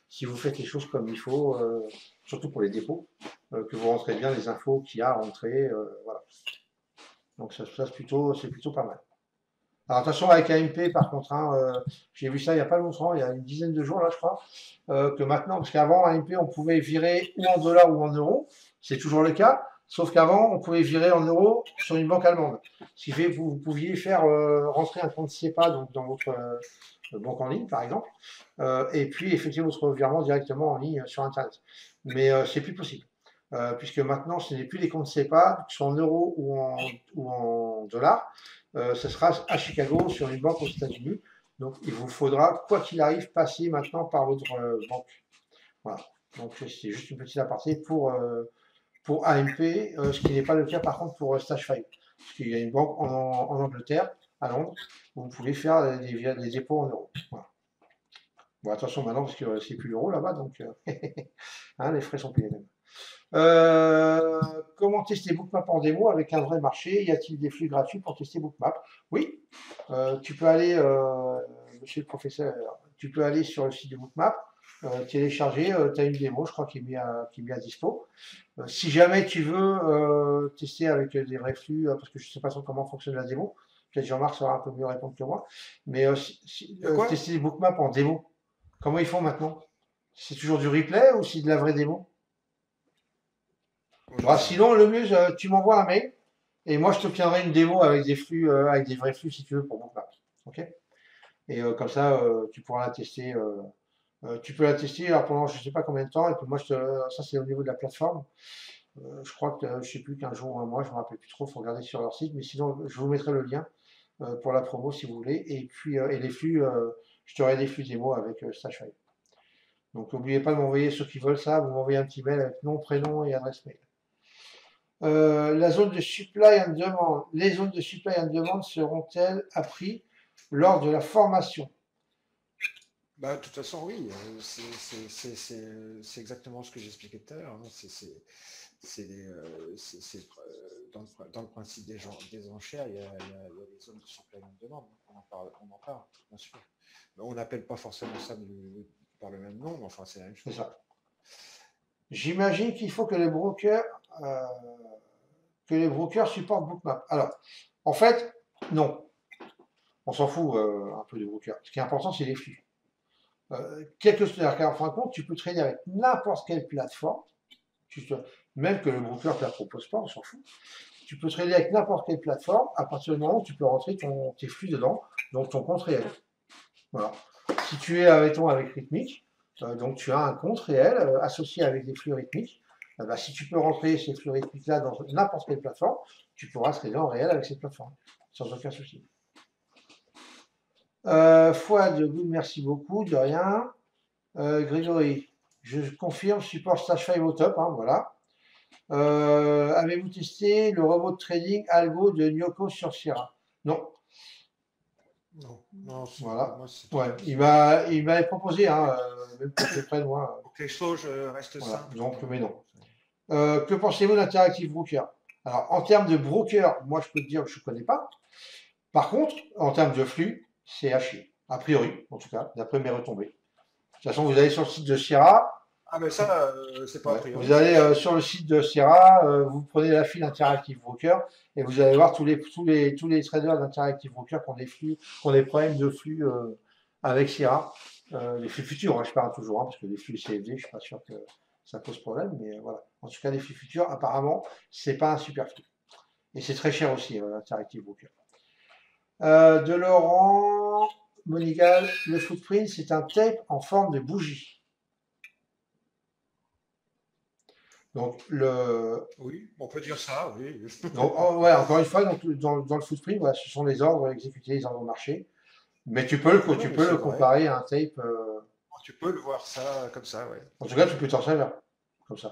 si vous faites les choses comme il faut, euh, surtout pour les dépôts, euh, que vous rentrez bien les infos qu'il y a à rentrer, euh, voilà. Donc ça, ça c'est plutôt, c'est plutôt pas mal. Alors attention avec A M P par contre, hein, euh, j'ai vu ça il n'y a pas longtemps, il y a une dizaine de jours là je crois, euh, que maintenant, parce qu'avant A M P on pouvait virer ou en dollars ou en euros, c'est toujours le cas, sauf qu'avant on pouvait virer en euros sur une banque allemande. Ce qui fait que vous, vous pouviez faire euh, rentrer un compte SEPA donc dans votre euh, banque en ligne par exemple, euh, et puis effectuer votre virement directement en ligne sur internet. Mais euh, c'est plus possible. Euh, puisque maintenant ce n'est plus des comptes SEPA, que ce soit en euros ou en, ou en dollars. Euh, ce sera à Chicago sur une banque aux États-Unis. Donc, il vous faudra, quoi qu'il arrive, passer maintenant par votre euh, banque. Voilà. Donc, c'est juste une petite aparté pour, euh, pour A M P, euh, ce qui n'est pas le cas par contre pour euh, Stashfire. Parce qu'il y a une banque en, en Angleterre, à Londres, où vous pouvez faire des, des dépôts en euros. Voilà. Bon, attention maintenant, parce que euh, c'est plus l'euro là-bas, donc euh, hein, les frais sont payés même. Euh, comment tester Bookmap en démo avec un vrai marché? Y a-t-il des flux gratuits pour tester Bookmap? Oui, euh, tu peux aller, euh, monsieur le professeur, tu peux aller sur le site de Bookmap, euh, télécharger, euh, tu as une démo, je crois, qui est mis à, qui est mis à dispo. Euh, si jamais tu veux euh, tester avec des vrais flux, euh, parce que je ne sais pas trop comment fonctionne la démo, peut-être Jean-Marc saura un peu mieux répondre que moi, mais euh, si, si, euh, tester les Bookmap en démo, comment ils font maintenant? C'est toujours du replay ou c'est de la vraie démo? Bah, sinon, le mieux, euh, tu m'envoies un mail et moi je t'obtiendrai une démo avec des flux, euh, avec des vrais flux si tu veux pour Bookmap. Ok? Et euh, comme ça, euh, tu pourras la tester. Euh, euh, tu peux la tester alors pendant je sais pas combien de temps. Et puis moi, je te, ça c'est au niveau de la plateforme. Euh, je crois que euh, je sais plus qu'un jour ou un mois, je me rappelle plus trop. Il faut regarder sur leur site. Mais sinon, je vous mettrai le lien euh, pour la promo si vous voulez. Et puis euh, et les flux, euh, je t'aurai des flux démo avec euh, Stashfire. Donc n'oubliez pas de m'envoyer ceux qui veulent ça. Vous m'envoyez un petit mail avec nom, prénom et adresse mail. Euh, la zone de supply and demand. Les zones de supply and demand seront-elles apprises lors de la formation? Bah, de toute façon, oui, euh, c'est exactement ce que j'expliquais tout à l'heure. Hein. C'est euh, dans, dans le principe des, gens, des enchères, il y, a, il, y a, il y a des zones de supply and demand. On en parle, on en parle bien sûr. Mais on n'appelle pas forcément ça du, par le même nom, mais enfin, c'est la même chose. C'est ça. J'imagine qu'il faut que les brokers euh, que les brokers supportent Bookmap. Alors, en fait, non. On s'en fout euh, un peu des brokers. Ce qui est important, c'est les flux. Euh, quelque chose, en fin de compte, tu peux trader avec n'importe quelle plateforme, même que le broker ne te la propose pas, on s'en fout. Tu peux trader avec n'importe quelle plateforme à partir du moment où tu peux rentrer ton, tes flux dedans, donc ton compte réel. Voilà. Si tu es, admettons, avec Rhythmic, euh, donc tu as un compte réel euh, associé avec des flux rythmiques. Euh, bah, si tu peux rentrer ces flux rythmiques-là dans n'importe quelle plateforme, tu pourras trader en réel avec cette plateforme, sans aucun souci. Euh, Fouad, good, merci beaucoup, de rien. Euh, Grégory, je confirme, support Stashfire au top, hein, voilà. Euh, Avez-vous testé le robot de trading Algo de Nyoko sur Sierra? Non. Non, non, voilà. Moi, ouais, il m'a, il m'avait proposé, hein, euh, même à peu près de moi. Pour que les choses restent voilà. simples. Donc, mais non. Euh, que pensez-vous d'Interactive Broker? Alors, en termes de broker, moi, je peux te dire que je ne connais pas. Par contre, en termes de flux, c'est à chier. A priori, en tout cas, d'après mes retombées. De toute façon, vous allez sur le site de Sierra. Ah, mais ça, euh, c'est pas ouais, a priori. Vous allez euh, sur le site de Sierra, euh, vous prenez la file Interactive Broker et vous allez voir tous les, tous les, tous les traders d'Interactive Broker qui ont des flux, qui ont des problèmes de flux euh, avec Sierra. Euh, les flux futurs, hein, je parle toujours, hein, parce que les flux C F D, je ne suis pas sûr que ça pose problème, mais euh, voilà. En tout cas, les flux futurs, apparemment, c'est pas un super flux. Et c'est très cher aussi, euh, Interactive Broker. Euh, de Laurent Monigal, le footprint, c'est un tape en forme de bougie. Donc, le... Oui, on peut dire ça, oui. Donc, oh, ouais, encore une fois, donc, dans, dans le footprint, voilà, ce sont les ordres exécutés, les ordres marché. Mais tu peux le, ouais, tu peux le comparer à un tape. Euh... Tu peux le voir ça comme ça, oui. En tout cas, tu peux t'en servir comme ça.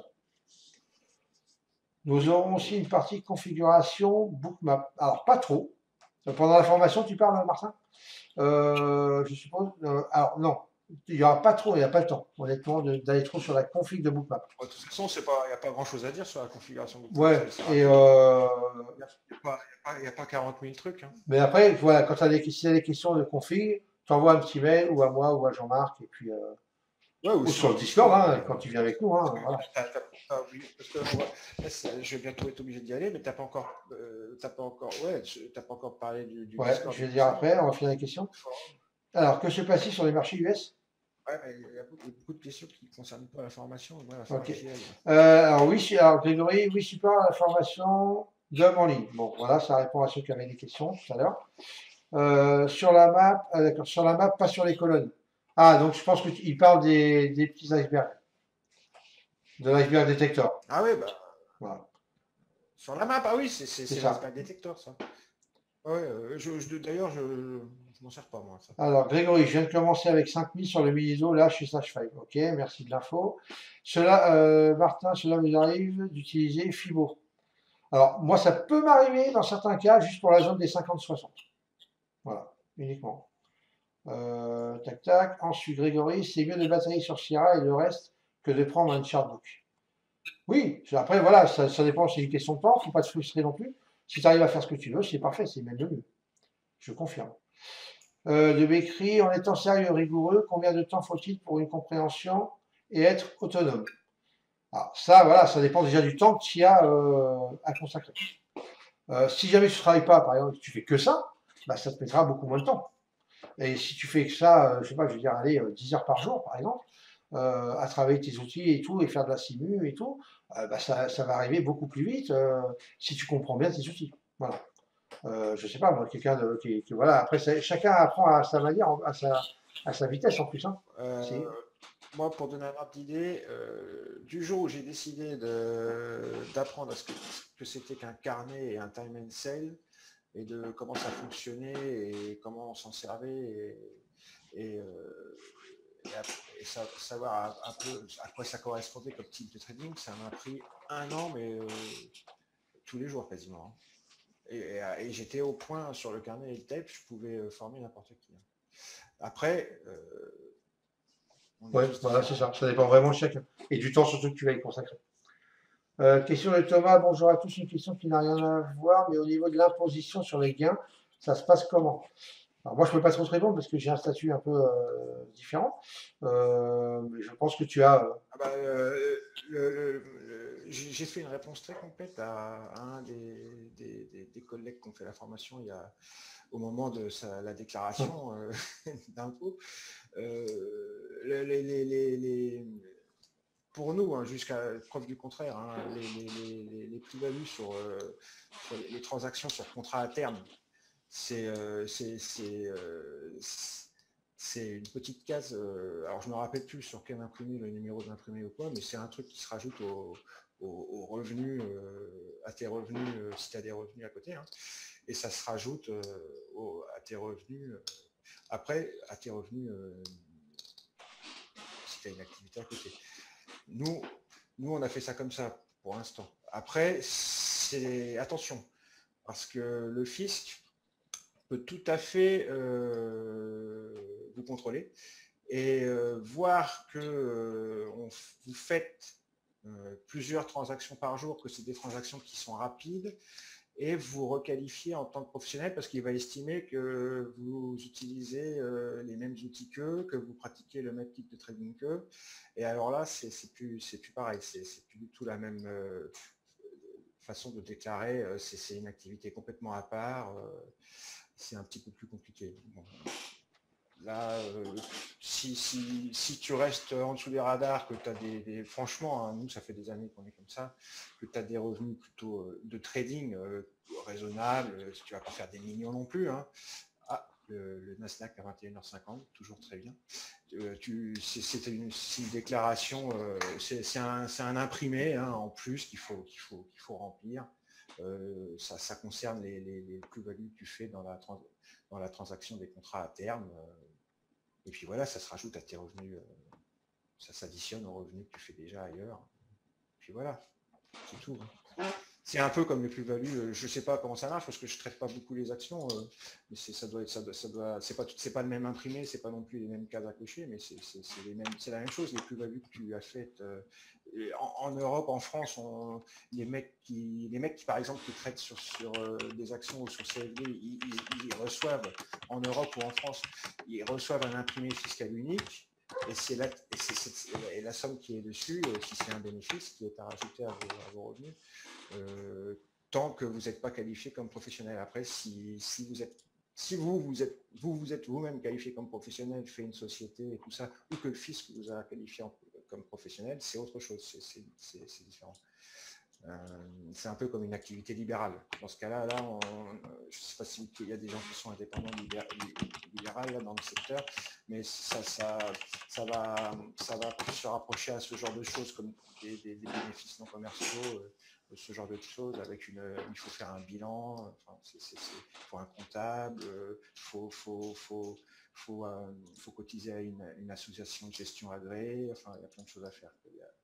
Nous aurons aussi une partie configuration bookmap. Alors, pas trop. Pendant la formation, tu parles, Martin euh, Je suppose. Euh, alors, non. Il n'y aura pas trop, il n'y a pas le temps, honnêtement, d'aller trop sur la config de Bookmap. De toute façon, il n'y a pas grand-chose à dire sur la configuration de Bookmap. Ouais, et euh... il n'y a, a pas quarante mille trucs. Hein. Mais après, voilà, quand tu as des, si as des questions de config, tu envoies un petit mail ou à moi ou à Jean-Marc, et puis, euh, Ouais, ou Ou sur sur le le Discord, Discord. hein, euh, quand tu viens avec nous. parce Hein, que voilà. t'as t'as pas oublié, parce que ouais, là, ça- je vais bientôt être obligé d'y aller, mais t'as pas encore, euh, t'as pas encore, ouais, tu- t'as pas encore parlé du, du Ouais, Discord je et vais tout dire ça, après, on va finir les questions. du forum. Alors, que se passe-t-il sur les marchés U S? Ouais, mais il y a beaucoup, beaucoup de questions qui ne concernent pas la formation, et moi, il va falloir Ok. que j'y aille. Euh, alors, oui, si- alors, Grégory, oui, support à la formation d'hommes en ligne. Bon, voilà, ça répond à ceux qui avaient des questions tout à l'heure. Euh, sur la map, ah, d'accord, sur la map, pas sur les colonnes. Ah, donc je pense qu'il parle des, des petits icebergs, de l'iceberg détecteur. Ah oui, bah, Voilà, sur la map, ah oui, c'est c'est- c'est c'est ça. l'iceberg detector, ça. Ouais, euh, je, je- d'ailleurs, je, je m'en sers pas, moi, ça. Alors, Grégory, je viens de commencer avec cinq mille sur le Milido, là, chez Slash cinq. Ok, merci de l'info. Cela, euh, Martin, cela vous arrive d'utiliser Fibo. Alors, moi, ça peut m'arriver dans certains cas, juste pour la zone des cinquante soixante. Voilà, uniquement. Euh, tac, tac. Ensuite, Grégory, c'est mieux de batailler sur Sierra et le reste que de prendre un chartbook. Oui, après, voilà, ça, ça dépend, c'est une question de temps, il ne faut pas te frustrer non plus. Si tu arrives à faire ce que tu veux, c'est parfait, c'est même le mieux. Je confirme. Euh, de m'écrire, en étant sérieux et rigoureux, combien de temps faut-il pour une compréhension et être autonome? Alors, ça, voilà, ça dépend déjà du temps que tu as euh, à consacrer. Euh, si jamais tu ne travailles pas, par exemple, que tu fais que ça, bah, ça te mettra beaucoup moins de temps. Et si tu fais que ça, euh, je sais pas, je veux dire, aller euh, dix heures par jour, par exemple, euh, à travailler tes outils et tout, et faire de la simu et tout, euh, bah, ça, ça va arriver beaucoup plus vite euh, si tu comprends bien tes outils. Voilà. Euh, je sais pas, moi, quelqu'un de, qui, qui- voilà, après, ça- chacun apprend à sa manière, à sa, à sa vitesse en plus. Hein. Euh, C'est, Moi, pour donner un ordre d'idée, euh, du jour où j'ai décidé de- d'apprendre à ce que, que c'était qu'un carnet et un time and sale, et de comment ça fonctionnait et comment on s'en servait, et, et, euh, et à- et sa- savoir un, un peu à quoi ça correspondait comme type de trading, ça m'a pris un an, mais euh, tous les jours quasiment. Hein. Et, et- et j'étais au point sur le carnet et le tape, je pouvais euh, former n'importe qui. Hein. Après, euh, on est ouais, tous voilà, c'est différents. ça. Ça dépend vraiment de chacun. Et du temps surtout que tu vas y consacrer. Euh, question de Thomas, bonjour à tous. Une question qui n'a rien à voir, mais au niveau de l'imposition sur les gains, ça se passe comment? Alors moi, je ne peux pas trop te répondre parce que j'ai un statut un peu euh, différent. Euh, mais je pense que tu as. euh, Ah bah, euh, le- le- le- j'ai j'ai fait une réponse très complète à, à un des, des- des- des collègues qui ont fait la formation il y a, au moment de sa- la déclaration euh, d'impôt. Euh, les, les- les- les- les- pour nous, hein, jusqu'à preuve du contraire, hein, les, les- les- les plus-values sur, euh, sur les, les transactions sur contrat à terme, c'est euh, c'est- c'est, euh, c'est une petite case. euh, alors je me rappelle plus sur quel imprimé, le numéro de l'imprimé ou quoi, mais c'est un truc qui se rajoute au, au- au revenu, euh, à tes revenus, euh, si tu as des revenus à côté, hein, et ça se rajoute euh, au- à tes revenus. euh, après, à tes revenus, euh, si tu as une activité à côté. Nous, nous, on a fait ça comme ça pour l'instant. Après, c'est attention, parce que le fisc peut tout à fait euh, vous contrôler et euh, voir que euh, on, vous faites euh, plusieurs transactions par jour, que c'est des transactions qui sont rapides, et vous requalifier en tant que professionnel parce qu'il va estimer que vous utilisez euh, les mêmes outils qu'eux, que vous pratiquez le même type de trading qu'eux. Et alors là, c'est plus, c'est plus pareil, c'est plus du tout la même euh, façon de déclarer, c'est une activité complètement à part, euh, c'est un petit peu plus compliqué. Bon. Là, euh, si, si, si tu restes en dessous des radars, que tu as des, des franchement, hein, nous ça fait des années qu'on est comme ça, que tu as des revenus plutôt euh, de trading euh, raisonnables, euh, tu vas pas faire des millions non plus. Hein. Ah, le, le Nasdaq à vingt et une heures cinquante, toujours très bien. Euh, c'est une, une déclaration, euh, c'est un, un imprimé hein, en plus qu'il faut, qu'il faut, qu'il faut remplir. Euh, ça, ça concerne les, les, les plus-values que tu fais dans la, trans, dans la transaction des contrats à terme. Euh, et puis voilà, ça se rajoute à tes revenus, euh, ça s'additionne aux revenus que tu fais déjà ailleurs. Puis voilà, c'est tout. Hein. C'est un peu comme les plus-values, je ne sais pas comment ça marche parce que je ne traite pas beaucoup les actions, euh, mais ça doit être, ça doit, ça doit, c'est pas, c'est pas le même imprimé, c'est pas non plus les mêmes cases à cocher, mais c'est la même chose, les plus-values que tu as faites euh, en, en Europe, en France, on, les mecs qui, les mecs qui par exemple qui traitent sur, sur euh, des actions ou sur C F D, ils, ils, ils reçoivent en Europe ou en France, ils reçoivent un imprimé fiscal unique. et, c'est la, et, c'est, c'est, et la somme qui est dessus, euh, si c'est un bénéfice qui est à rajouter à vos, à vos revenus, euh, tant que vous n'êtes pas qualifié comme professionnel. Après, si, si vous êtes Si vous vous êtes vous vous êtes vous-même qualifié comme professionnel, fait une société et tout ça, ou que le fisc vous a qualifié en, comme professionnel, c'est autre chose, c'est, c'est, c'est, c'est différent. Euh, c'est un peu comme une activité libérale. Dans ce cas-là, là, on, je ne sais pas s'il y a des gens qui sont indépendants libérales là, dans le secteur, mais ça, ça, ça, va, ça va se rapprocher à ce genre de choses comme des, des, des bénéfices non commerciaux, euh, ce genre de choses. Avec une, il faut faire un bilan, enfin, c'est, c'est, c'est, il faut un comptable, il euh, faut, faut, faut, faut, euh, faut cotiser à une, une association de gestion agréée. Enfin, il y a plein de choses à faire. Il y a,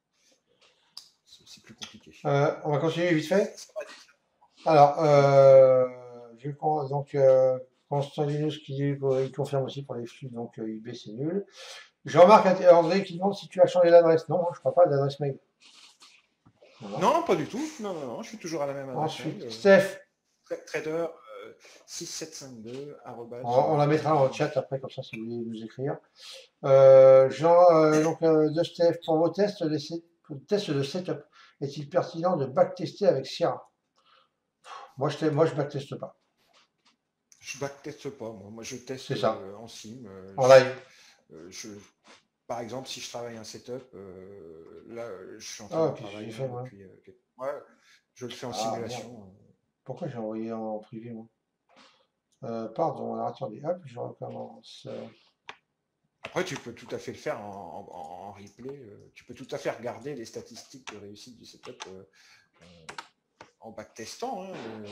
c'est plus compliqué. Euh, on va continuer vite fait. Alors, euh, je, donc, euh, Constant Linus qui il confirme aussi pour les flux, donc euh, U B c'est nul. Jean-Marc André qui demande si tu as changé d'adresse. Non, je ne crois pas d'adresse mail. Non, non, pas du tout. Non, non, non, je suis toujours à la même adresse. Ensuite, mail. Steph. Trader euh, six sept cinq deux. On, on la mettra dans le chat après, comme ça, si vous voulez nous écrire. Euh, Jean, euh, donc, euh, de Steph, pour vos tests, les tests de setup, est-il pertinent de backtester avec Sierra? Moi, je ne backteste pas. Je backteste pas, moi. Moi, je teste euh, en sim. Euh, en live. Euh, je, par exemple, si je travaille un setup, euh, là, je suis en train ah, de travailler fait, ouais. depuis. Euh, ouais, je le fais en ah, simulation. Merde. Pourquoi j'ai envoyé en privé, moi euh, Pardon, alors attendez, hop, je recommence. Après, tu peux tout à fait le faire en, en, en replay. Euh, tu peux tout à fait regarder les statistiques de réussite du setup euh, euh, en backtestant. Hein, euh,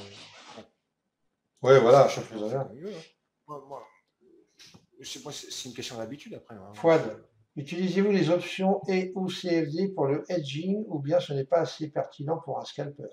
ouais, voilà, je fais ça. Moi, moi, c'est une question d'habitude après. Hein. Fouad, utilisez-vous les options et ou C F D pour le hedging ou bien ce n'est pas assez pertinent pour un scalper?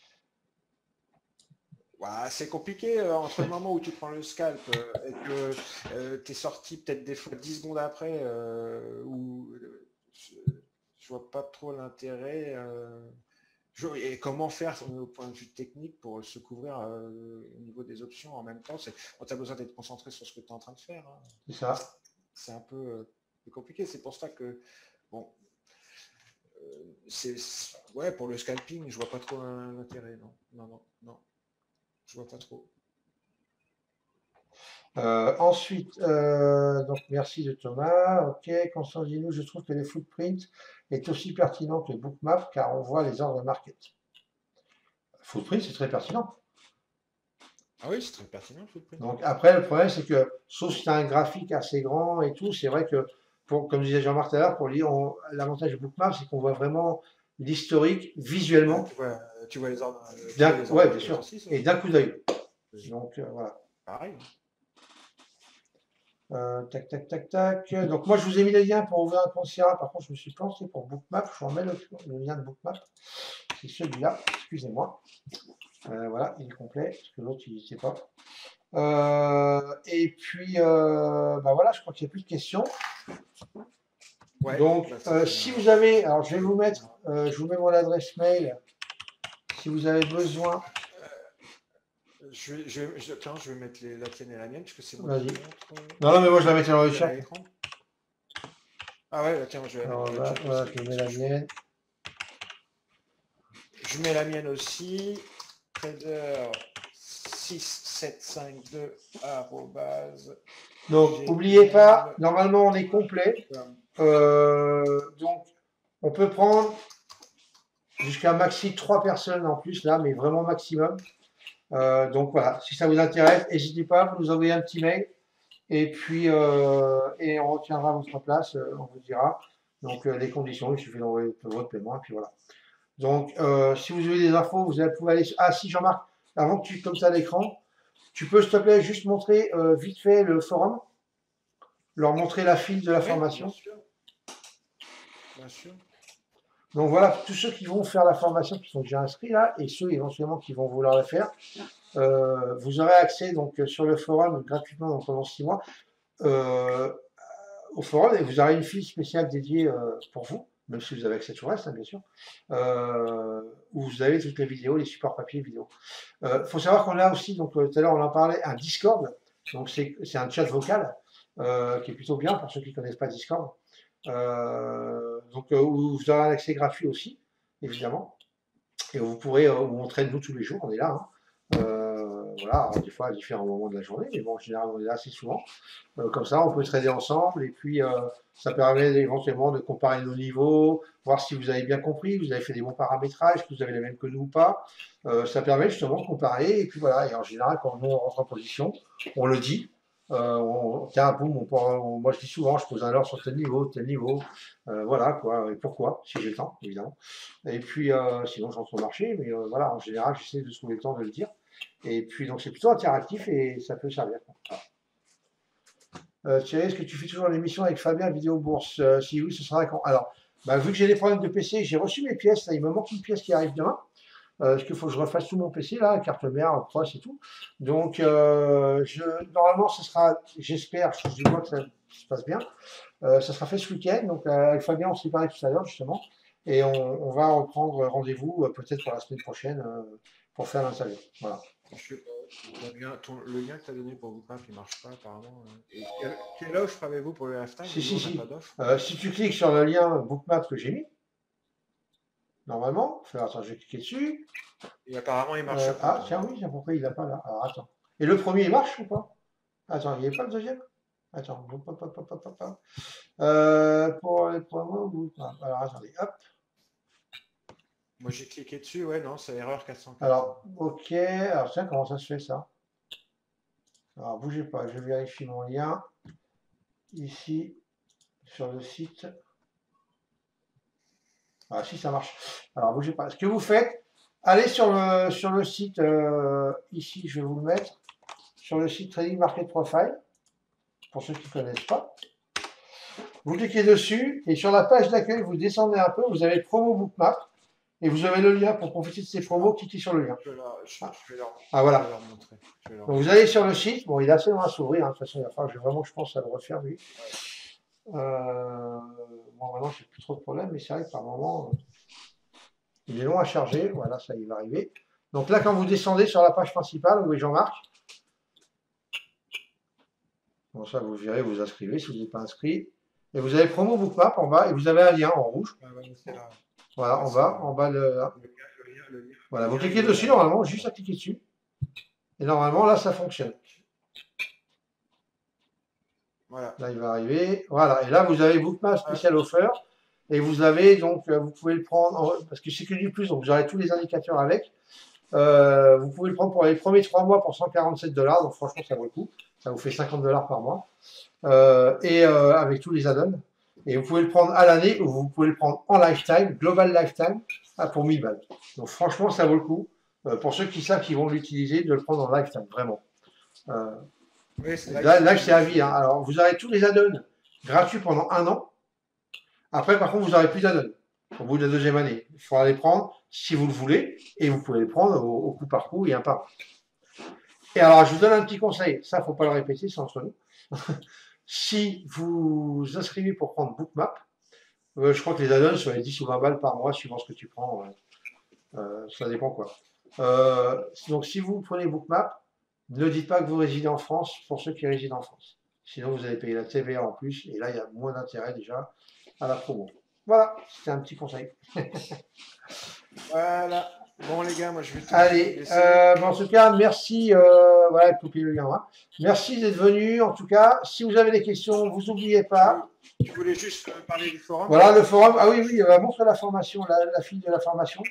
Ouais, c'est compliqué euh, entre le moment où tu prends le scalp euh, et que euh, tu es sorti peut-être des fois dix secondes après euh, où je, je vois pas trop l'intérêt. Euh, et comment faire au point de vue technique pour se couvrir euh, au niveau des options en même temps? Tu as besoin d'être concentré sur ce que tu es en train de faire. Hein. C'est ça. C'est un peu euh, compliqué. C'est pour ça que, bon, euh, c'est, ouais, pour le scalping, je vois pas trop l'intérêt. Non, non, non, non. Je vois pas trop. Euh, ensuite, euh, donc merci de Thomas. Ok, Constance Dinou, je trouve que les footprints est aussi pertinent que le bookmap car on voit les ordres market. Footprint, c'est très pertinent. Ah oui, c'est très pertinent le footprint. Donc après, le problème, c'est que, sauf si tu as un graphique assez grand et tout, c'est vrai que, pour, comme disait Jean-Marc tout à l'heure, pour lire, l'avantage du bookmap, c'est qu'on voit vraiment l'historique visuellement. Tu vois, tu vois les ordres. Oui, ouais, bien sûr. Aussi, et d'un coup d'œil. Oui. Donc euh, voilà. Pareil. Euh, tac, tac, tac, tac. Donc moi, je vous ai mis les liens pour ouvrir un compte Sierra. Par contre, je me suis planté pour Bookmap. Je vous remets le, le lien de Bookmap. C'est celui-là. Excusez-moi. Euh, voilà, il est complet, parce que l'autre, il n'y était pas. Euh, et puis, euh, bah voilà, je crois qu'il n'y a plus de questions. Ouais, donc, euh, si vous avez, alors je vais vous mettre, euh, je vous mets mon adresse mail, si vous avez besoin. Je vais, je, vais, je, tiens, je vais mettre les, la tienne et la mienne, parce que c'est moi qui montre. Non, non, mais moi je la mettais dans le chat. Ah ouais, tiens, je vais alors, là, voilà, je mets la mienne. Je mets la mienne aussi. Trader six sept cinq deux arrobase. Donc, n'oubliez pas, normalement on est complet. Euh, donc, on peut prendre jusqu'à maxi trois personnes en plus là, mais vraiment maximum. Euh, donc voilà, si ça vous intéresse, n'hésitez pas, vous nous envoyez un petit mail et puis euh, et on retiendra votre place, euh, on vous dira. Donc euh, les conditions, il suffit d'envoyer votre paiement et puis voilà. Donc euh, si vous avez des infos, vous allez pouvoir aller. Ah si Jean-Marc, avant que tu comme ça à l'écran, tu peux s'il te plaît juste montrer euh, vite fait le forum, leur montrer la file de la oui, formation. Bien sûr. Bien sûr. Donc voilà, tous ceux qui vont faire la formation, qui sont déjà inscrits là, et ceux éventuellement qui vont vouloir la faire, euh, vous aurez accès donc sur le forum gratuitement donc, pendant six mois euh, au forum, et vous aurez une file spéciale dédiée euh, pour vous, même si vous avez accès sur reste, hein, bien sûr, euh, où vous avez toutes les vidéos, les supports papier vidéo. Il euh, faut savoir qu'on a aussi, donc tout à l'heure on en parlait, un Discord, donc c'est un chat vocal euh, qui est plutôt bien pour ceux qui ne connaissent pas Discord. Euh, donc, euh, où vous aurez un accès gratuit aussi, évidemment. Et vous pourrez, euh, où on traîne nous tous les jours, on est là. Hein. Euh, voilà, alors, des fois à différents moments de la journée, mais bon, en général, on est là assez souvent. Euh, comme ça, on peut trader ensemble et puis euh, ça permet éventuellement de comparer nos niveaux, voir si vous avez bien compris, vous avez fait des bons paramétrages, que vous avez les mêmes que nous ou pas. Euh, ça permet justement de comparer et puis voilà. Et en général, quand nous on rentre en position, on le dit. Euh, on, tiens, boum, on, peut- on- moi je dis souvent, je pose un leurre sur tel niveau, tel niveau, euh, voilà quoi, et pourquoi, si j'ai le temps, évidemment. Et puis euh, sinon, je rentre au marché, mais euh, voilà, en général, j'essaie de trouver le temps de le dire. Et puis donc c'est plutôt interactif et ça peut servir. Euh, Thierry, est-ce que tu fais toujours l'émission avec Fabien Vidéo Bourse? Euh, Si oui, ce sera quand? Alors, bah, vu que j'ai des problèmes de P C, j'ai reçu mes pièces. Là, il me manque une pièce qui arrive demain. Euh, parce qu'il faut que je refasse tout mon P C, là, carte mère, crosse et tout. Donc, euh, je, normalement, ce sera, j'espère, je vois que ça se passe bien, euh, ça sera fait ce week-end. Donc, euh, avec Fabien, on s'est parlé tout à l'heure, justement. Et on, on va reprendre rendez-vous euh, peut-être pour la semaine prochaine euh, pour faire l'interview. Voilà. Je, le lien, ton- le lien que tu as donné pour Bookmap, il marche pas apparemment. hein. Et quelle, quelle offre avez-vous pour le halftime? Si, Nous, si, on n'a si. pas d'offre. Euh, si tu cliques sur le lien Bookmap que j'ai mis, normalement, enfin, attends, je vais cliquer dessus. Et apparemment, il marche Euh, pas. ah, tiens, oui, j'ai compris, il l'a pas là. Alors, attends. Et le premier, il marche ou pas? Attends, il n'y avait pas le deuxième? Attends. Hop, hop, hop, hop, hop, hop. Euh, pour les promos, ou- ah, alors, attendez, hop. Moi, j'ai cliqué dessus, ouais, non, c'est erreur quatre cent quatre. Alors, ok. Alors, tiens, comment ça se fait, ça? Alors, bougez pas, je vérifie mon lien. Ici, sur le site. Ah, si, ça marche. Alors, bougez pas. Ce que vous faites, allez sur le, sur le site, euh, ici, je vais vous le mettre, sur le site Trading Market Profile, pour ceux qui ne connaissent pas. Vous cliquez dessus et sur la page d'accueil, vous descendez un peu, vous avez promo bookmap et vous avez le lien pour profiter de ces promos, cliquez sur le lien. Je, vais leur, je, je vais leur, Ah voilà. je vais leur montrer. Je vais leur Donc vous montrer. allez sur le site, bon il est assez long à s'ouvrir, hein. De toute façon il va falloir que je, vraiment je pense à le refaire lui. Euh, bon maintenant j'ai plus trop de problèmes, mais c'est vrai que par moment euh, il est long à charger, voilà ça il va arriver. Donc là quand vous descendez sur la page principale, où est Jean-Marc, bon ça vous verrez, vous inscrivez si vous n'êtes pas inscrit. Et vous avez promo bookmap en bas et vous avez un lien en rouge. Ah, ouais, c'est là. Voilà, Ouais, en c'est bas, là. en bas le. Le lien, le lien, le lien. Voilà, Le vous lien, cliquez il est dessus là. normalement, juste à cliquer dessus. Et normalement là ça fonctionne. Voilà. Là il va arriver. Voilà, et là vous avez Bookmap spécial offer. Et vous avez donc, euh, vous pouvez le prendre, en- parce que c'est que du plus, donc vous aurez tous les indicateurs avec. Euh, vous pouvez le prendre pour les premiers trois mois pour cent quarante-sept dollars, donc franchement ça vaut le coup. Ça vous fait cinquante dollars par mois. Euh, et euh, avec tous les add-ons. Et vous pouvez le prendre à l'année ou vous pouvez le prendre en lifetime, global lifetime, ah, pour mille balles. Donc franchement, ça vaut le coup. Euh, pour ceux qui savent qu'ils vont l'utiliser, de le prendre en lifetime, vraiment. Euh, Oui, c'est là, là, c'est là là, c'est à vie. Hein. Alors, vous aurez tous les add-ons gratuits pendant un an. Après, par contre, vous n'aurez plus d'add-ons au bout de la deuxième année. Il faudra les prendre si vous le voulez et vous pouvez les prendre au, au coup par coup et un par un. Et alors, je vous donne un petit conseil. Ça, il ne faut pas le répéter, c'est entre nous. Si vous vous inscrivez pour prendre Bookmap, euh, je crois que les add-ons sont les dix ou vingt balles par mois, suivant ce que tu prends. Euh, euh, ça dépend quoi. Euh, donc, si vous prenez Bookmap, ne dites pas que vous résidez en France pour ceux qui résident en France. Sinon, vous allez payer la T V A en plus. Et là, il y a moins d'intérêt déjà à la promo. Voilà, c'était un petit conseil. Voilà. Bon, les gars, moi, je vais tout Allez, euh, en tout cas, merci. Euh, voilà, coupez le lien. Hein. Merci d'être venu. En tout cas, si vous avez des questions, vous n'oubliez pas. Tu voulais juste parler du forum? Voilà, le forum. Ah oui, oui, euh, montre la formation, la, la fille de la formation.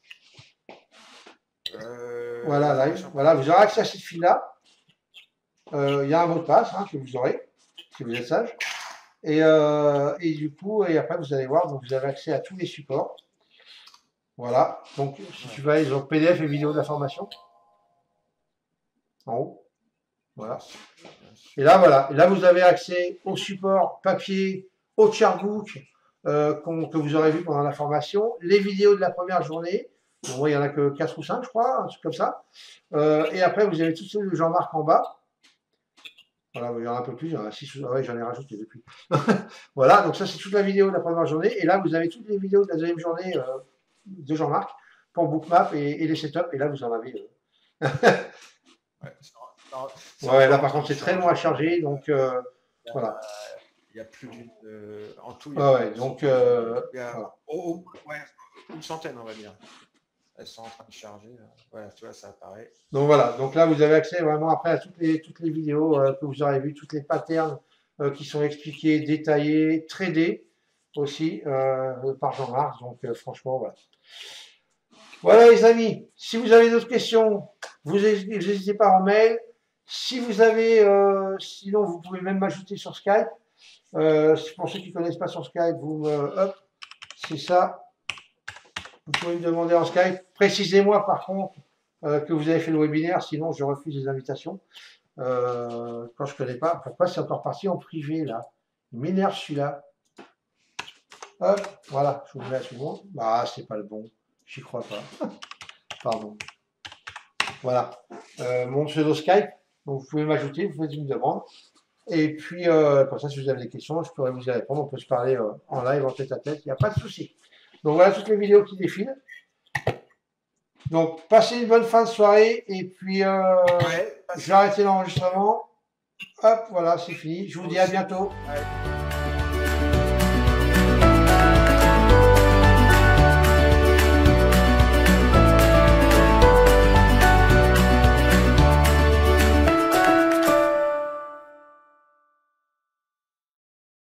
Euh, voilà, live. Voilà, vous aurez accès à cette fille-là. Euh, Il y a un mot de passe hein, que vous aurez, si vous êtes sage. Et, euh, et du coup, et après, vous allez voir, donc vous avez accès à tous les supports. Voilà. Donc, si tu vas aller sur P D F et vidéo de la formation, en haut. Voilà. Et là, voilà. Et là, vous avez accès au support papier, au chartbook euh, que vous aurez vu pendant la formation, les vidéos de la première journée. Bon, moi, il n'y en a que quatre ou cinq, je crois, un truc comme ça. Euh, et après, vous avez tout ceux de Jean-Marc en bas. Voilà, il y en a un peu plus, il y en a six, ah ouais, j'en ai rajouté depuis. Voilà, donc ça, c'est toute la vidéo de la première journée. Et là, vous avez toutes les vidéos de la deuxième journée euh, de Jean-Marc pour Bookmap et, et les setups. Et là, vous en avez. Euh... ouais, ça, ça, ouais, là, par contre, c'est très long à charger. Donc, euh, voilà. il y a plus d'une... Euh, en tout, il y a, ah ouais, donc, euh, il y a voilà. oh, oh, ouais, une centaine, on va dire. Elles sont en train de charger. Voilà, tu vois, ça apparaît. Donc voilà, donc là vous avez accès vraiment après à toutes les, toutes les vidéos euh, que vous aurez vues, toutes les patterns euh, qui sont expliqués, détaillés, tradés aussi euh, par Jean-Marc. Donc euh, franchement, voilà. Voilà les amis, si vous avez d'autres questions, vous n'hésitez pas en mail. Si vous avez, euh, sinon vous pouvez même m'ajouter sur Skype. Euh, pour ceux qui ne connaissent pas sur Skype, vous me, hop, c'est ça. Vous pouvez me demander en Skype. Précisez-moi par contre euh, que vous avez fait le webinaire, sinon je refuse les invitations. Euh, quand je ne connais pas, pourquoi c'est encore parti en privé là? Il m'énerve celui-là. Hop, voilà, je vous mets à tout le monde. Bah, c'est pas le bon, j'y crois pas. Pardon. Voilà, euh, mon pseudo Skype, donc vous pouvez m'ajouter, vous faites une demande. Et puis, euh, comme ça, si vous avez des questions, je pourrais vous y répondre. On peut se parler euh, en live, en tête à tête, il n'y a pas de souci. Donc voilà toutes les vidéos qui défilent. Donc, passez une bonne fin de soirée. Et puis, euh, Ouais, je vais arrêter l'enregistrement. Hop, voilà, c'est fini. Je vous dis à bientôt. Ouais.